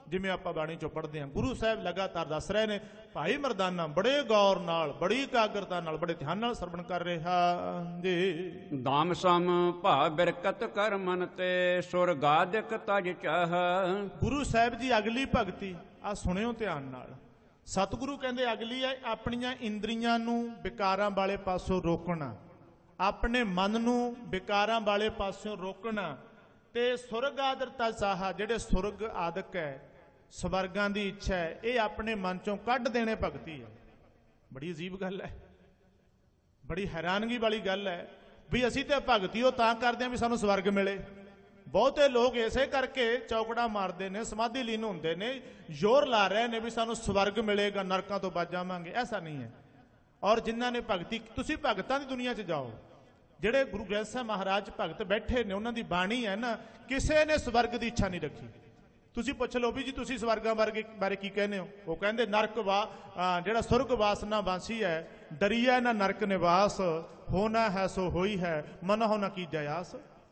ਜਿਵੇਂ ਆਪਾਂ ਬਾਣੀ ਚੋਂ ਪੜ੍ਹਦੇ ਹਾਂ। ਗੁਰੂ ਸਾਹਿਬ ਲਗਾਤਾਰ ਦੱਸ ਰਹੇ ਨੇ, ਭਾਈ ਮਰਦਾਨਾ ਬੜੇ ਗੌਰ ਨਾਲ, ਬੜੀ ਇਕਾਗਰਤਾ ਨਾਲ, ਬੜੇ ਧਿਆਨ ਨਾਲ ਸਰਵਣ ਕਰ ਰਿਹਾ ਜੀ। ਦਾਮ ਸਮ ਭਾ ਬਿਰਕਤ ਕਰ ਮਨ ਤੇ ਸੁਰਗਾਦਿਕ ਤਜ ਚਾਹ। ਗੁਰੂ ਸਾਹਿਬ ਜੀ ਅਗਲੀ ਭਗਤੀ ਆ ਸੁਣਿਓ ਧਿਆਨ ਨਾਲ। ਸਤਿਗੁਰੂ ਕਹਿੰਦੇ ਅਗਲੀ ਹੈ ਆਪਣੀਆਂ ਇੰਦਰੀਆਂ ਨੂੰ ਵਿਕਾਰਾਂ ਵਾਲੇ ਪਾਸੋਂ ਰੋਕਣਾ, ਆਪਣੇ ਮਨ ਨੂੰ ਵਿਕਾਰਾਂ ਵਾਲੇ ਪਾਸੋਂ ਰੋਕਣਾ, ਤੇ ਸੁਰਗ ਆਦਰਤਾ ਚਾਹਾ, ਜਿਹੜੇ ਸੁਰਗ ਆਦਿਕ ਹੈ, ਸਵਰਗਾਂ ਦੀ ਇੱਛਾ ਹੈ, ਇਹ ਆਪਣੇ ਮਨ ਚੋਂ ਕੱਢ ਦੇਣੇ ਭਗਤੀ ਹੈ। ਬੜੀ ਅਜੀਬ ਗੱਲ ਹੈ, ਬੜੀ ਹੈਰਾਨਗੀ ਵਾਲੀ ਗੱਲ ਹੈ ਵੀ ਅਸੀਂ ਤੇ ਭਗਤੀ ਉਹ ਤਾਂ ਕਰਦੇ ਹਾਂ ਵੀ ਸਾਨੂੰ ਸਵਰਗ ਮਿਲੇ। ਬਹੁਤੇ ਲੋਕ ਇਸੇ ਕਰਕੇ ਚੌਕੜਾ ਮਾਰਦੇ ਨੇ, ਸਮਾਧੀ ਲੀਨ ਹੁੰਦੇ ਨੇ, ਜ਼ੋਰ ਲਾ ਰਹੇ ਨੇ ਵੀ ਸਾਨੂੰ ਸਵਰਗ ਮਿਲੇਗਾ, ਨਰਕਾਂ ਤੋਂ ਬਚ ਜਾਵਾਂਗੇ। ਐਸਾ ਨਹੀਂ ਹੈ। ਔਰ ਜਿਨ੍ਹਾਂ ਨੇ ਭਗਤੀ, ਤੁਸੀਂ ਭਗਤਾਂ ਦੀ ਦੁਨੀਆ 'ਚ ਜਾਓ, ਜਿਹੜੇ ਗੁਰੂ ਗ੍ਰੰਥ ਸਾਹਿਬ ਮਹਾਰਾਜ ਭਗਤ ਬੈਠੇ ਨੇ, ਉਹਨਾਂ ਦੀ ਬਾਣੀ ਹੈ ਨਾ, ਕਿਸੇ ਨੇ ਸਵਰਗ ਦੀ ਇੱਛਾ ਨਹੀਂ ਰੱਖੀ। ਤੁਸੀਂ ਪੁੱਛ ਲਓ ਵੀ ਜੀ ਤੁਸੀਂ ਸਵਰਗਾਂ ਬਾਰੇ ਕੀ ਕਹਿੰਦੇ ਹੋ? ਉਹ ਕਹਿੰਦੇ ਨਰਕ ਜਿਹੜਾ ਸੁਰਗ ਵਾਸਨਾ ਵਾਸੀ ਹੈ, ਡਰੀਐ ਨਾ ਨਰਕ ਨਿਵਾਸ, ਹੋਣਾ ਹੈ ਸੋ ਹੋਈ ਹੈ, ਮਨ ਹੋ ਨਾ ਕੀ ਜਯਾਸ।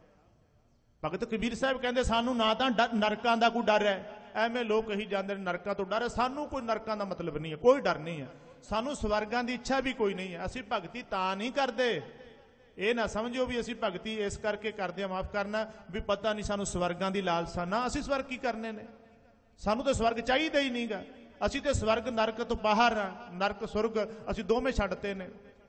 ਭਗਤ ਕਬੀਰ ਸਾਹਿਬ ਕਹਿੰਦੇ ਸਾਨੂੰ ਨਾ ਤਾਂ ਨਰਕਾਂ ਦਾ ਕੋਈ ਡਰ ਹੈ, ਐਵੇਂ ਲੋਕ ਕਹੀ ਜਾਂਦੇ ਨੇ ਨਰਕਾਂ ਤੋਂ ਡਰ ਹੈ, ਸਾਨੂੰ ਕੋਈ ਨਰਕਾਂ ਦਾ ਮਤਲਬ ਨਹੀਂ ਹੈ, ਕੋਈ ਡਰ ਨਹੀਂ ਹੈ, ਸਾਨੂੰ ਸਵਰਗਾਂ ਦੀ ਇੱਛਾ ਵੀ ਕੋਈ ਨਹੀਂ ਹੈ। ਅਸੀਂ ਭਗਤੀ ਤਾਂ ਨਹੀਂ ਕਰਦੇ, ਇਹ ਨਾ ਸਮਝੋ ਵੀ ਅਸੀਂ ਭਗਤੀ ਇਸ ਕਰਕੇ ਕਰਦੇ ਹਾਂ, ਮਾਫ ਕਰਨਾ, ਵੀ ਪਤਾ ਨਹੀਂ ਸਾਨੂੰ ਸਵਰਗਾਂ ਦੀ ਲਾਲਸਾ। ਨਾ, ਅਸੀਂ ਸਵਰਗ ਕੀ ਕਰਨੇ ਨੇ, ਸਾਨੂੰ ਤਾਂ ਸਵਰਗ ਚਾਹੀਦਾ ਹੀ ਨਹੀਂਗਾ। ਅਸੀਂ ਤੇ ਸਵਰਗ ਨਰਕ ਤੋਂ ਬਾਹਰ ਆ, ਨਰਕ ਸੁਰਗ ਅਸੀਂ ਦੋਵੇਂ ਛੱਡਤੇ ਨੇ।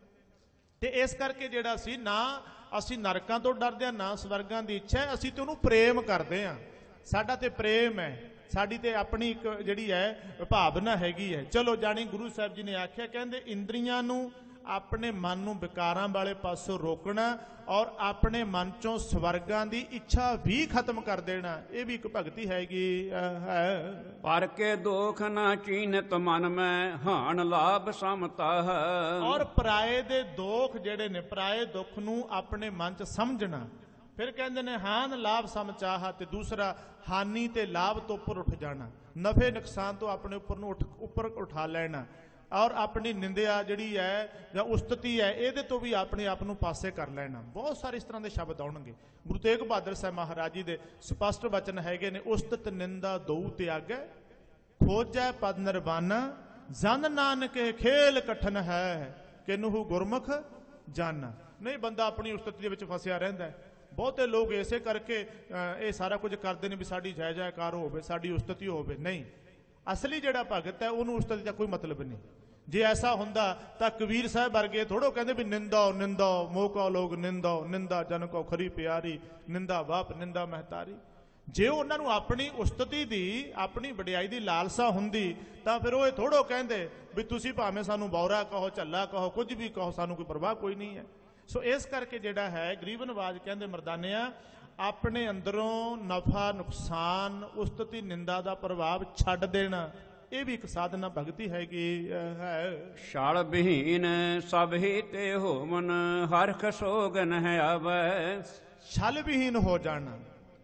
ਤੇ ਇਸ ਕਰਕੇ ਜਿਹੜਾ ਅਸੀਂ ਨਾ ਅਸੀਂ ਨਰਕਾਂ ਤੋਂ ਡਰਦੇ ਹਾਂ, ਨਾ ਸਵਰਗਾਂ ਦੀ ਇੱਛਾ ਹੈ, ਅਸੀਂ ਤੇ ਉਹਨੂੰ ਪ੍ਰੇਮ ਕਰਦੇ ਹਾਂ। ਸਾਡਾ ਤੇ ਪ੍ਰੇਮ ਹੈ, ਸਾਡੀ ਤੇ ਆਪਣੀ ਇੱਕ ਜਿਹੜੀ ਹੈ ਭਾਵਨਾ ਹੈਗੀ ਹੈ। ਚਲੋ ਜਾਣੀ ਗੁਰੂ ਸਾਹਿਬ ਜੀ ਨੇ ਆਖਿਆ, ਕਹਿੰਦੇ ਇੰਦਰੀਆਂ ਨੂੰ, ਆਪਣੇ ਮਨ ਨੂੰ ਵਿਕਾਰਾਂ ਵਾਲੇ ਪਾਸੋਂ ਰੋਕਣਾ ਔਰ ਆਪਣੇ ਮਨ ਚੋਂ ਸਵਰਗਾਂ ਦੀ ਇੱਛਾ ਵੀ ਖਤਮ ਕਰ ਦੇਣਾ, ਇਹ ਵੀ ਇੱਕ ਭਗਤੀ ਹੈਗੀ ਹੈ। ਪਰ ਕੇ ਦੋਖ ਨਾ ਚੀਨਤ ਮਨ ਮੈਂ, ਹਾਨ ਲਾਭ ਸਮਤਾ ਹੈ। ਔਰ ਪਰਾਏ ਦੇ ਦੋਖ ਜਿਹੜੇ ਨੇ, ਪਰਾਏ ਦੁੱਖ ਨੂੰ ਆਪਣੇ ਮਨ 'ਚ ਸਮਝਣਾ। ਫਿਰ ਕਹਿੰਦੇ ਨੇ ਹਾਨ ਲਾਭ ਸਮਚਾਹਾ, ਤੇ ਦੂਸਰਾ ਹਾਨੀ ਤੇ ਲਾਭ ਤੋਂ ਉੱਪਰ ਉੱਠ ਜਾਣਾ, ਨਫੇ ਨੁਕਸਾਨ ਤੋਂ ਆਪਣੇ ਉੱਪਰ ਉਠਾ ਲੈਣਾ, ਔਰ ਆਪਣੀ ਨਿੰਦਿਆ ਜਿਹੜੀ ਹੈ ਜਾਂ ਉਸਤਤੀ ਹੈ, ਇਹਦੇ ਤੋਂ ਵੀ ਆਪਣੇ ਆਪ ਨੂੰ ਪਾਸੇ ਕਰ ਲੈਣਾ। ਬਹੁਤ ਸਾਰੇ ਇਸ ਤਰ੍ਹਾਂ ਦੇ ਸ਼ਬਦ ਆਉਣਗੇ। ਗੁਰੂ ਤੇਗ ਬਹਾਦਰ ਸਾਹਿਬ ਮਹਾਰਾਜ ਜੀ ਦੇ ਸਪਸ਼ਟ ਵਚਨ ਹੈਗੇ ਨੇ, ਉਸਤਤ ਨਿੰਦਾ ਦਊ ਤਿਆਗੈ, ਖੋਜੈ ਪਦ ਨਿਰਵਾਨਾ, ਜਨ ਨਾਨਕੇ ਖੇਲ ਕਠਨ ਹੈ, ਕਿਨਹੂ ਗੁਰਮੁਖ ਜਾਨਾ। ਨਹੀਂ, ਬੰਦਾ ਆਪਣੀ ਉਸਤਤੀ ਦੇ ਵਿੱਚ ਫਸਿਆ ਰਹਿੰਦਾ। ਬਹੁਤੇ ਲੋਕ ਇਸੇ ਕਰਕੇ ਇਹ ਸਾਰਾ ਕੁਝ ਕਰਦੇ ਨੇ ਵੀ ਸਾਡੀ ਜੈ ਜੈਕਾਰ ਹੋਵੇ, ਸਾਡੀ ਉਸਤਤੀ ਹੋਵੇ। ਨਹੀਂ, ਅਸਲੀ ਜਿਹੜਾ ਭਗਤ ਹੈ ਉਹਨੂੰ ਉਸਤਤੀ ਦਾ ਕੋਈ ਮਤਲਬ ਨਹੀਂ। ਜੇ ਐਸਾ ਹੁੰਦਾ ਤਾਂ ਕਬੀਰ ਸਾਹਿਬ ਵਰਗੇ ਥੋੜੋ ਕਹਿੰਦੇ ਵੀ ਨਿੰਦਾ ਨਿੰਦਾ ਮੋਕਾ ਲੋਕ ਨਿੰਦਾ, ਨਿੰਦਾ ਜਨ ਕੋ ਖਰੀ ਪਿਆਰੀ, ਨਿੰਦਾ ਬਾਪ ਨਿੰਦਾ ਮਹਤਾਰੀ। ਜੇ ਉਹਨਾਂ ਨੂੰ ਆਪਣੀ ਉਸਤਤੀ ਦੀ, ਆਪਣੀ ਵਡਿਆਈ ਦੀ ਲਾਲਸਾ ਹੁੰਦੀ ਤਾਂ ਫਿਰ ਉਹ ਇਹ ਥੋੜੋ ਕਹਿੰਦੇ ਵੀ ਤੁਸੀਂ ਭਾਵੇਂ ਸਾਨੂੰ ਬੌਰਾ ਕਹੋ, ਝੱਲਾ ਕਹੋ, ਕੁਝ ਵੀ ਕਹੋ, ਸਾਨੂੰ ਕੋਈ ਪਰਵਾਹ ਕੋਈ ਨਹੀਂ ਹੈ। ਸੋ ਇਸ ਕਰਕੇ ਜਿਹੜਾ ਹੈ ਗਰੀਬ ਨਵਾਜ ਕਹਿੰਦੇ ਮਰਦਾਨਿਆਂ, ਆਪਣੇ ਅੰਦਰੋਂ ਨਫਾ ਨੁਕਸਾਨ, ਉਸਤਤੀ ਨਿੰਦਾ ਦਾ ਪ੍ਰਭਾਵ ਛੱਡ ਦੇਣਾ, ਇਹ ਵੀ ਇੱਕ ਸਾਧਨਾ ਭਗਤੀ ਹੈਗੀ ਹੈ। ਛਲ ਵਿਹੀਨ ਸਭ ਹੀ ਤੇ ਹੋਵਨ, ਹਰਖ ਸੋਗ ਨਹਿ ਆਵੈ। ਛਲ ਵਿਹੀਨ ਹੋ ਜਾਣਾ।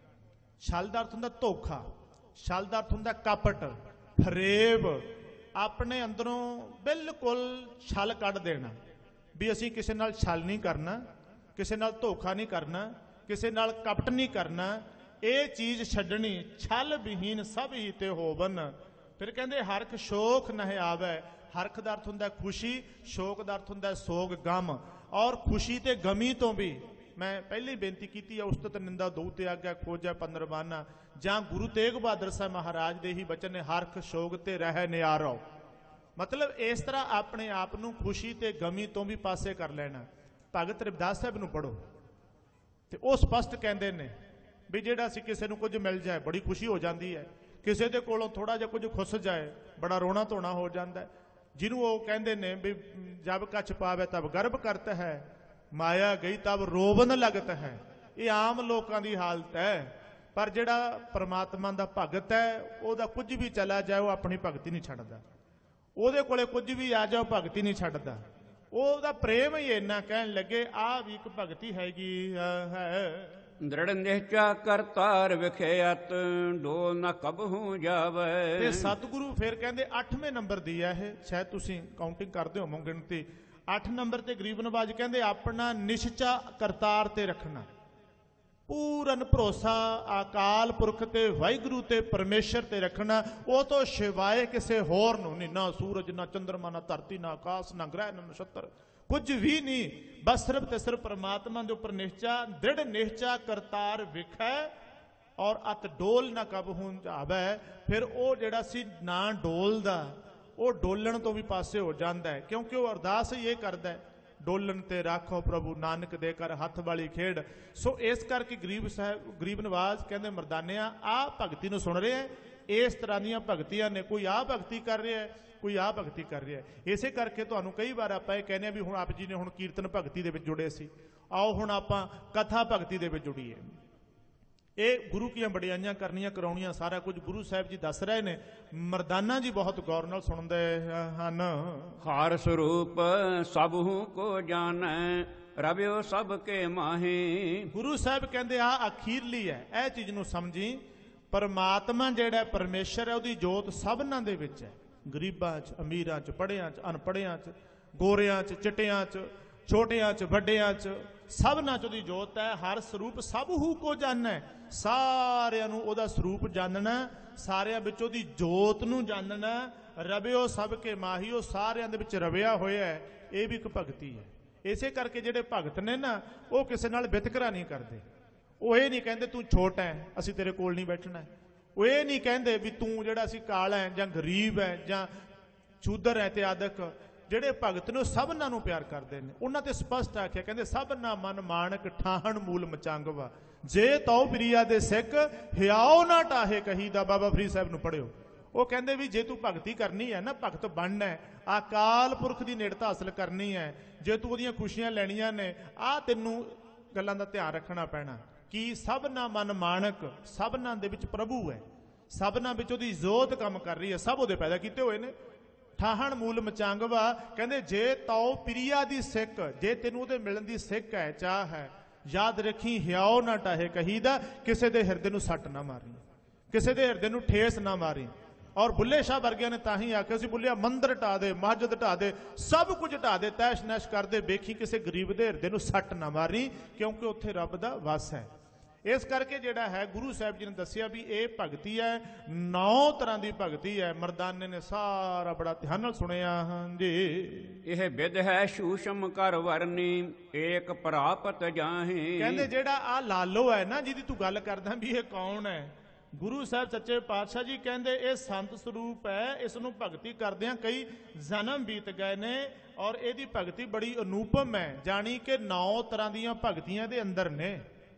ਛਲ ਦਾ ਅਰਥ ਹੁੰਦਾ ਧੋਖਾ, ਛਲ ਦਾ ਅਰਥ ਹੁੰਦਾ ਕਪਟ, ਫਰੇਬ। ਆਪਣੇ ਅੰਦਰੋਂ ਬਿਲਕੁਲ ਛਲ ਕੱਢ ਦੇਣਾ ਵੀ ਅਸੀਂ ਕਿਸੇ ਨਾਲ ਛਲ ਨਹੀਂ ਕਰਨਾ, ਕਿਸੇ ਨਾਲ ਧੋਖਾ ਨਹੀਂ ਕਰਨਾ, ਕਿਸੇ ਨਾਲ ਕਪਟ ਨਹੀਂ ਕਰਨਾ, ਇਹ ਚੀਜ਼ ਛੱਡਣੀ। ਛਲ ਵਿਹੀਨ ਸਭ ਹੀ ਤੇ ਹੋਵਨ। ਫਿਰ ਕਹਿੰਦੇ ਹਰਖ ਸ਼ੋਕ ਨਹਿ ਆਵੈ। ਹਰਖ ਦਾ ਅਰਥ ਹੁੰਦਾ ਖੁਸ਼ੀ, ਸ਼ੋਕ ਦਾ ਅਰਥ ਹੁੰਦਾ ਸੋਗ, ਗਮ। ਔਰ ਖੁਸ਼ੀ ਤੇ ਗਮੀ ਤੋਂ ਵੀ ਮੈਂ ਪਹਿਲੀ ਬੇਨਤੀ ਕੀਤੀ ਹੈ, ਉਸਤਤ ਨਿੰਦਾ ਦਊ ਤਿਆਗੈ, ਖੋਜੈ ਪਦ ਨਿਰਵਾਨਾ। ਜਾਂ ਗੁਰੂ ਤੇਗ ਬਹਾਦਰ ਸਾਹਿਬ ਮਹਾਰਾਜ ਦੇ ਹੀ ਬਚਨ ਨੇ, ਹਰਖ ਸ਼ੋਕ ਤੇ ਰਹਿ ਨਿਆਰੋ। ਮਤਲਬ ਇਸ ਤਰ੍ਹਾਂ ਆਪਣੇ ਆਪ ਨੂੰ ਖੁਸ਼ੀ ਤੇ ਗਮੀ ਤੋਂ ਵੀ ਪਾਸੇ ਕਰ ਲੈਣਾ। ਭਗਤ ਰਵਿਦਾਸ ਸਾਹਿਬ ਨੂੰ ਪੜ੍ਹੋ ਤੇ ਉਹ ਸਪਸ਼ਟ ਕਹਿੰਦੇ ਨੇ ਵੀ ਜਿਹੜਾ ਅਸੀਂ ਕਿਸੇ ਨੂੰ ਕੁਝ ਮਿਲ ਜਾਏ ਬੜੀ ਖੁਸ਼ੀ ਹੋ ਜਾਂਦੀ ਹੈ, ਕਿਸੇ ਦੇ ਕੋਲੋਂ ਥੋੜਾ ਜਿਹਾ ਕੁਝ ਖੁੱਸ ਜਾਏ ਬੜਾ ਰੋਣਾ ਧੋਣਾ ਹੋ ਜਾਂਦਾ। ਜਿਹਨੂੰ ਉਹ ਕਹਿੰਦੇ ਨੇ ਵੀ ਜਬ ਕੱਛ ਪਾਵੇ ਤਬ ਗਰਭ ਕਰਤ ਹੈ, ਮਾਇਆ ਗਈ ਤਬ ਰੋਵਨ ਲਗਤ ਹੈ। ਇਹ ਆਮ ਲੋਕਾਂ ਦੀ ਹਾਲਤ ਹੈ। ਪਰ ਜਿਹੜਾ ਪਰਮਾਤਮਾ ਦਾ ਭਗਤ ਹੈ, ਉਹਦਾ ਕੁਝ ਵੀ ਚਲਾ ਜਾਏ ਉਹ ਆਪਣੀ ਭਗਤੀ ਨਹੀਂ ਛੱਡਦਾ। ਉਹਦੇ ਕੋਲੇ ਕੁਝ ਵੀ ਆ ਜਾਓ ਭਗਤੀ ਨਹੀਂ ਛੱਡਦਾ। ਉਹਦਾ ਪ੍ਰੇਮ ਹੀ ਇੰਨਾ, ਕਹਿਣ ਲੱਗੇ ਆਹ ਵੀ ਇੱਕ ਭਗਤੀ ਹੈਗੀ ਹੈ। ਦ੍ਰਿੜ ਨਿਸ਼ਚਾ ਕਰਤਾਰ ਵਿਖਿਆਤ, ਡੋਲ ਨਾ ਕਬਹੂ ਜਾਵੇ। ਤੇ ਸਤਿਗੁਰੂ ਫਿਰ ਕਹਿੰਦੇ 8ਵੇਂ ਨੰਬਰ ਦੀ ਹੈ ਇਹ, ਸ਼ਾਇਦ ਤੁਸੀਂ ਕਾਊਂਟਿੰਗ ਕਰਦੇ ਹੋ ਗਿਣਤੀ। 8 ਨੰਬਰ ਤੇ ਗਰੀਬ ਨਵਾਜ ਕਹਿੰਦੇ ਆਪਣਾ ਨਿਸ਼ਚਾ ਕਰਤਾਰ ਤੇ ਰੱਖਣਾ। ਪੂਰਨ ਭਰੋਸਾ ਅਕਾਲ ਪੁਰਖ ਤੇ ਵਾਹਿਗੁਰੂ ਤੇ ਪਰਮੇਸ਼ਰ ਤੇ ਰੱਖਣਾ, ਉਹ ਤੋਂ ਸਿਵਾਏ ਕਿਸੇ ਹੋਰ ਨੂੰ ਨਹੀਂ, ਨਾ ਸੂਰਜ ਨਾ ਚੰਦਰਮਾ ਨਾ ਧਰਤੀ ਨਾ ਆਕਾਸ਼ ਨਾ ਗ੍ਰਹਿ ਨਾ ਨਛੱਤਰ, ਕੁਝ ਵੀ ਨਹੀਂ। ਬਸ ਸਿਰਫ ਤੇ ਸਿਰਫ ਪਰਮਾਤਮਾ ਦੇ ਉੱਪਰ ਨਿਸ਼ਚਾ, ਦ੍ਰਿੜ ਨਿਸ਼ਚਾ ਕਰਤਾਰ ਵਿਖੈ ਔਰ ਅਤ ਡੋਲ ਨਾ ਕਬਹੂ ਜਾਵੈ। ਫਿਰ ਉਹ ਜਿਹੜਾ ਸੀ ਨਾ ਡੋਲਦਾ, ਉਹ ਡੋਲਣ ਤੋਂ ਵੀ ਪਾਸੇ ਹੋ ਜਾਂਦਾ ਹੈ, ਕਿਉਂਕਿ ਉਹ ਅਰਦਾਸ ਹੀ ਇਹ ਕਰਦਾ ਹੈ, ਡੋਲਣ ਤੇ ਰਾਖੋ ਪ੍ਰਭੂ ਨਾਨਕ ਦੇ ਕਰ ਹੱਥ ਵਾਲੀ ਖੇਡ। ਸੋ ਇਸ ਕਰਕੇ ਗਰੀਬ ਨਵਾਜ਼ ਕਹਿੰਦੇ ਮਰਦਾਨਿਆਂ ਆਹ ਭਗਤੀ ਨੂੰ ਸੁਣ ਰਹੇ ਹੈ, ਇਸ ਤਰ੍ਹਾਂ ਦੀਆਂ ਭਗਤੀਆਂ ਨੇ, ਕੋਈ ਆਹ ਭਗਤੀ ਕਰ ਰਿਹਾ ਹੈ, ਕੋਈ ਆਹ ਭਗਤੀ ਕਰ ਰਿਹਾ ਹੈ। ਇਸੇ ਕਰਕੇ ਤੁਹਾਨੂੰ ਕਈ ਵਾਰ ਆਪਾਂ ਇਹ ਕਹਿੰਦੇ ਆ ਵੀ ਹੁਣ ਆਪ ਜੀ ਨੇ ਹੁਣ ਕੀਰਤਨ ਭਗਤੀ ਦੇ ਵਿੱਚ ਜੁੜੇ ਸੀ, ਆਓ ਹੁਣ ਆਪਾਂ ਕਥਾ ਭਗਤੀ ਦੇ ਵਿੱਚ ਜੁੜੀਏ। ਇਹ ਗੁਰੂ ਕੀਆਂ ਵਡਿਆਈਆਂ ਕਰਨੀਆਂ ਕਰਾਉਣੀਆਂ ਸਾਰਾ ਕੁਝ ਗੁਰੂ ਸਾਹਿਬ ਜੀ ਦੱਸ ਰਹੇ ਨੇ। ਮਰਦਾਨਾ ਜੀ ਬਹੁਤ ਗੌਰ ਨਾਲ ਸੁਣਦੇ ਹਨ। ਹਰ ਸਰੂਪ ਸਭੂ ਕੋ ਜਾਣੈ ਰਵਿਓ ਸਭ ਕੇ ਮਾਹੀ। ਗੁਰੂ ਸਾਹਿਬ ਕਹਿੰਦੇ ਆ ਅਖੀਰਲੀ ਹੈ, ਇਹ ਚੀਜ਼ ਨੂੰ ਸਮਝੀ। ਪਰਮਾਤਮਾ ਜਿਹੜਾ ਪਰਮੇਸ਼ਰ ਹੈ ਉਹਦੀ ਜੋਤ ਸਭਨਾਂ ਦੇ ਵਿੱਚ ਹੈ, ਗਰੀਬਾਂ 'ਚ, ਅਮੀਰਾਂ 'ਚ, ਪੜ੍ਹਿਆਂ 'ਚ, ਅਨਪੜ੍ਹਿਆਂ 'ਚ, ਗੋਰਿਆਂ 'ਚ, ਚਿੱਟਿਆਂ 'ਚ, ਛੋਟਿਆਂ 'ਚ, ਵੱਡਿਆਂ 'ਚ, ਸਭਨਾਂ 'ਚ ਉਹਦੀ ਜੋਤ ਹੈ। ਹਰ ਸਰੂਪ ਸਭ ਹੂ ਕੋ ਜਾਣੈ, ਸਾਰਿਆਂ ਨੂੰ ਉਹਦਾ ਸਰੂਪ ਜਾਣਨਾ, ਸਾਰਿਆਂ ਵਿੱਚ ਉਹਦੀ ਜੋਤ ਨੂੰ ਜਾਣਨਾ। ਰਵਿਓ ਸਭ ਕੇ ਮਾਹੀ, ਉਹ ਸਾਰਿਆਂ ਦੇ ਵਿੱਚ ਰਵਿਆ ਹੋਇਆ ਹੈ। ਇਹ ਵੀ ਇੱਕ ਭਗਤੀ ਹੈ। ਇਸੇ ਕਰਕੇ ਜਿਹੜੇ ਭਗਤ ਨੇ ਨਾ, ਉਹ ਕਿਸੇ ਨਾਲ ਵਿਤਕਰਾ ਨਹੀਂ ਕਰਦੇ। ਉਹ ਇਹ ਨਹੀਂ ਕਹਿੰਦੇ ਤੂੰ ਛੋਟਾ ਹੈ ਅਸੀਂ ਤੇਰੇ ਕੋਲ ਨਹੀਂ ਬੈਠਣਾ, ਉਹ ਇਹ ਨਹੀਂ ਕਹਿੰਦੇ ਵੀ ਤੂੰ ਜਿਹੜਾ ਅਸੀਂ ਕਾਲਾ ਹੈ ਜਾਂ ਗਰੀਬ ਹੈ ਜਾਂ ਸ਼ੂਦਰ ਹੈ ਤੇ ਆਦਿਕ। ਜਿਹੜੇ ਭਗਤ ਨੇ ਉਹ ਸਭਨਾਂ ਨੂੰ ਪਿਆਰ ਕਰਦੇ ਨੇ। ਉਹਨਾਂ ਤੇ ਸਪਸ਼ਟ ਆਖਿਆ, ਕਹਿੰਦੇ ਸਭਨਾ ਮਨ ਮਾਣਕ ਠਾਹਣ ਮੂਲ ਮਚੰਗਵਾ, ਜੇ ਤਉ ਪ੍ਰਿਆ ਦੇ ਸਿੱਖ ਹਿਆਓ ਨਾ ਟਾਹੇ ਕਹੀਦਾ। ਬਾਬਾ ਫਰੀਦ ਸਾਹਿਬ ਨੂੰ ਪੜ੍ਹਿਓ। ਉਹ ਕਹਿੰਦੇ ਵੀ ਜੇ ਤੂੰ ਭਗਤੀ ਕਰਨੀ ਹੈ ਨਾ, ਭਗਤ ਬਣਨਾ ਹੈ, ਅਕਾਲ ਪੁਰਖ ਦੀ ਨੇੜਤਾ ਹਾਸਲ ਕਰਨੀ ਹੈ, ਜੇ ਤੂੰ ਉਹਦੀਆਂ ਖੁਸ਼ੀਆਂ ਲੈਣੀਆਂ ਨੇ, ਆਹ ਤੈਨੂੰ ਗੱਲਾਂ ਦਾ ਧਿਆਨ ਰੱਖਣਾ ਪੈਣਾ ਕਿ ਸਭਨਾ ਮਨ ਮਾਣਕ, ਸਭਨਾਂ ਦੇ ਵਿੱਚ ਪ੍ਰਭੂ ਹੈ, ਸਭਨਾਂ ਵਿੱਚ ਉਹਦੀ ਜੋਤ ਕੰਮ ਕਰ ਰਹੀ ਹੈ, ਸਭ ਉਹਦੇ ਪੈਦਾ ਕੀਤੇ ਹੋਏ ਨੇ। ਠਾਹਣ ਮੂਲ ਮਚੰਗਵਾ, ਕਹਿੰਦੇ ਜੇ ਤਉ ਪ੍ਰਿਆ ਦੀ ਸਿੱਖ, ਜੇ ਤੈਨੂੰ ਉਹਦੇ ਮਿਲਣ ਦੀ ਸਿੱਖ ਹੈ, ਚਾਹ ਹੈ, ਯਾਦ ਰੱਖੀ ਹਿਆਓ ਨਾ ਟਾਹੇ ਕਹੀਦਾ, ਕਿਸੇ ਦੇ ਹਿਰਦੇ ਨੂੰ ਸੱਟ ਨਾ ਮਾਰੀ, ਕਿਸੇ ਦੇ ਹਿਰਦੇ ਨੂੰ ਠੇਸ ਨਾ ਮਾਰੀ। ਔਰ ਬੁੱਲੇ ਸ਼ਾਹ ਵਰਗਿਆਂ ਨੇ ਤਾਂ ਹੀ ਆਖਿਆ ਸੀ, ਬੁੱਲਿਆ ਮੰਦਰ ਢਾ ਦੇ, ਮਸਜਿਦ ਢਾ ਦੇ, ਸਭ ਕੁਝ ਢਾ ਦੇ, ਤੈਸ਼ ਨੈਸ਼ ਕਰਦੇ, ਵੇਖੀ ਕਿਸੇ ਗਰੀਬ ਦੇ ਹਿਰਦੇ ਨੂੰ ਸੱਟ ਨਾ ਮਾਰੀ, ਕਿਉਂਕਿ ਉੱਥੇ ਰੱਬ ਦਾ ਵਸ ਹੈ। ਇਸ ਕਰਕੇ ਜਿਹੜਾ ਹੈ ਗੁਰੂ ਸਾਹਿਬ ਜੀ ਨੇ ਦੱਸਿਆ ਵੀ ਇਹ ਭਗਤੀ ਹੈ, 9 ਤਰ੍ਹਾਂ ਦੀ ਭਗਤੀ ਹੈ। ਮਰਦਾਨੇ ਨੇ ਸਾਰਾ ਬੜਾ ਧਿਆਨ ਨਾਲ ਸੁਣਿਆ। ਹਾਂਜੀ, ਇਹ ਵਿਦ ਹੈ ਸ਼ੂਸ਼ਮ ਕਰ ਵਰਨੀ ਏਕ ਪ੍ਰਾਪਤ ਜਾਹੀ। ਕਹਿੰਦੇ ਜਿਹੜਾ ਆ ਲਾਲੋ ਹੈ ਨਾ, ਜਿਹਦੀ ਤੂੰ ਗੱਲ ਕਰਦਾ ਵੀ ਇਹ ਕੌਣ ਹੈ, ਗੁਰੂ ਸਾਹਿਬ ਸੱਚੇ ਪਾਤਸ਼ਾਹ ਜੀ ਕਹਿੰਦੇ ਇਹ ਸੰਤ ਸਰੂਪ ਹੈ। ਇਸ ਨੂੰ ਭਗਤੀ ਕਰਦਿਆਂ ਕਈ ਜਨਮ ਬੀਤ ਗਏ ਨੇ ਔਰ ਇਹਦੀ ਭਗਤੀ ਬੜੀ ਅਨੂਪਮ ਹੈ। ਜਾਣੀ ਕਿ 9 ਤਰ੍ਹਾਂ ਦੀਆਂ ਭਗਤੀਆਂ ਦੇ ਅੰਦਰ ਨੇ।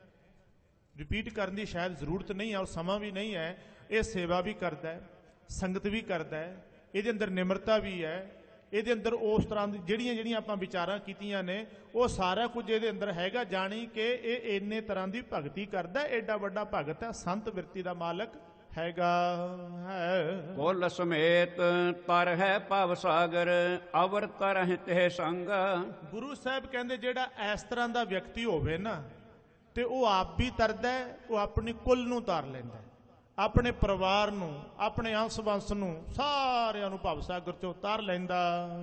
ਰਿਪੀਟ ਕਰਨ ਦੀ ਸ਼ਾਇਦ ਜ਼ਰੂਰਤ ਨਹੀਂ ਹੈ ਔਰ ਸਮਾਂ ਵੀ ਨਹੀਂ ਹੈ। ਇਹ ਸੇਵਾ ਵੀ ਕਰਦਾ ਹੈ, ਸੰਗਤ ਵੀ ਕਰਦਾ ਹੈ, ਇਹਦੇ ਅੰਦਰ ਨਿਮਰਤਾ ਵੀ ਹੈ, ਇਹਦੇ ਅੰਦਰ ਉਸ ਤਰ੍ਹਾਂ ਦੀ ਜਿਹੜੀਆਂ ਆਪਾਂ ਵਿਚਾਰਾਂ ਕੀਤੀਆਂ ਨੇ ਉਹ ਸਾਰਾ ਕੁਝ ਇਹਦੇ ਅੰਦਰ ਹੈਗਾ। ਜਾਣੀ ਕਿ ਇਹ ਇੰਨੇ ਤਰ੍ਹਾਂ ਦੀ ਭਗਤੀ ਕਰਦਾ, ਐਡਾ ਵੱਡਾ ਭਗਤ ਹੈ, ਸੰਤ ਬਿਰਤੀ ਦਾ ਮਾਲਕ ਹੈਗਾ ਹੈ। ਕੁਲ ਸਮੇਤ ਤਰ ਹੈ ਭਵ ਸਾਗਰ ਅਵਰ ਤਰਹਿ ਤੇ ਸੰਗ। ਗੁਰੂ ਸਾਹਿਬ ਕਹਿੰਦੇ ਜਿਹੜਾ ਇਸ ਤਰ੍ਹਾਂ ਦਾ ਵਿਅਕਤੀ ਹੋਵੇ ਨਾ, ਤੇ ਉਹ ਆਪ ਵੀ ਤਰਦਾ, ਉਹ ਆਪਣੀ ਕੁੱਲ ਨੂੰ ਤਾਰ ਲੈਂਦਾ, ਆਪਣੇ ਪਰਿਵਾਰ ਨੂੰ, ਆਪਣੇ ਅੰਸ਼ ਵੰਸ਼ ਨੂੰ, ਸਾਰਿਆਂ ਨੂੰ ਭਵ ਸਾਗਰ ਚੋਂ ਤਾਰ ਲੈਂਦਾ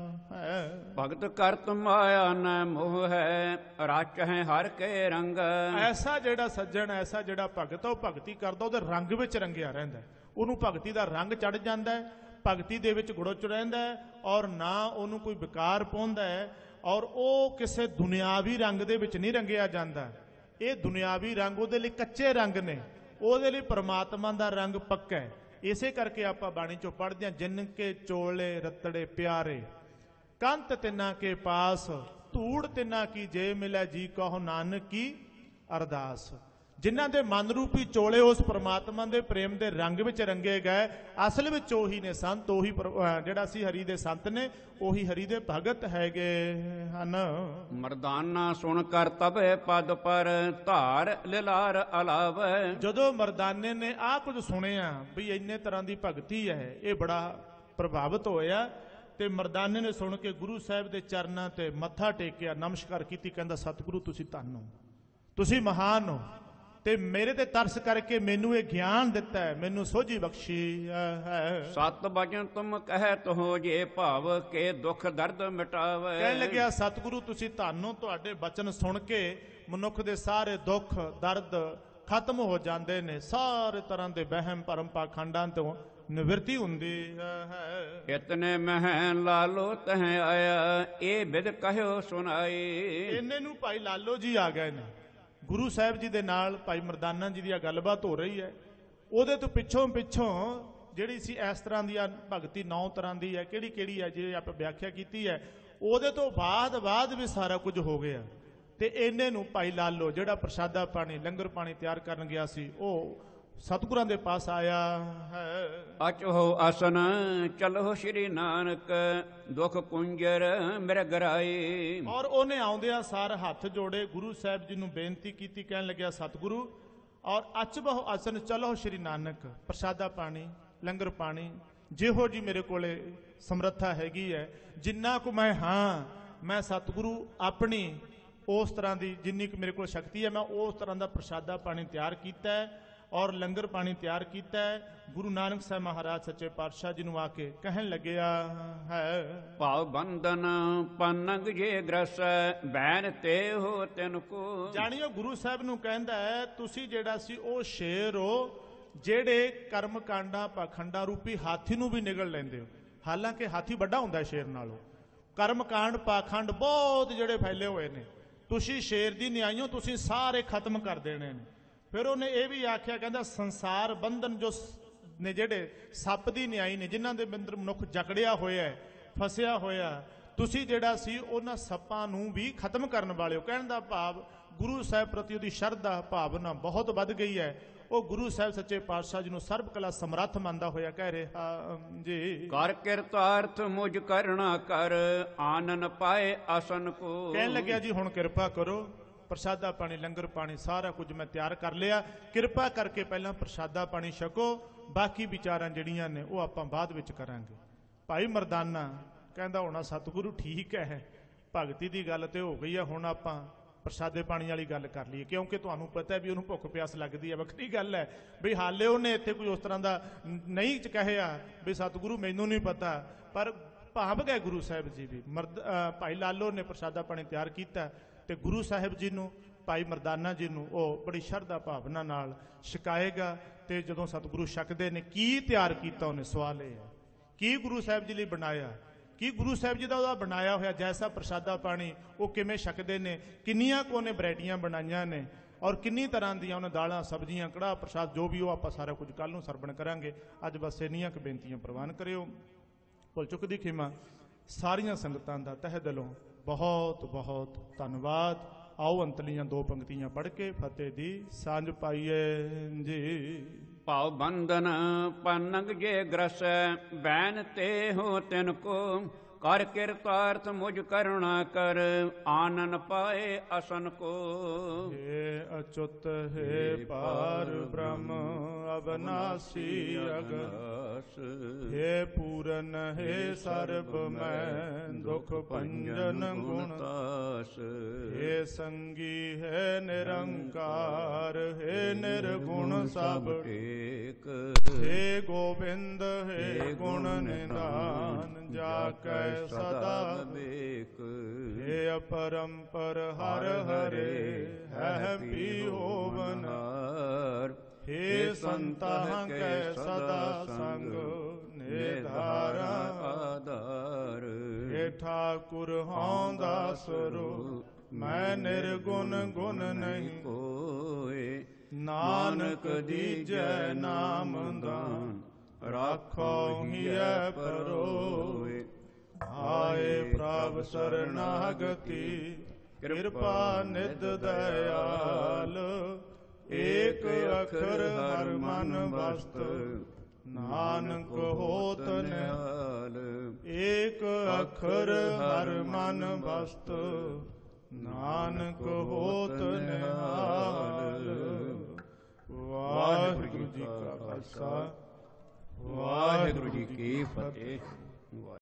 ਹੈ। ਭਗਤ ਕਰਤ ਮਾਇਆ ਨ ਮੋਹ ਹੈ ਰਚ ਹੈ ਹਰ ਕੇ ਰੰਗ। ਐਸਾ ਜਿਹੜਾ ਸੱਜਣ, ਐਸਾ ਜਿਹੜਾ ਭਗਤ, ਉਹ ਭਗਤੀ ਕਰਦਾ ਉਹਦੇ ਰੰਗ ਵਿੱਚ ਰੰਗਿਆ ਰਹਿੰਦਾ, ਉਹਨੂੰ ਭਗਤੀ ਦਾ ਰੰਗ ਚੜ ਜਾਂਦਾ ਹੈ, ਭਗਤੀ ਦੇ ਵਿੱਚ ਗੁੜਚ ਰਹਿੰਦਾ ਹੈ ਔਰ ਨਾ ਉਹਨੂੰ ਕੋਈ ਵਿਕਾਰ ਪਾਉਂਦਾ ਹੈ। ਔਰ ਉਹ ਕਿਸੇ ਦੁਨਿਆਵੀ ਰੰਗ ਦੇ ਵਿੱਚ ਨਹੀਂ ਰੰਗਿਆ ਜਾਂਦਾ। ਇਹ ਦੁਨਿਆਵੀ ਰੰਗ ਉਹਦੇ ਲਈ ਕੱਚੇ ਰੰਗ ਨੇ, ਉਹਦੇ ਲਈ ਪਰਮਾਤਮਾ ਦਾ ਰੰਗ ਪੱਕਾ ਹੈ। ਇਸੇ ਕਰਕੇ ਆਪਾਂ ਬਾਣੀ ਚੋਂ ਪੜ੍ਹਦੇ ਹਾਂ, ਜਿਨ ਕੇ ਚੋਲੇ ਰਤੜੇ ਪਿਆਰੇ ਕੰਤ ਤਿੰਨਾ ਕੇ ਪਾਸ ਧੂੜ ਤਿੰਨਾ ਕੀ ਜੇ ਮਿਲੇ ਜੀ ਕਹੋ ਨਾਨਕ ਕੀ ਅਰਦਾਸ। ਜਿਨ੍ਹਾਂ ਦੇ ਮਨ ਰੂਪੀ ਚੋਲੇ ਉਸ ਪਰਮਾਤਮਾ ਦੇ ਪ੍ਰੇਮ ਦੇ ਰੰਗ ਵਿੱਚ ਰੰਗੇ ਗਏ, ਅਸਲ ਵਿੱਚ ਉਹੀ ਨੇ ਸੰਤ, ਉਹੀ ਜਿਹੜਾ ਸੀ ਹਰੀ ਦੇ ਸੰਤ ਨੇ, ਉਹੀ ਹਰੀ ਦੇ ਭਗਤ ਹੈਗੇ ਹਨ। ਮਰਦਾਨਾ ਸੁਣ ਕਰ ਤਬੇ ਪਦ ਪਰ ਧਾਰ ਲਿਲਾਰ ਅਲਾਵੈ। ਜਦੋਂ ਮਰਦਾਨੇ ਨੇ ਆਹ ਕੁਝ ਸੁਣਿਆ ਵੀ ਇੰਨੇ ਤਰ੍ਹਾਂ ਦੀ ਭਗਤੀ ਹੈ, ਇਹ ਬੜਾ ਪ੍ਰਭਾਵਿਤ ਹੋਇਆ ਤੇ ਮਰਦਾਨੇ ਨੇ ਸੁਣ ਕੇ ਗੁਰੂ ਸਾਹਿਬ ਦੇ ਚਰਨਾਂ ਤੇ ਮੱਥਾ ਟੇਕਿਆ, ਨਮਸਕਾਰ ਕੀਤੀ, ਕਹਿੰਦਾ ਸਤਿਗੁਰੂ ਤੁਸੀਂ ਧੰਨ ਹੋ, ਤੁਸੀਂ ਮਹਾਨ ਹੋ ਤੇ ਮੇਰੇ ਤੇ ਤਰਸ ਕਰਕੇ ਮੈਨੂੰ ਇਹ ਗਿਆਨ ਦਿੱਤਾ ਹੈ, ਮੈਨੂੰ ਸੋਝੀ ਬਖਸ਼ੀ ਹੈ। ਸਤ ਬਚਨ ਤੁਮ ਕਹਿਤ ਹੋ ਜੇ ਭਾਵ ਕੇ ਦੁੱਖ ਦਰਦ ਮਿਟਾਵੇ। ਕਹਿਣ ਲੱਗਿਆ ਸਤਿਗੁਰੂ ਤੁਸੀਂ ਧੰਨ ਹੋ, ਤੁਹਾਡੇ ਬਚਨ ਸੁਣ ਕੇ ਮਨੁੱਖ ਦੇ ਸਾਰੇ ਦੁੱਖ ਦਰਦ ਖਤਮ ਹੋ ਜਾਂਦੇ ਨੇ, ਸਾਰੇ ਤਰ੍ਹਾਂ ਦੇ ਵਹਿਮ ਭਰਮ ਪਾਖੰਡਾਂ ਤੋਂ ਨਿਵਰਤੀ ਹੁੰਦੀ ਹੈ। ਇਤਨੇ ਮਹਿ ਲਾਲੋ ਤਹ ਆਇਆ, ਇਹ ਬਿਦ ਕਹਿਓ ਸੁਣਾਈ। ਇੰਨੇ ਨੂੰ ਭਾਈ ਲਾਲੋ ਜੀ ਆ ਗਏ ਨੇ। ਗੁਰੂ ਸਾਹਿਬ ਜੀ ਦੇ ਨਾਲ ਭਾਈ ਮਰਦਾਨਾ ਜੀ ਦੀ ਗੱਲਬਾਤ ਹੋ ਰਹੀ ਹੈ। ਉਹਦੇ ਤੋਂ ਪਿੱਛੋਂ ਜਿਹੜੀ ਸੀ ਇਸ ਤਰ੍ਹਾਂ ਦੀ ਭਗਤੀ 9 ਤਰ੍ਹਾਂ ਦੀ ਹੈ, ਕਿਹੜੀ ਕਿਹੜੀ ਹੈ ਜੇ ਆਪਾਂ ਵਿਆਖਿਆ ਕੀਤੀ ਹੈ। ਉਹਦੇ ਤੋਂ ਬਾਅਦ ਵੀ ਸਾਰਾ ਕੁਝ ਹੋ ਗਿਆ। ਤੇ ਇੰਨੇ ਨੂੰ ਭਾਈ ਲਾਲੋ ਜਿਹੜਾ ਪ੍ਰਸ਼ਾਦਾ ਪਾਣੀ ਲੰਗਰ ਪਾਣੀ ਤਿਆਰ ਕਰਨ ਗਿਆ ਸੀ, ਉਹ ਸਤਿਗੁਰਾਂ ਦੇ ਪਾਸ ਆਇਆ ਹੈ। ਅਚੋ ਆਸਨ ਚਲੋ ਸ਼੍ਰੀ ਨਾਨਕ, ਦੁਖ ਕੁੰਜਰ ਮਿਰਗਰਾਈ। ਔਰ ਉਹਨੇ ਆਉਂਦਿਆਂ ਸਾਰ ਹੱਥ ਜੋੜੇ, ਗੁਰੂ ਸਾਹਿਬ ਜੀ ਨੂੰ ਬੇਨਤੀ ਕੀਤੀ, ਕਹਿਣ ਲੱਗਿਆ ਸਤਿਗੁਰੂ ਔਰ ਅਚਬਹੁ ਆਸਨ ਚਲੋ ਸ਼੍ਰੀ ਨਾਨਕ, ਪ੍ਰਸ਼ਾਦਾ ਪਾਣੀ ਲੰਗਰ ਪਾਣੀ ਜਿਹੋ ਜੀ ਮੇਰੇ ਕੋਲੇ ਸਮਰੱਥਾ ਹੈਗੀ ਹੈ, ਜਿੰਨਾ ਕੁ ਮੈਂ ਸਤਿਗੁਰੂ ਆਪਣੀ ਉਸ ਤਰ੍ਹਾਂ ਦੀ ਜਿੰਨੀ ਕੁ ਮੇਰੇ ਕੋਲ ਸ਼ਕਤੀ ਹੈ, ਮੈਂ ਉਸ ਤਰ੍ਹਾਂ ਦਾ ਪ੍ਰਸ਼ਾਦਾ ਪਾਣੀ ਤਿਆਰ ਕੀਤਾ ਹੈ ਔਰ ਲੰਗਰ ਪਾਣੀ ਤਿਆਰ ਕੀਤਾ ਹੈ। ਗੁਰੂ ਨਾਨਕ ਸਾਹਿਬ ਮਹਾਰਾਜ ਸੱਚੇ ਪਾਤਸ਼ਾਹ ਜੀ ਨੂੰ ਆ ਕੇ ਕਹਿਣ ਲੱਗਿਆ ਹੈ, ਭਾਵ ਬੰਧਨ ਪਨੰਗ ਜੇ ਗ੍ਰਸ, ਬੈਨ ਤੇ ਹੋ ਤਿਨ ਕੋ। ਜਾਣਿਓ ਗੁਰੂ ਸਾਹਿਬ ਨੂੰ ਕਹਿੰਦਾ ਹੈ, ਤੁਸੀਂ ਜਿਹੜਾ ਸੀ ਉਹ ਸ਼ੇਰ ਹੋ ਜਿਹੜੇ ਕਰਮ ਕਾਂਡਾਂ ਪਾਖੰਡਾਂ ਰੂਪੀ ਹਾਥੀ ਨੂੰ ਵੀ ਨਿਗਲ ਲੈਂਦੇ ਹੋ। ਹਾਲਾਂਕਿ ਹਾਥੀ ਵੱਡਾ ਹੁੰਦਾ ਸ਼ੇਰ ਨਾਲੋਂ। ਕਰਮ ਕਾਂਡ ਪਾਖੰਡ ਬਹੁਤ ਜਿਹੜੇ ਫੈਲੇ ਹੋਏ ਨੇ, ਤੁਸੀਂ ਸ਼ੇਰ ਦੀ ਨਿਆਈਓ, ਤੁਸੀਂ ਸਾਰੇ ਖਤਮ ਕਰ ਦੇਣੇ ਨੇ। ਫਿਰ ਉਹਨੇ ਇਹ ਵੀ ਆਖਿਆ, ਕਹਿੰਦਾ ਸੰਸਾਰ ਬੰਧਨ ਜੋ ਨੇ ਜਿਹੜੇ ਸੱਪ ਦੀ ਨਿਆਈ ਨੇ, ਜਿਨ੍ਹਾਂ ਦੇ ਅੰਦਰ ਮਨੁੱਖ ਜਕੜਿਆ ਹੋਇਆ ਹੈ, ਫਸਿਆ ਹੋਇਆ, ਤੁਸੀਂ ਜਿਹੜਾ ਸੀ ਉਹਨਾਂ ਸੱਪਾਂ ਨੂੰ ਵੀ ਖਤਮ ਕਰਨ ਵਾਲੇ ਹੋ। ਕਹਿਣ ਦਾ ਭਾਵ ਗੁਰੂ ਸਾਹਿਬ ਪ੍ਰਤੀ ਉਹਦੀ ਸ਼ਰਧਾ ਭਾਵਨਾ ਬਹੁਤ ਵੱਧ ਗਈ ਹੈ। ਉਹ ਗੁਰੂ ਸਾਹਿਬ ਸੱਚੇ ਪਾਤਸ਼ਾਹ ਜੀ ਨੂੰ ਸਰਬ ਕਲਾ ਸਮਰੱਥ ਮੰਨਦਾ ਹੋਇਆ ਕਹਿ ਰਿਹਾ ਜੀ, ਕਰ ਕਿਰਤਾਰਥ ਮੁਝ ਕਰਣਾ ਕਰ, ਆਨਨ ਪਾਏ ਆਸਨ ਕੋ। ਕਹਿਣ ਲੱਗਿਆ ਜੀ ਹੁਣ ਕਿਰਪਾ ਕਰੋ, ਪ੍ਰਸ਼ਾਦਾ ਪਾਣੀ ਲੰਗਰ ਪਾਣੀ ਸਾਰਾ ਕੁਝ ਮੈਂ ਤਿਆਰ ਕਰ ਲਿਆ, ਕਿਰਪਾ ਕਰਕੇ ਪਹਿਲਾਂ ਪ੍ਰਸ਼ਾਦਾ ਪਾਣੀ ਛਕੋ, ਬਾਕੀ ਵਿਚਾਰਾਂ ਜਿਹੜੀਆਂ ਨੇ ਉਹ ਆਪਾਂ ਬਾਅਦ ਵਿੱਚ ਕਰਾਂਗੇ। ਭਾਈ ਮਰਦਾਨਾ ਕਹਿੰਦਾ ਹੋਣਾ ਸਤਿਗੁਰੂ ਠੀਕ ਹੈ, ਭਗਤੀ ਦੀ ਗੱਲ ਤੇ ਹੋ ਗਈ ਹੈ, ਹੁਣ ਆਪਾਂ ਪ੍ਰਸ਼ਾਦੇ ਪਾਣੀ ਵਾਲੀ ਗੱਲ ਕਰ ਲਈਏ, ਕਿਉਂਕਿ ਤੁਹਾਨੂੰ ਪਤਾ ਵੀ ਉਹਨੂੰ ਭੁੱਖ ਪਿਆਸ ਲੱਗਦੀ ਹੈ। ਵੱਖਰੀ ਗੱਲ ਹੈ ਵੀ ਹਾਲੇ ਉਹਨੇ ਇੱਥੇ ਕੋਈ ਉਸ ਤਰ੍ਹਾਂ ਦਾ ਨਹੀਂ ਕਹਿਆ ਵੀ ਸਤਿਗੁਰੂ ਮੈਨੂੰ ਨਹੀਂ ਪਤਾ, ਪਰ ਭਾਵ ਗਏ ਗੁਰੂ ਸਾਹਿਬ ਜੀ ਵੀ। ਭਾਈ ਲਾਲੋ ਨੇ ਪ੍ਰਸ਼ਾਦਾ ਪਾਣੀ ਤਿਆਰ ਕੀਤਾ ਤੇ ਗੁਰੂ ਸਾਹਿਬ ਜੀ ਨੂੰ ਭਾਈ ਮਰਦਾਨਾ ਜੀ ਨੂੰ ਉਹ ਬੜੀ ਸ਼ਰਧਾ ਭਾਵਨਾ ਨਾਲ ਛਕਾਏਗਾ। ਤੇ ਜਦੋਂ ਸਤਿਗੁਰੂ ਛਕਦੇ ਨੇ, ਕੀ ਤਿਆਰ ਕੀਤਾ ਉਹਨੇ, ਸਵਾਲ ਇਹ ਹੈ ਕੀ ਗੁਰੂ ਸਾਹਿਬ ਜੀ ਲਈ ਬਣਾਇਆ, ਕੀ ਗੁਰੂ ਸਾਹਿਬ ਜੀ ਦਾ ਉਹਦਾ ਬਣਾਇਆ ਹੋਇਆ ਜੈਸਾ ਪ੍ਰਸ਼ਾਦਾ ਪਾਣੀ ਉਹ ਕਿਵੇਂ ਛਕਦੇ ਨੇ, ਕਿੰਨੀਆਂ ਕੁ ਉਹਨੇ ਵੈਰਾਈਟੀਆਂ ਬਣਾਈਆਂ ਨੇ ਔਰ ਕਿੰਨੀ ਤਰ੍ਹਾਂ ਦੀਆਂ ਉਹਨੇ ਦਾਲਾਂ ਸਬਜ਼ੀਆਂ ਕੜਾਹ ਪ੍ਰਸ਼ਾਦ ਜੋ ਵੀ, ਉਹ ਆਪਾਂ ਸਾਰਾ ਕੁਝ ਕੱਲ੍ਹ ਨੂੰ ਸਰਵਣ ਕਰਾਂਗੇ। ਅੱਜ ਬਸ ਇੰਨੀਆਂ ਕੁ ਬੇਨਤੀਆਂ ਪ੍ਰਵਾਨ ਕਰਿਓ। ਭੁੱਲ ਚੁੱਕ ਦੀ ਖਿਮਾ। ਸਾਰੀਆਂ ਸੰਗਤਾਂ ਦਾ ਤਹਿ ਦਿਲੋਂ ਬਹੁਤ ਬਹੁਤ ਧੰਨਵਾਦ। ਆਓ ਅੰਤਲੀਆਂ 2 ਪੰਕਤੀਆਂ ਪੜ੍ਹ ਕੇ ਫਤਿਹ ਦੀ ਸਾਂਝ ਪਾਈਏ ਜੀ। ਭਾਵ ਬੰਧਨ ਪਨੰਗ ਜੇ ਗ੍ਰਸ, ਬੈਨ ਤੇ ਹੋ ਤਿਨ ਕੋ। ਕਰ ਕਿਰਤਾਰਥ ਮੁਝ ਕਰੁਣਾ ਕਰ, ਆਨਨ ਪਾਏ ਅਸਨ ਕੋ। ਹੇ ਅਚੁੱਤ ਹੈ ਪਾਰ ਬ੍ਰਹਮ ਅਬਨਾਸੀ ਅਗਨਾਸ, ਹੇ ਪੂਰਨ ਹੈ ਸਰਬ ਮੈਂ ਦੁਖ ਭੰਜਨ ਗੁਣਤਾਸ। ਹੇ ਸੰਗੀ ਹੈ ਨਿਰੰਕਾਰ, ਹੈ ਨਿਰਗੁਣ ਸਭ ਟੇਕ। ਹੇ ਗੋਬਿੰਦ ਹੈ ਗੁਣ ਨਿਧਾਨ, ਜਾ ਕੈ ਸਦਾ ਵਿਵੇਕ। ਹੇ ਅਪਰੰਪਰ ਹਰ ਹਰੇ, ਹੈ ਪੀ ਹੋਵਨਾਰ। ਹੇ ਸੰਤਾਂ ਕੈ ਸਦਾ ਸੰਗ, ਨਿਧਾਰਾ ਆਧਾਰ। ਹੇ ਠਾਕੁਰ ਹਉ ਦਾਸਰੋ, ਮੈਂ ਨਿਰਗੁਣ ਗੁਣ ਨਹੀਂ ਕੋਇ। ਨਾਨਕ ਦੀਜੈ ਨਾਮ ਦਾਨ, ਰਾਖੋ ਹੀਐ ਪਰੋਇ। ਆਏ ਪ੍ਰਭ ਸਰਨਾਗਤੀ, ਕਿਰਪਾ ਨਿਧ ਦਇਆਲ। ਏਕ ਅਖਰ ਹਰ ਮਨ ਵਸਤ, ਨਾਨਕ ਹੋਤ ਨਿਹਾਲ। ਏਕ ਅਖਰ ਹਰ ਮਨ ਵਸਤ, ਨਾਨਕ ਹੋਤ ਨਿਹਾਲ। ਵਾਹਿਗੁਰੂ ਜੀ ਕਾ ਖਾਲਸਾ, ਵਾਹਿਗੁਰੂ ਜੀ ਕੀ ਫਤਿਹ।